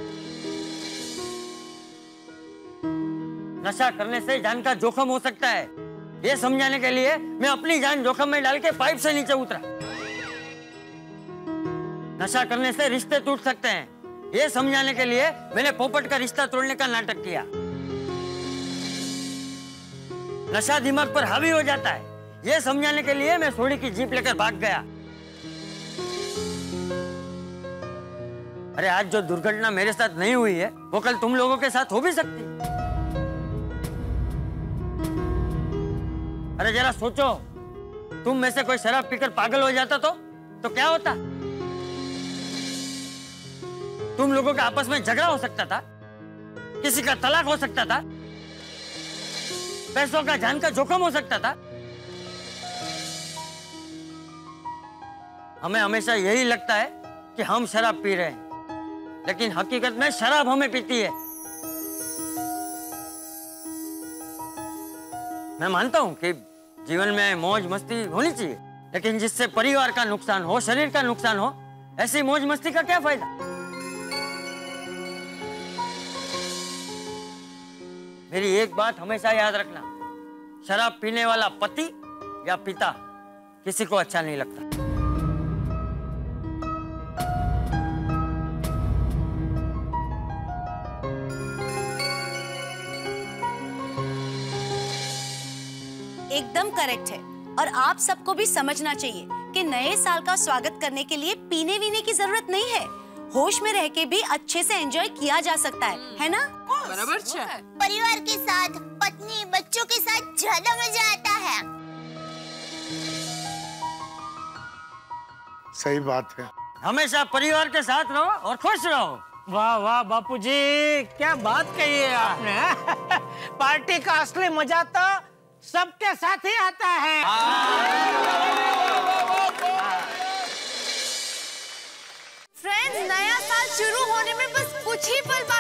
नशा करने से जान का जोखम हो सकता है। ये समझाने के लिए मैं अपनी जान जोखम में डाल के पाइप से नीचे उतरा। नशा करने से रिश्ते टूट सकते हैं, ये समझाने के लिए मैंने पोपट का रिश्ता तोड़ने का नाटक किया। नशा दिमाग पर हावी हो जाता है, ये समझाने के लिए मैं सोडी की जीप लेकर भाग गया। अरे आज जो दुर्घटना मेरे साथ नहीं हुई है वो कल तुम लोगों के साथ हो भी सकती। अरे जरा सोचो, तुम में से कोई शराब पीकर पागल हो जाता तो तो क्या होता? तुम लोगों का आपस में झगड़ा हो सकता था, किसी का तलाक हो सकता था, पैसों का जान का जोखिम हो सकता था। हमें हमेशा यही लगता है कि हम शराब पी रहे हैं, लेकिन हकीकत में शराब हमें पीती है। मैं मानता हूं कि जीवन में मौज मस्ती होनी चाहिए, लेकिन जिससे परिवार का नुकसान हो, शरीर का नुकसान हो, ऐसी मौज मस्ती का क्या फायदा? मेरी एक बात हमेशा याद रखना, शराब पीने वाला पति या पिता किसी को अच्छा नहीं लगता। एकदम करेक्ट है। और आप सबको भी समझना चाहिए कि नए साल का स्वागत करने के लिए पीने वीने की जरूरत नहीं है। होश में रह के भी अच्छे से एंजॉय किया जा सकता है, है ना? बराबर छे। परिवार के साथ, पत्नी बच्चों के साथ ज्यादा मजा आता है। सही बात है। हमेशा परिवार के साथ रहो और खुश रहो। वाह वाह बापूजी, क्या बात कही है आपने। पार्टी का असली मजा तो सबके साथ ही आता है। फ्रेंड्स, नया साल शुरू होने में बस कुछ ही पल